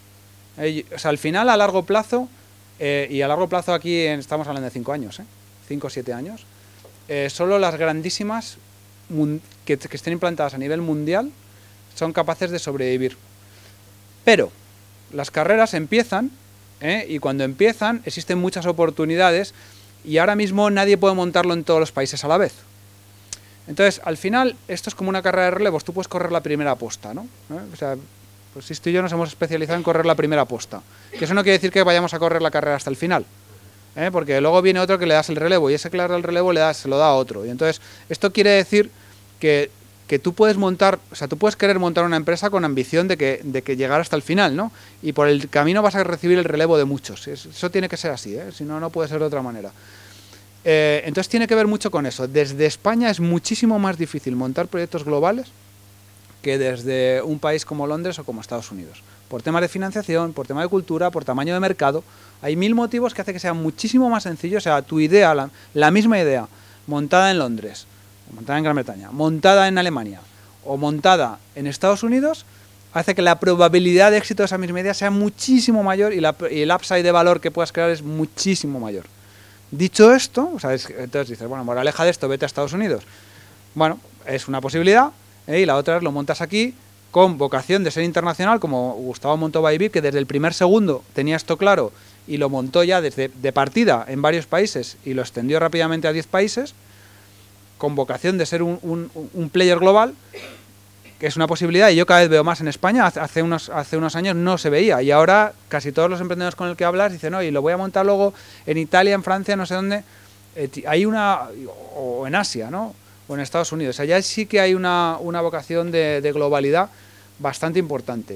S4: O sea, al final, a largo plazo, y a largo plazo aquí estamos hablando de 5 años, 5 o 7 años, solo las grandísimas que estén implantadas a nivel mundial son capaces de sobrevivir. Pero las carreras empiezan, y cuando empiezan existen muchas oportunidades y ahora mismo nadie puede montarlo en todos los países a la vez. Entonces, al final, esto es como una carrera de relevos, tú puedes correr la primera posta, ¿no? O sea, pues Sisto y yo nos hemos especializado en correr la primera posta. Que eso no quiere decir que vayamos a correr la carrera hasta el final, porque luego viene otro que le das el relevo y ese que le das el relevo se lo da a otro. Y entonces, esto quiere decir que tú puedes montar, o sea, tú puedes querer montar una empresa con ambición de que llegar hasta el final, ¿no? Y por el camino vas a recibir el relevo de muchos. Eso tiene que ser así, si no, no puede ser de otra manera. Entonces tiene que ver mucho con eso. Desde España es muchísimo más difícil montar proyectos globales que desde un país como Londres o como Estados Unidos. Por temas de financiación, por tema de cultura, por tamaño de mercado. Hay 1000 motivos que hacen que sea muchísimo más sencillo. O sea, tu idea, la misma idea, montada en Londres, montada en Gran Bretaña, montada en Alemania o montada en Estados Unidos, hace que la probabilidad de éxito de esa misma idea sea muchísimo mayor y el upside de valor que puedas crear es muchísimo mayor. Dicho esto, o sea, entonces dices, bueno, moraleja de esto, vete a Estados Unidos. Bueno, es una posibilidad, y la otra es lo montas aquí con vocación de ser internacional, como Gustavo montó Bybit, que desde el primer segundo tenía esto claro y lo montó ya desde de partida en varios países y lo extendió rápidamente a 10 países, con vocación de ser un player global, que es una posibilidad y yo cada vez veo más en España. Hace unos años no se veía y ahora casi todos los emprendedores con los que hablas dicen, no, y lo voy a montar luego en Italia, en Francia, no sé dónde. Hay o en Asia, ¿no?, o en Estados Unidos. Allá sí que hay una vocación de globalidad bastante importante.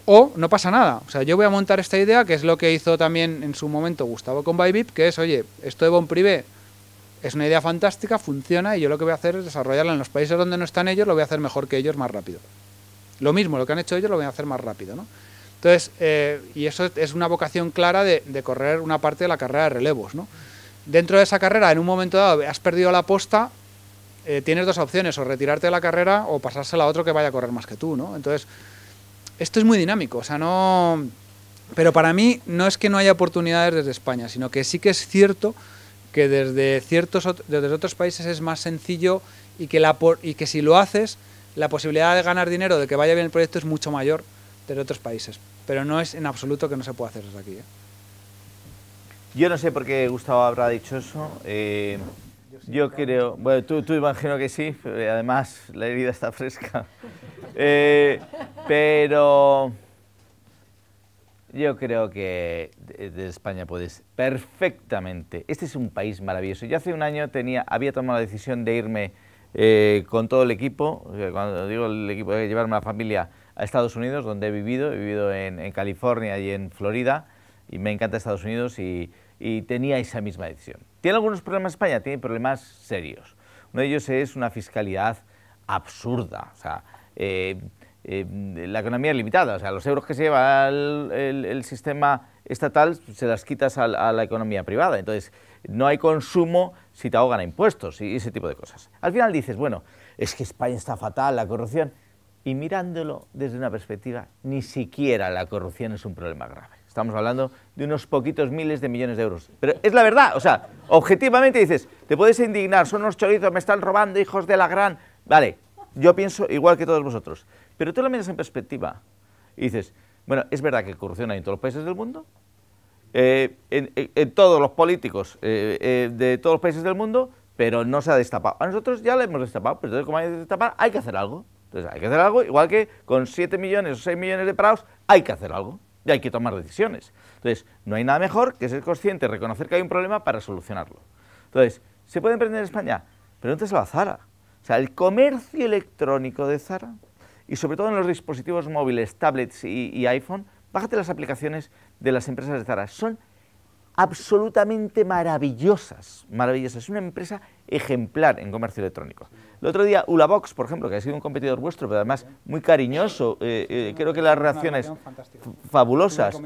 S4: O no pasa nada. O sea, yo voy a montar esta idea, que es lo que hizo también en su momento Gustavo con Bybit, que es, oye, esto de Bon Privé es una idea fantástica, funciona, y yo lo que voy a hacer es desarrollarla en los países donde no están ellos, lo voy a hacer mejor que ellos, más rápido. Lo mismo, lo que han hecho ellos lo voy a hacer más rápido, ¿no? Entonces, y eso es una vocación clara de correr una parte de la carrera de relevos, ¿no? Dentro de esa carrera, en un momento dado, has perdido la posta, tienes dos opciones, o retirarte de la carrera o pasársela a otro que vaya a correr más que tú, ¿no? Entonces, esto es muy dinámico, o sea, no... Pero para mí no es que no haya oportunidades desde España, sino que sí que es cierto que desde otros países es más sencillo y que si lo haces, la posibilidad de ganar dinero, de que vaya bien el proyecto, es mucho mayor desde otros países. Pero no es en absoluto que no se pueda hacer desde aquí, ¿eh?
S2: Yo no sé por qué Gustavo habrá dicho eso. Yo creo... Bueno, tú imagino que sí, pero además la herida está fresca. Pero yo creo que de España puedes perfectamente... Este es un país maravilloso. Yo hace un año había tomado la decisión de irme con todo el equipo, cuando digo el equipo, de llevarme a la familia a Estados Unidos, donde he vivido en California y en Florida, y me encanta Estados Unidos, y tenía esa misma decisión. ¿Tiene algunos problemas España? Tiene problemas serios. Uno de ellos es una fiscalidad absurda, o sea, la economía es limitada, o sea, los euros que se lleva el sistema estatal se las quitas a la economía privada, entonces no hay consumo si te ahogan a impuestos y ese tipo de cosas. Al final dices, bueno, es que España está fatal, la corrupción, y mirándolo desde una perspectiva, ni siquiera la corrupción es un problema grave. Estamos hablando de unos poquitos miles de millones de euros. Pero es la verdad, o sea, objetivamente dices, te puedes indignar, son unos chorizos, me están robando, hijos de la gran... Vale, yo pienso igual que todos vosotros, pero tú lo miras en perspectiva y dices, bueno, es verdad que corrupción hay en todos los países del mundo, en todos los políticos de todos los países del mundo, pero no se ha destapado. A nosotros ya la hemos destapado, pero entonces como hay que destapar, hay que hacer algo. Entonces hay que hacer algo, igual que con 7 millones o 6 millones de parados, hay que hacer algo. Y hay que tomar decisiones. Entonces, no hay nada mejor que ser consciente, reconocer que hay un problema para solucionarlo. Entonces, ¿se puede emprender en España? Pregúnteselo a Zara. O sea, el comercio electrónico de Zara, y sobre todo en los dispositivos móviles, tablets y iPhone, bájate las aplicaciones de las empresas de Zara. Son absolutamente maravillosas, maravillosas. Es una empresa ejemplar en comercio electrónico. El otro día, Ulabox, por ejemplo, que ha sido un competidor vuestro, pero además muy cariñoso, creo que las reacciones fabulosas,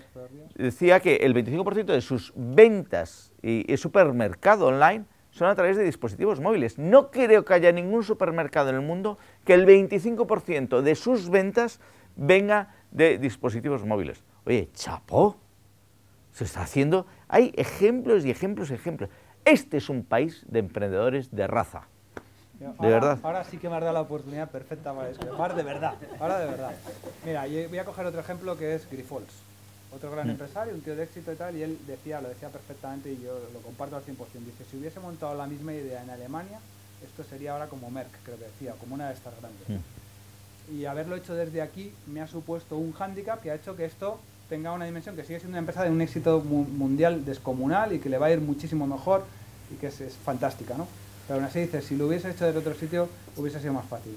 S2: decía que el 25% de sus ventas y supermercado online son a través de dispositivos móviles. No creo que haya ningún supermercado en el mundo que el 25% de sus ventas venga de dispositivos móviles. Oye, chapó, se está haciendo, hay ejemplos y ejemplos y ejemplos. Este es un país de emprendedores de raza. De verdad.
S4: Ahora sí que me has dado la oportunidad perfecta para eso. Ahora de verdad, ahora de verdad. Mira, yo voy a coger otro ejemplo que es Grifols, otro gran empresario, un tío de éxito y tal, y él lo decía perfectamente, y yo lo comparto al 100%. Dice, si hubiese montado la misma idea en Alemania, esto sería ahora como Merck, creo que decía, como una de estas grandes. Y haberlo hecho desde aquí me ha supuesto un hándicap que ha hecho que esto tenga una dimensión, que sigue siendo una empresa de un éxito mundial descomunal y que le va a ir muchísimo mejor y que es fantástica, ¿no? Pero aún así dices, si lo hubiese hecho desde otro sitio, hubiese sido más fácil.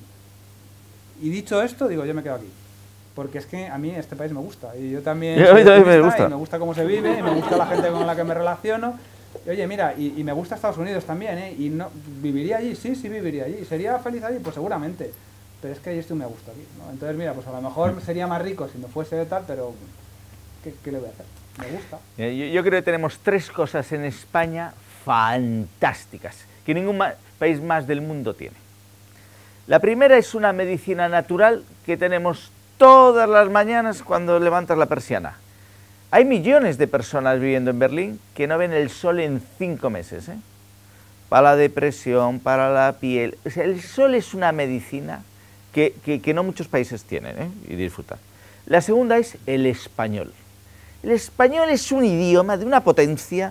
S4: Y dicho esto, digo, yo me quedo aquí. Porque es que a mí este país me gusta. Y yo también
S2: me gusta.
S4: Y me gusta cómo se vive, y me gusta la gente con la que me relaciono. Y oye, mira, y me gusta Estados Unidos también, ¿eh? Y no, ¿viviría allí? Sí, viviría allí. ¿Sería feliz allí? Pues seguramente. Pero es que esto me gusta aquí, ¿no? Entonces, mira, pues a lo mejor sería más rico si no fuese de tal, pero ¿qué le voy a hacer? Me gusta.
S2: Yo creo que tenemos 3 cosas en España fantásticas que ningún país más del mundo tiene. La primera es una medicina natural que tenemos todas las mañanas cuando levantas la persiana. Hay millones de personas viviendo en Berlín que no ven el sol en 5 meses, ¿eh? Para la depresión, para la piel. O sea, el sol es una medicina que no muchos países tienen, ¿eh? Y disfrutan. La segunda es el español. El español es un idioma de una potencia,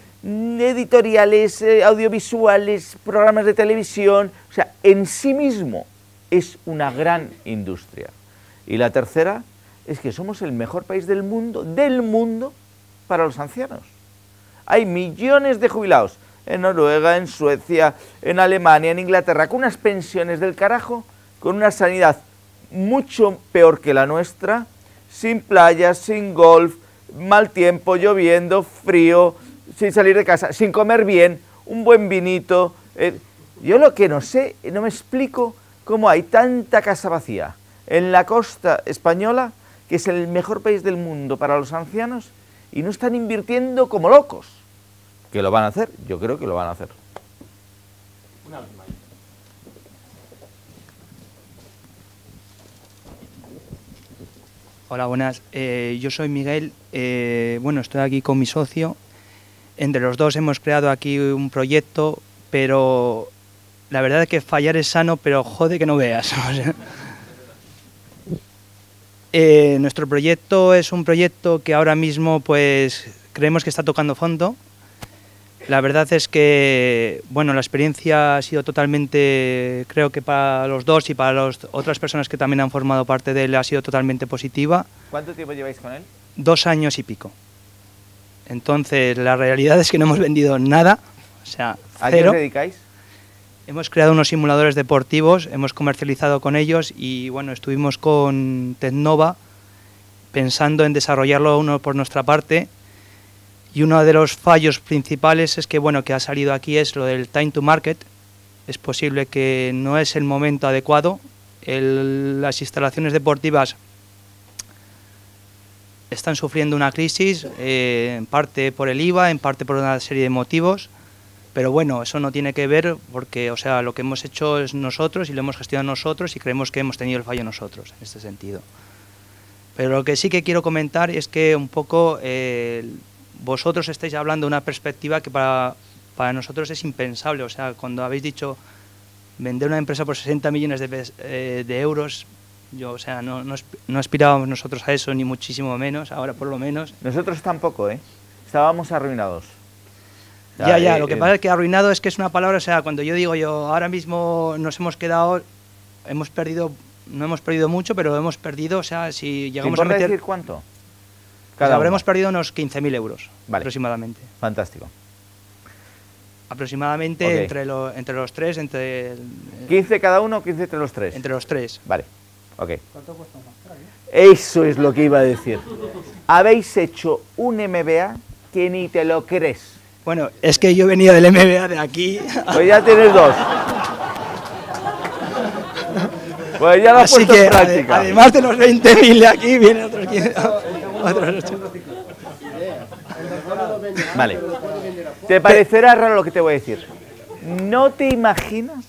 S2: editoriales, audiovisuales, programas de televisión, o sea, en sí mismo es una gran industria. Y la tercera es que somos el mejor país del mundo para los ancianos. Hay millones de jubilados en Noruega, en Suecia, en Alemania, en Inglaterra, con unas pensiones del carajo, con una sanidad mucho peor que la nuestra, sin playa, sin golf, mal tiempo, lloviendo, frío, sin salir de casa, sin comer bien, un buen vinito. Yo lo que no sé, no me explico cómo hay tanta casa vacía en la costa española, que es el mejor país del mundo para los ancianos, y no están invirtiendo como locos. ¿Que lo van a hacer? Yo creo que lo van a hacer.
S3: Una última.
S9: Hola, buenas. Yo soy Miguel. Bueno, estoy aquí con mi socio. Entre los dos hemos creado aquí un proyecto, pero la verdad es que fallar es sano, pero jode que no veas. O sea, nuestro proyecto es un proyecto que ahora mismo pues creemos que está tocando fondo. La verdad es que, bueno, la experiencia ha sido totalmente, creo que para los dos y para las otras personas que también han formado parte de él ha sido totalmente positiva.
S2: ¿Cuánto tiempo lleváis con él?
S9: 2 años y pico. Entonces, la realidad es que no hemos vendido nada, o sea,
S2: ¿A qué
S9: cero.
S2: os dedicáis?
S9: Hemos creado unos simuladores deportivos, hemos comercializado con ellos y, bueno, estuvimos con Tecnova pensando en desarrollarlo uno por nuestra parte. Y uno de los fallos principales es que, bueno, que ha salido aquí es lo del time to market. Es posible que no es el momento adecuado. Las instalaciones deportivas están sufriendo una crisis, en parte por el IVA, en parte por una serie de motivos. Pero bueno, eso no tiene que ver porque, o sea, lo que hemos hecho es nosotros y lo hemos gestionado nosotros y creemos que hemos tenido el fallo nosotros en este sentido. Pero lo que sí que quiero comentar es que un poco vosotros estáis hablando de una perspectiva que para nosotros es impensable. O sea, cuando habéis dicho vender una empresa por 60 millones de euros, yo, o sea, no aspirábamos nosotros a eso, ni muchísimo menos, ahora por lo menos.
S2: Nosotros tampoco, ¿eh? Estábamos arruinados.
S9: Ya, lo que pasa es que arruinado es que es una palabra, o sea, cuando yo digo ahora mismo nos hemos quedado, hemos perdido, no hemos perdido mucho, pero hemos perdido, o sea, si llegamos a meter...
S2: decir cuánto?
S9: Pues habremos perdido unos 15.000 euros,
S2: vale,
S9: aproximadamente.
S2: Fantástico.
S9: Aproximadamente, okay, entre los tres, entre...
S2: 15 cada uno o 15 entre los tres.
S9: Entre los tres.
S2: Vale, ok.
S4: ¿Cuánto cuesta un máster aquí?
S2: Eso es lo que iba a decir. Habéis hecho un MBA que ni te lo crees.
S9: Bueno, es que yo venía del MBA de aquí.
S2: Pues ya tienes 2. Pues ya lo has puesto en práctica.
S9: Además de los 20.000 de aquí, vienen otros 15.
S2: Vale. Te parecerá raro lo que te voy a decir. No te imaginas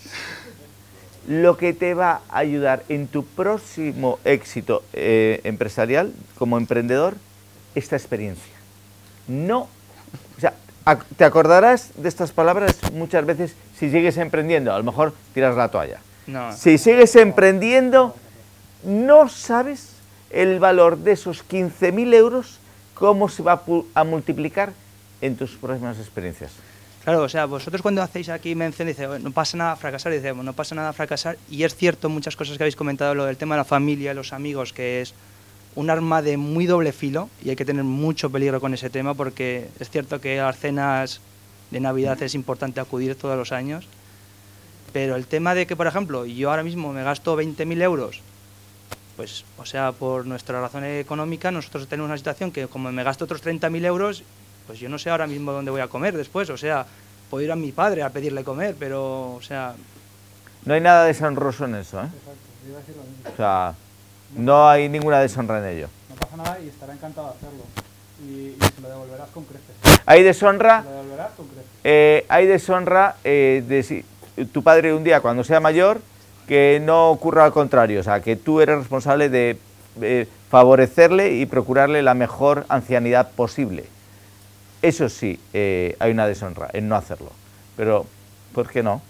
S2: lo que te va a ayudar en tu próximo éxito empresarial como emprendedor esta experiencia. No, o sea, te acordarás de estas palabras muchas veces si sigues emprendiendo. A lo mejor tiras la toalla.
S9: No.
S2: Si sigues emprendiendo, no sabes el valor de esos 15.000 euros, cómo se va a multiplicar en tus próximas experiencias.
S9: Claro, o sea, vosotros cuando hacéis aquí mención, dice, no pasa nada fracasar, dice, no pasa nada fracasar, y es cierto muchas cosas que habéis comentado, lo del tema de la familia, los amigos, que es un arma de muy doble filo, y hay que tener mucho peligro con ese tema, porque es cierto que a las cenas de Navidad es importante acudir todos los años, pero el tema de que, por ejemplo, yo ahora mismo me gasto 20.000 euros, pues, o sea, por nuestra razón económica, nosotros tenemos una situación que como me gasto otros 30.000 euros, pues yo no sé ahora mismo dónde voy a comer después, o sea, puedo ir a mi padre a pedirle comer, pero, o sea...
S2: No hay nada deshonroso en eso, ¿eh?
S4: Exacto, yo iba a decir lo mismo.
S2: O sea, no hay ninguna deshonra en ello.
S4: No pasa nada y estará encantado de hacerlo. Y se lo devolverás con creces.
S2: Hay deshonra...
S4: Se lo devolverás con creces.
S2: Hay deshonra de si tu padre un día, cuando sea mayor, que no ocurra al contrario, o sea, que tú eres responsable de favorecerle y procurarle la mejor ancianidad posible. Eso sí, hay una deshonra en no hacerlo, pero ¿por qué no?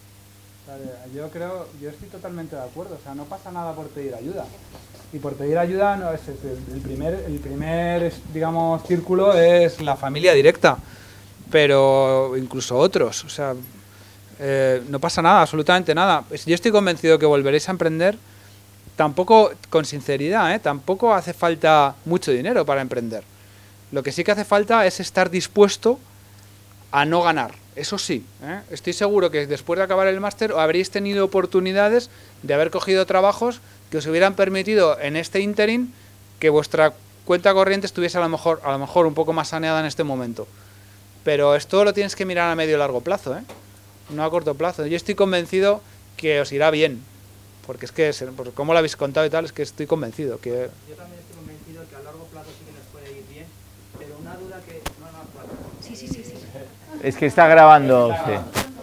S4: Yo estoy totalmente de acuerdo, o sea, no pasa nada por pedir ayuda. Y por pedir ayuda, no, el primer, digamos, círculo es la familia directa, pero incluso otros, o sea, no pasa nada, absolutamente nada. Yo estoy convencido que volveréis a emprender, tampoco, con sinceridad, tampoco hace falta mucho dinero para emprender. Lo que sí que hace falta es estar dispuesto a no ganar. Eso sí, estoy seguro que después de acabar el máster habréis tenido oportunidades de haber cogido trabajos que os hubieran permitido en este ínterin que vuestra cuenta corriente estuviese a lo mejor un poco más saneada en este momento. Pero esto lo tienes que mirar a medio y largo plazo, ¿eh? No a corto plazo. Yo estoy convencido que os irá bien, porque es que, por cómo lo habéis contado y tal, es que estoy convencido que...
S9: Yo también estoy convencido que a largo plazo sí que nos puede ir bien, pero una duda que... Sí.
S2: Es que está grabando. Sí.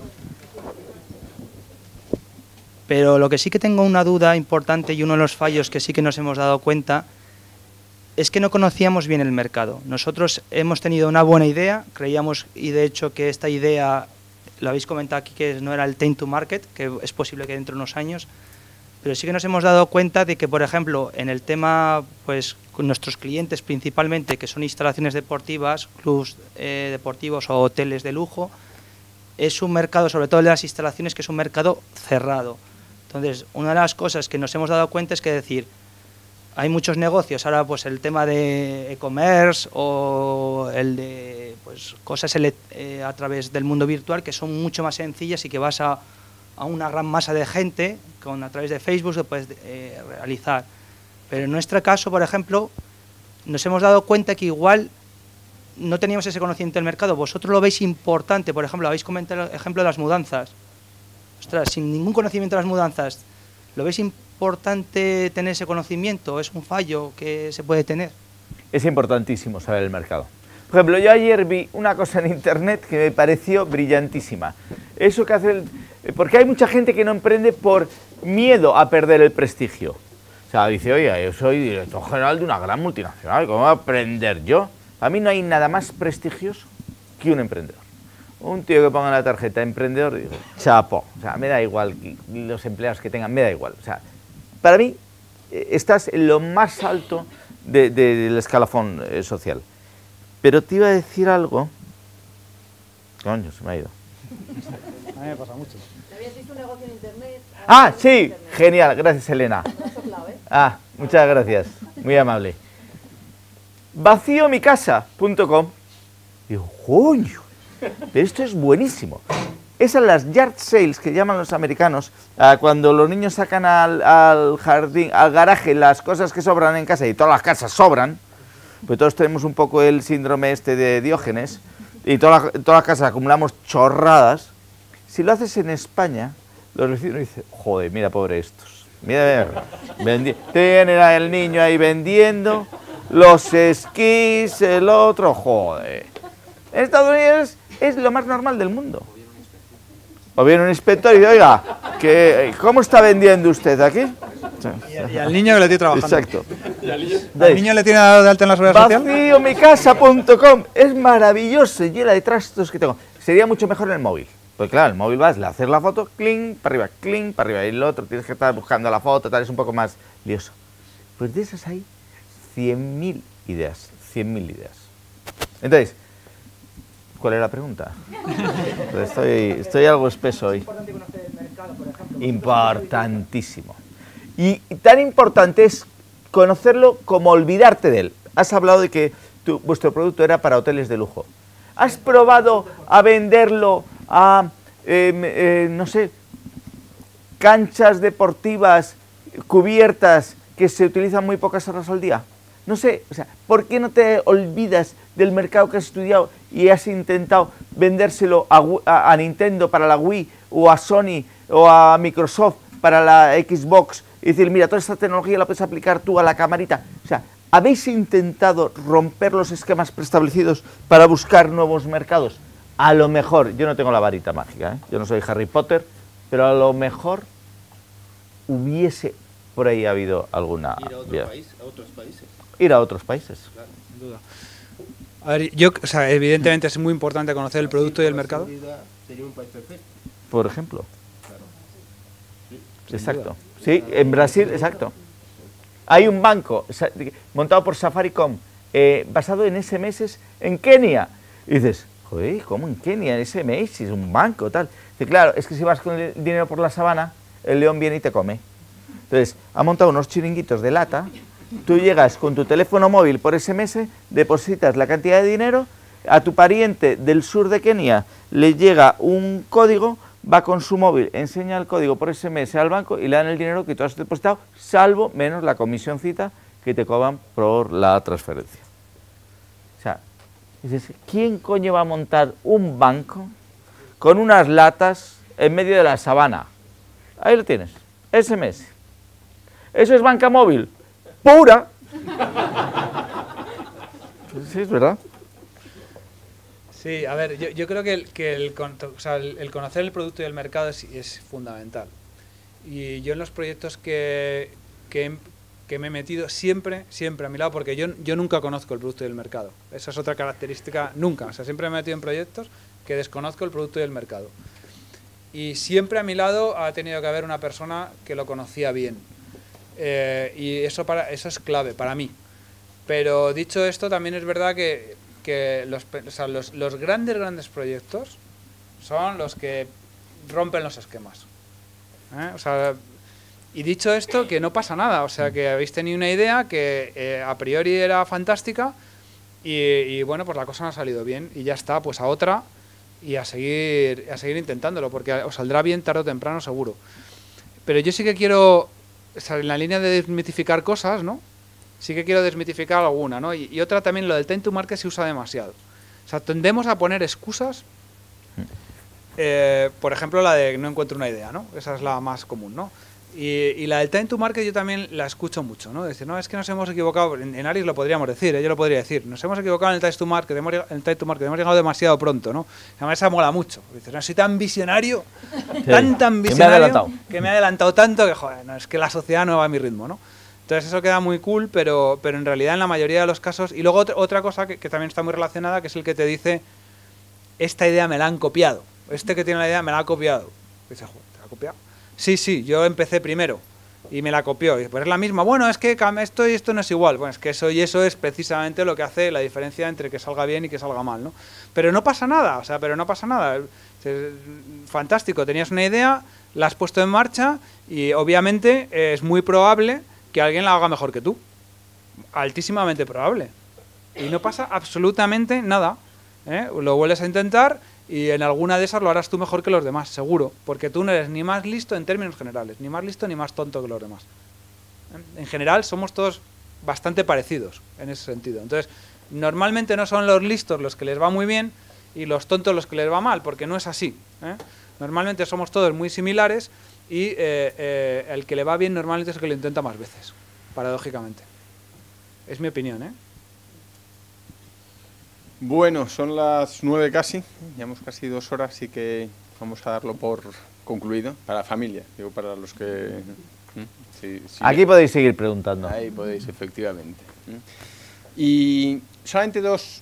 S9: Pero lo que sí que tengo una duda importante y uno de los fallos que sí que nos hemos dado cuenta es que no conocíamos bien el mercado. Nosotros hemos tenido una buena idea, creíamos, y de hecho que esta idea, lo habéis comentado aquí, que no era el time to market, que es posible que dentro de unos años, pero sí que nos hemos dado cuenta de que, por ejemplo, en el tema, pues con nuestros clientes principalmente, que son instalaciones deportivas, clubs deportivos o hoteles de lujo, es un mercado, sobre todo de las instalaciones, que es un mercado cerrado. Entonces, una de las cosas que nos hemos dado cuenta es que decir, hay muchos negocios, ahora pues el tema de e-commerce o el de pues cosas a través del mundo virtual que son mucho más sencillas y que vas a una gran masa de gente a través de Facebook se puedes realizar. Pero en nuestro caso, por ejemplo, nos hemos dado cuenta que igual no teníamos ese conocimiento del mercado. Vosotros lo veis importante, por ejemplo, habéis comentado el ejemplo de las mudanzas. Ostras, sin ningún conocimiento de las mudanzas, ¿lo veis importante tener ese conocimiento? ¿Es un fallo que se puede tener?
S2: Es importantísimo saber el mercado. Por ejemplo, yo ayer vi una cosa en internet que me pareció brillantísima. Eso que hace porque hay mucha gente que no emprende por miedo a perder el prestigio. O sea, dice, oye, yo soy director general de una gran multinacional, ¿cómo voy a aprender yo? A mí no hay nada más prestigioso que un emprendedor. Un tío que ponga en la tarjeta emprendedor, digo, chapo, o sea, me da igual los empleados que tengan, me da igual. O sea, para mí estás en lo más alto del escalafón social. Pero te iba a decir algo. Coño, se me ha ido.
S4: A mí me pasa mucho.
S5: ¿Habías visto un negocio en internet?
S2: Ah, sí, genial, gracias Elena. Ah, muchas gracias, muy amable. Vaciomicasa.com. Digo, coño, pero esto es buenísimo. Esas las yard sales que llaman los americanos, cuando los niños sacan al jardín, al garaje, las cosas que sobran en casa, y todas las casas sobran, pues todos tenemos un poco el síndrome este de Diógenes, y todas las casas acumulamos chorradas. Si lo haces en España, los vecinos dicen, joder, mira, pobre estos. Mira, tienen al niño ahí vendiendo los esquís, el otro, joder. En Estados Unidos es lo más normal del mundo. O viene un inspector y dice, oiga, ¿cómo está vendiendo usted aquí?
S4: Y al niño que le tiene trabajando.
S2: Exacto.
S4: ¿Al niño le tiene dado de alta en la seguridad social?
S2: Vaciomicasa.com es maravilloso, llena de trastos que tengo. Sería mucho mejor en el móvil. Pues claro, el móvil vas, le haces la foto, clink, para arriba, y el otro tienes que estar buscando la foto, tal, es un poco más lioso. Pues de esas hay 100.000 ideas, 100.000 ideas. Entonces, ¿cuál era la pregunta? Pues estoy algo espeso hoy. Importantísimo. Y tan importante es conocerlo como olvidarte de él. Has hablado de que vuestro producto era para hoteles de lujo. ¿Has probado a venderlo a, no sé, canchas deportivas cubiertas que se utilizan muy pocas horas al día? No sé, o sea, ¿por qué no te olvidas del mercado que has estudiado y has intentado vendérselo a Nintendo para la Wii, o a Sony, o a Microsoft para la Xbox, y decir, mira, toda esta tecnología la puedes aplicar tú a la camarita? O sea, ¿habéis intentado romper los esquemas preestablecidos para buscar nuevos mercados? A lo mejor, yo no tengo la varita mágica, ¿eh? Yo no soy Harry Potter, pero a lo mejor hubiese por ahí habido alguna...
S10: Ir a otro país, a otros países.
S2: Ir a otros países.
S10: Claro.
S4: Sin duda. A ver, o sea, evidentemente es muy importante conocer el producto y el mercado.
S10: Sería un país perfecto.
S2: Por ejemplo.
S10: Claro.
S2: Sí. Exacto. Sí, en Brasil, exacto. Hay un banco montado por Safaricom, basado en SMS en Kenia. Y dices, joder, ¿cómo en Kenia? SMS es un banco, tal. Dice, claro, es que si vas con el dinero por la sabana, el león viene y te come. Entonces, ha montado unos chiringuitos de lata. Tú llegas con tu teléfono móvil por SMS, depositas la cantidad de dinero, a tu pariente del sur de Kenia le llega un código, va con su móvil, enseña el código por SMS al banco y le dan el dinero que tú has depositado, salvo menos la comisioncita que te cobran por la transferencia. O sea, dices, ¿quién coño va a montar un banco con unas latas en medio de la sabana? Ahí lo tienes, SMS. Eso es banca móvil, pura. Sí, es verdad.
S4: Sí, a ver, yo creo que el conocer el producto y el mercado es fundamental. Y yo en los proyectos que me he metido siempre a mi lado, porque yo nunca conozco el producto y el mercado. Esa es otra característica, nunca. O sea, siempre me he metido en proyectos que desconozco el producto y el mercado. Y siempre a mi lado ha tenido que haber una persona que lo conocía bien. Y eso es clave para mí. Pero dicho esto, también es verdad que los grandes proyectos son los que rompen los esquemas. O sea, y dicho esto, que no pasa nada. O sea, que habéis tenido una idea que a priori era fantástica y bueno, pues la cosa no ha salido bien. Y ya está, pues a otra y a seguir intentándolo, porque os saldrá bien tarde o temprano seguro. Pero yo sí que quiero, o sea, en la línea de desmitificar cosas, ¿no? Sí que quiero desmitificar alguna, ¿no? Y otra también, lo del time to market se usa demasiado. O sea, tendemos a poner excusas, por ejemplo, la de no encuentro una idea, ¿no? Esa es la más común, ¿no? Y la del time to market yo también la escucho mucho, ¿no? Decir, no, es que nos hemos equivocado, en Aris lo podríamos decir, yo lo podría decir, nos hemos equivocado en el time to market, hemos llegado demasiado pronto, ¿no? Además esa mola mucho. Dices, no, soy tan visionario, sí, tan visionario, que me he adelantado tanto que, joder, no, es que la sociedad no va a mi ritmo, ¿no? Entonces eso queda muy cool, pero en realidad en la mayoría de los casos... Y luego otra cosa que también está muy relacionada, que es el que te dice, esta idea me la han copiado. Este que tiene la idea me la ha copiado. Y dices, ¿te la ha copiado? Sí, yo empecé primero y me la copió. Y pues es la misma. Bueno, es que esto y esto no es igual. Bueno, es que eso y eso es precisamente lo que hace la diferencia entre que salga bien y que salga mal, ¿no? Pero no pasa nada, o sea, fantástico, tenías una idea, la has puesto en marcha y obviamente es muy probable que alguien la haga mejor que tú. Altísimamente probable. Y no pasa absolutamente nada. Lo vuelves a intentar y en alguna de esas lo harás tú mejor que los demás, seguro. Porque tú no eres ni más listo en términos generales, ni más listo ni más tonto que los demás. En general somos todos bastante parecidos en ese sentido. Entonces, normalmente no son los listos los que les va muy bien y los tontos los que les va mal, porque no es así. Normalmente somos todos muy similares y el que le va bien normalmente es el que lo intenta más veces, paradójicamente. Es mi opinión, ¿eh?
S3: Bueno, son las 9 casi, llevamos casi 2 horas, así que vamos a darlo por concluido. Para la familia, digo, para los que... Sí,
S2: aquí podéis seguir preguntando.
S3: Ahí podéis, efectivamente. Y solamente dos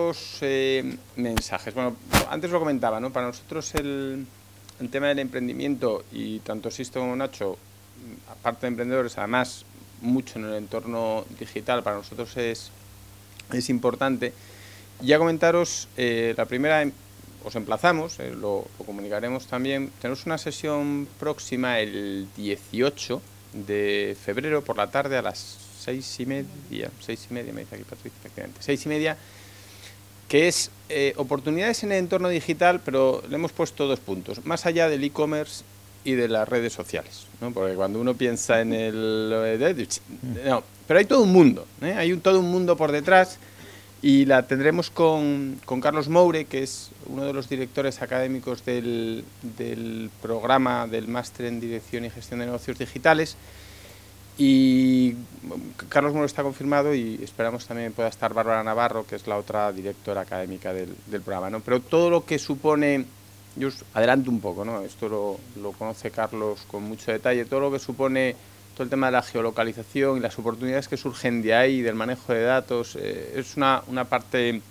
S3: mensajes. Bueno, antes lo comentaba, ¿no? Para nosotros el tema del emprendimiento, y tanto Sisto como Nacho, aparte de emprendedores, además mucho en el entorno digital, para nosotros es importante. Ya comentaros, la primera, os emplazamos, lo comunicaremos también, tenemos una sesión próxima el 18 de febrero por la tarde a las 6:30, me dice aquí Patricia, efectivamente, 6:30, que es oportunidades en el entorno digital, pero le hemos puesto 2 puntos, más allá del e-commerce y de las redes sociales, ¿no? Porque cuando uno piensa en el... No, pero hay todo un mundo, hay todo un mundo por detrás, y la tendremos con Carlos Moure, que es uno de los directores académicos del programa del Máster en Dirección y Gestión de Negocios Digitales. Y Carlos Moure está confirmado y esperamos también pueda estar Bárbara Navarro, que es la otra directora académica del programa, ¿no? Pero todo lo que supone, yo os adelanto un poco, ¿no? Esto lo conoce Carlos con mucho detalle, todo lo que supone todo el tema de la geolocalización y las oportunidades que surgen de ahí, del manejo de datos, es una parte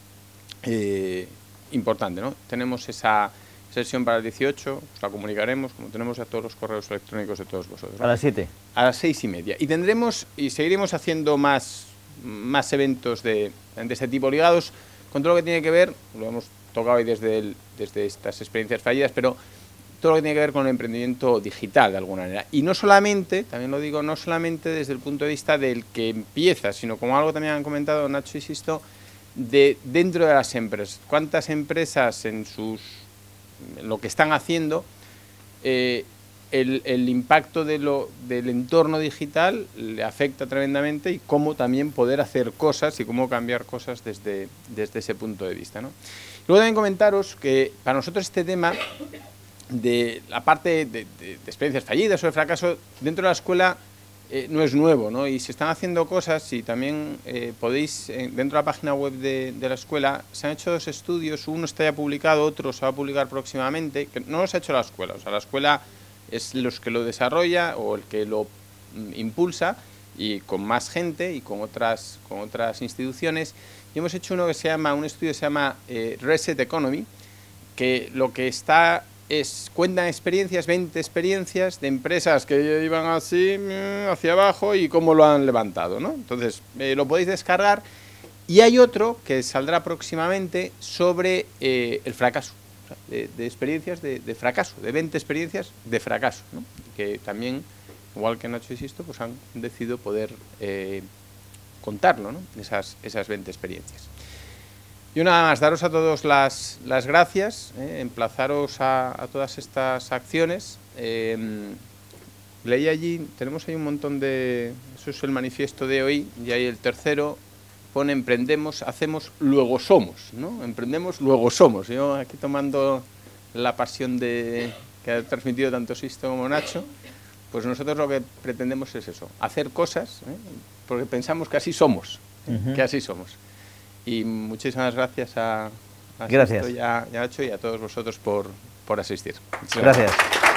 S3: importante, ¿no? Tenemos esa sesión para el 18, os la comunicaremos, como tenemos ya todos los correos electrónicos de todos vosotros, ¿no?
S2: A las 7. A
S3: las 6:30. Y tendremos, y seguiremos haciendo más eventos de ese tipo ligados con todo lo que tiene que ver, lo hemos tocado hoy desde estas experiencias fallidas, pero todo lo que tiene que ver con el emprendimiento digital de alguna manera. Y no solamente, también lo digo, no solamente desde el punto de vista del que empieza, sino como algo también han comentado Nacho y Sisto, de dentro de las empresas. ¿Cuántas empresas en lo que están haciendo el impacto del entorno digital le afecta tremendamente, y cómo también poder hacer cosas y cómo cambiar cosas desde ese punto de vista, ¿no? Luego también comentaros que para nosotros este tema de la parte de experiencias fallidas o de fracaso dentro de la escuela no es nuevo, ¿no? Y se están haciendo cosas, y también podéis, dentro de la página web de la escuela, se han hecho 2 estudios, uno está ya publicado, otro se va a publicar próximamente, que no los ha hecho la escuela, o sea, la escuela es los que lo desarrolla o el que lo impulsa, y con más gente y con otras instituciones. Y hemos hecho un estudio que se llama Reset Economy, que lo que está cuentan experiencias, 20 experiencias de empresas que iban así hacia abajo y cómo lo han levantado, ¿no? Entonces, lo podéis descargar. Y hay otro que saldrá próximamente sobre el fracaso, o sea, de experiencias de fracaso, de 20 experiencias de fracaso, ¿no? Que también, igual que Nacho y Sisto, pues han decidido poder contarlo, ¿no? Esas 20 experiencias. Y nada más, daros a todos las gracias, emplazaros a todas estas acciones. Leí allí, tenemos ahí un montón de... Eso es el manifiesto de hoy, y ahí el tercero pone: emprendemos, hacemos, luego somos, ¿no? Emprendemos, luego somos. Yo aquí tomando la pasión que ha transmitido tanto Sisto como Nacho, pues nosotros lo que pretendemos es eso, hacer cosas, porque pensamos que así somos, que así somos. Y muchísimas gracias a Sisto y a Nacho y a todos vosotros por asistir. Muchas gracias.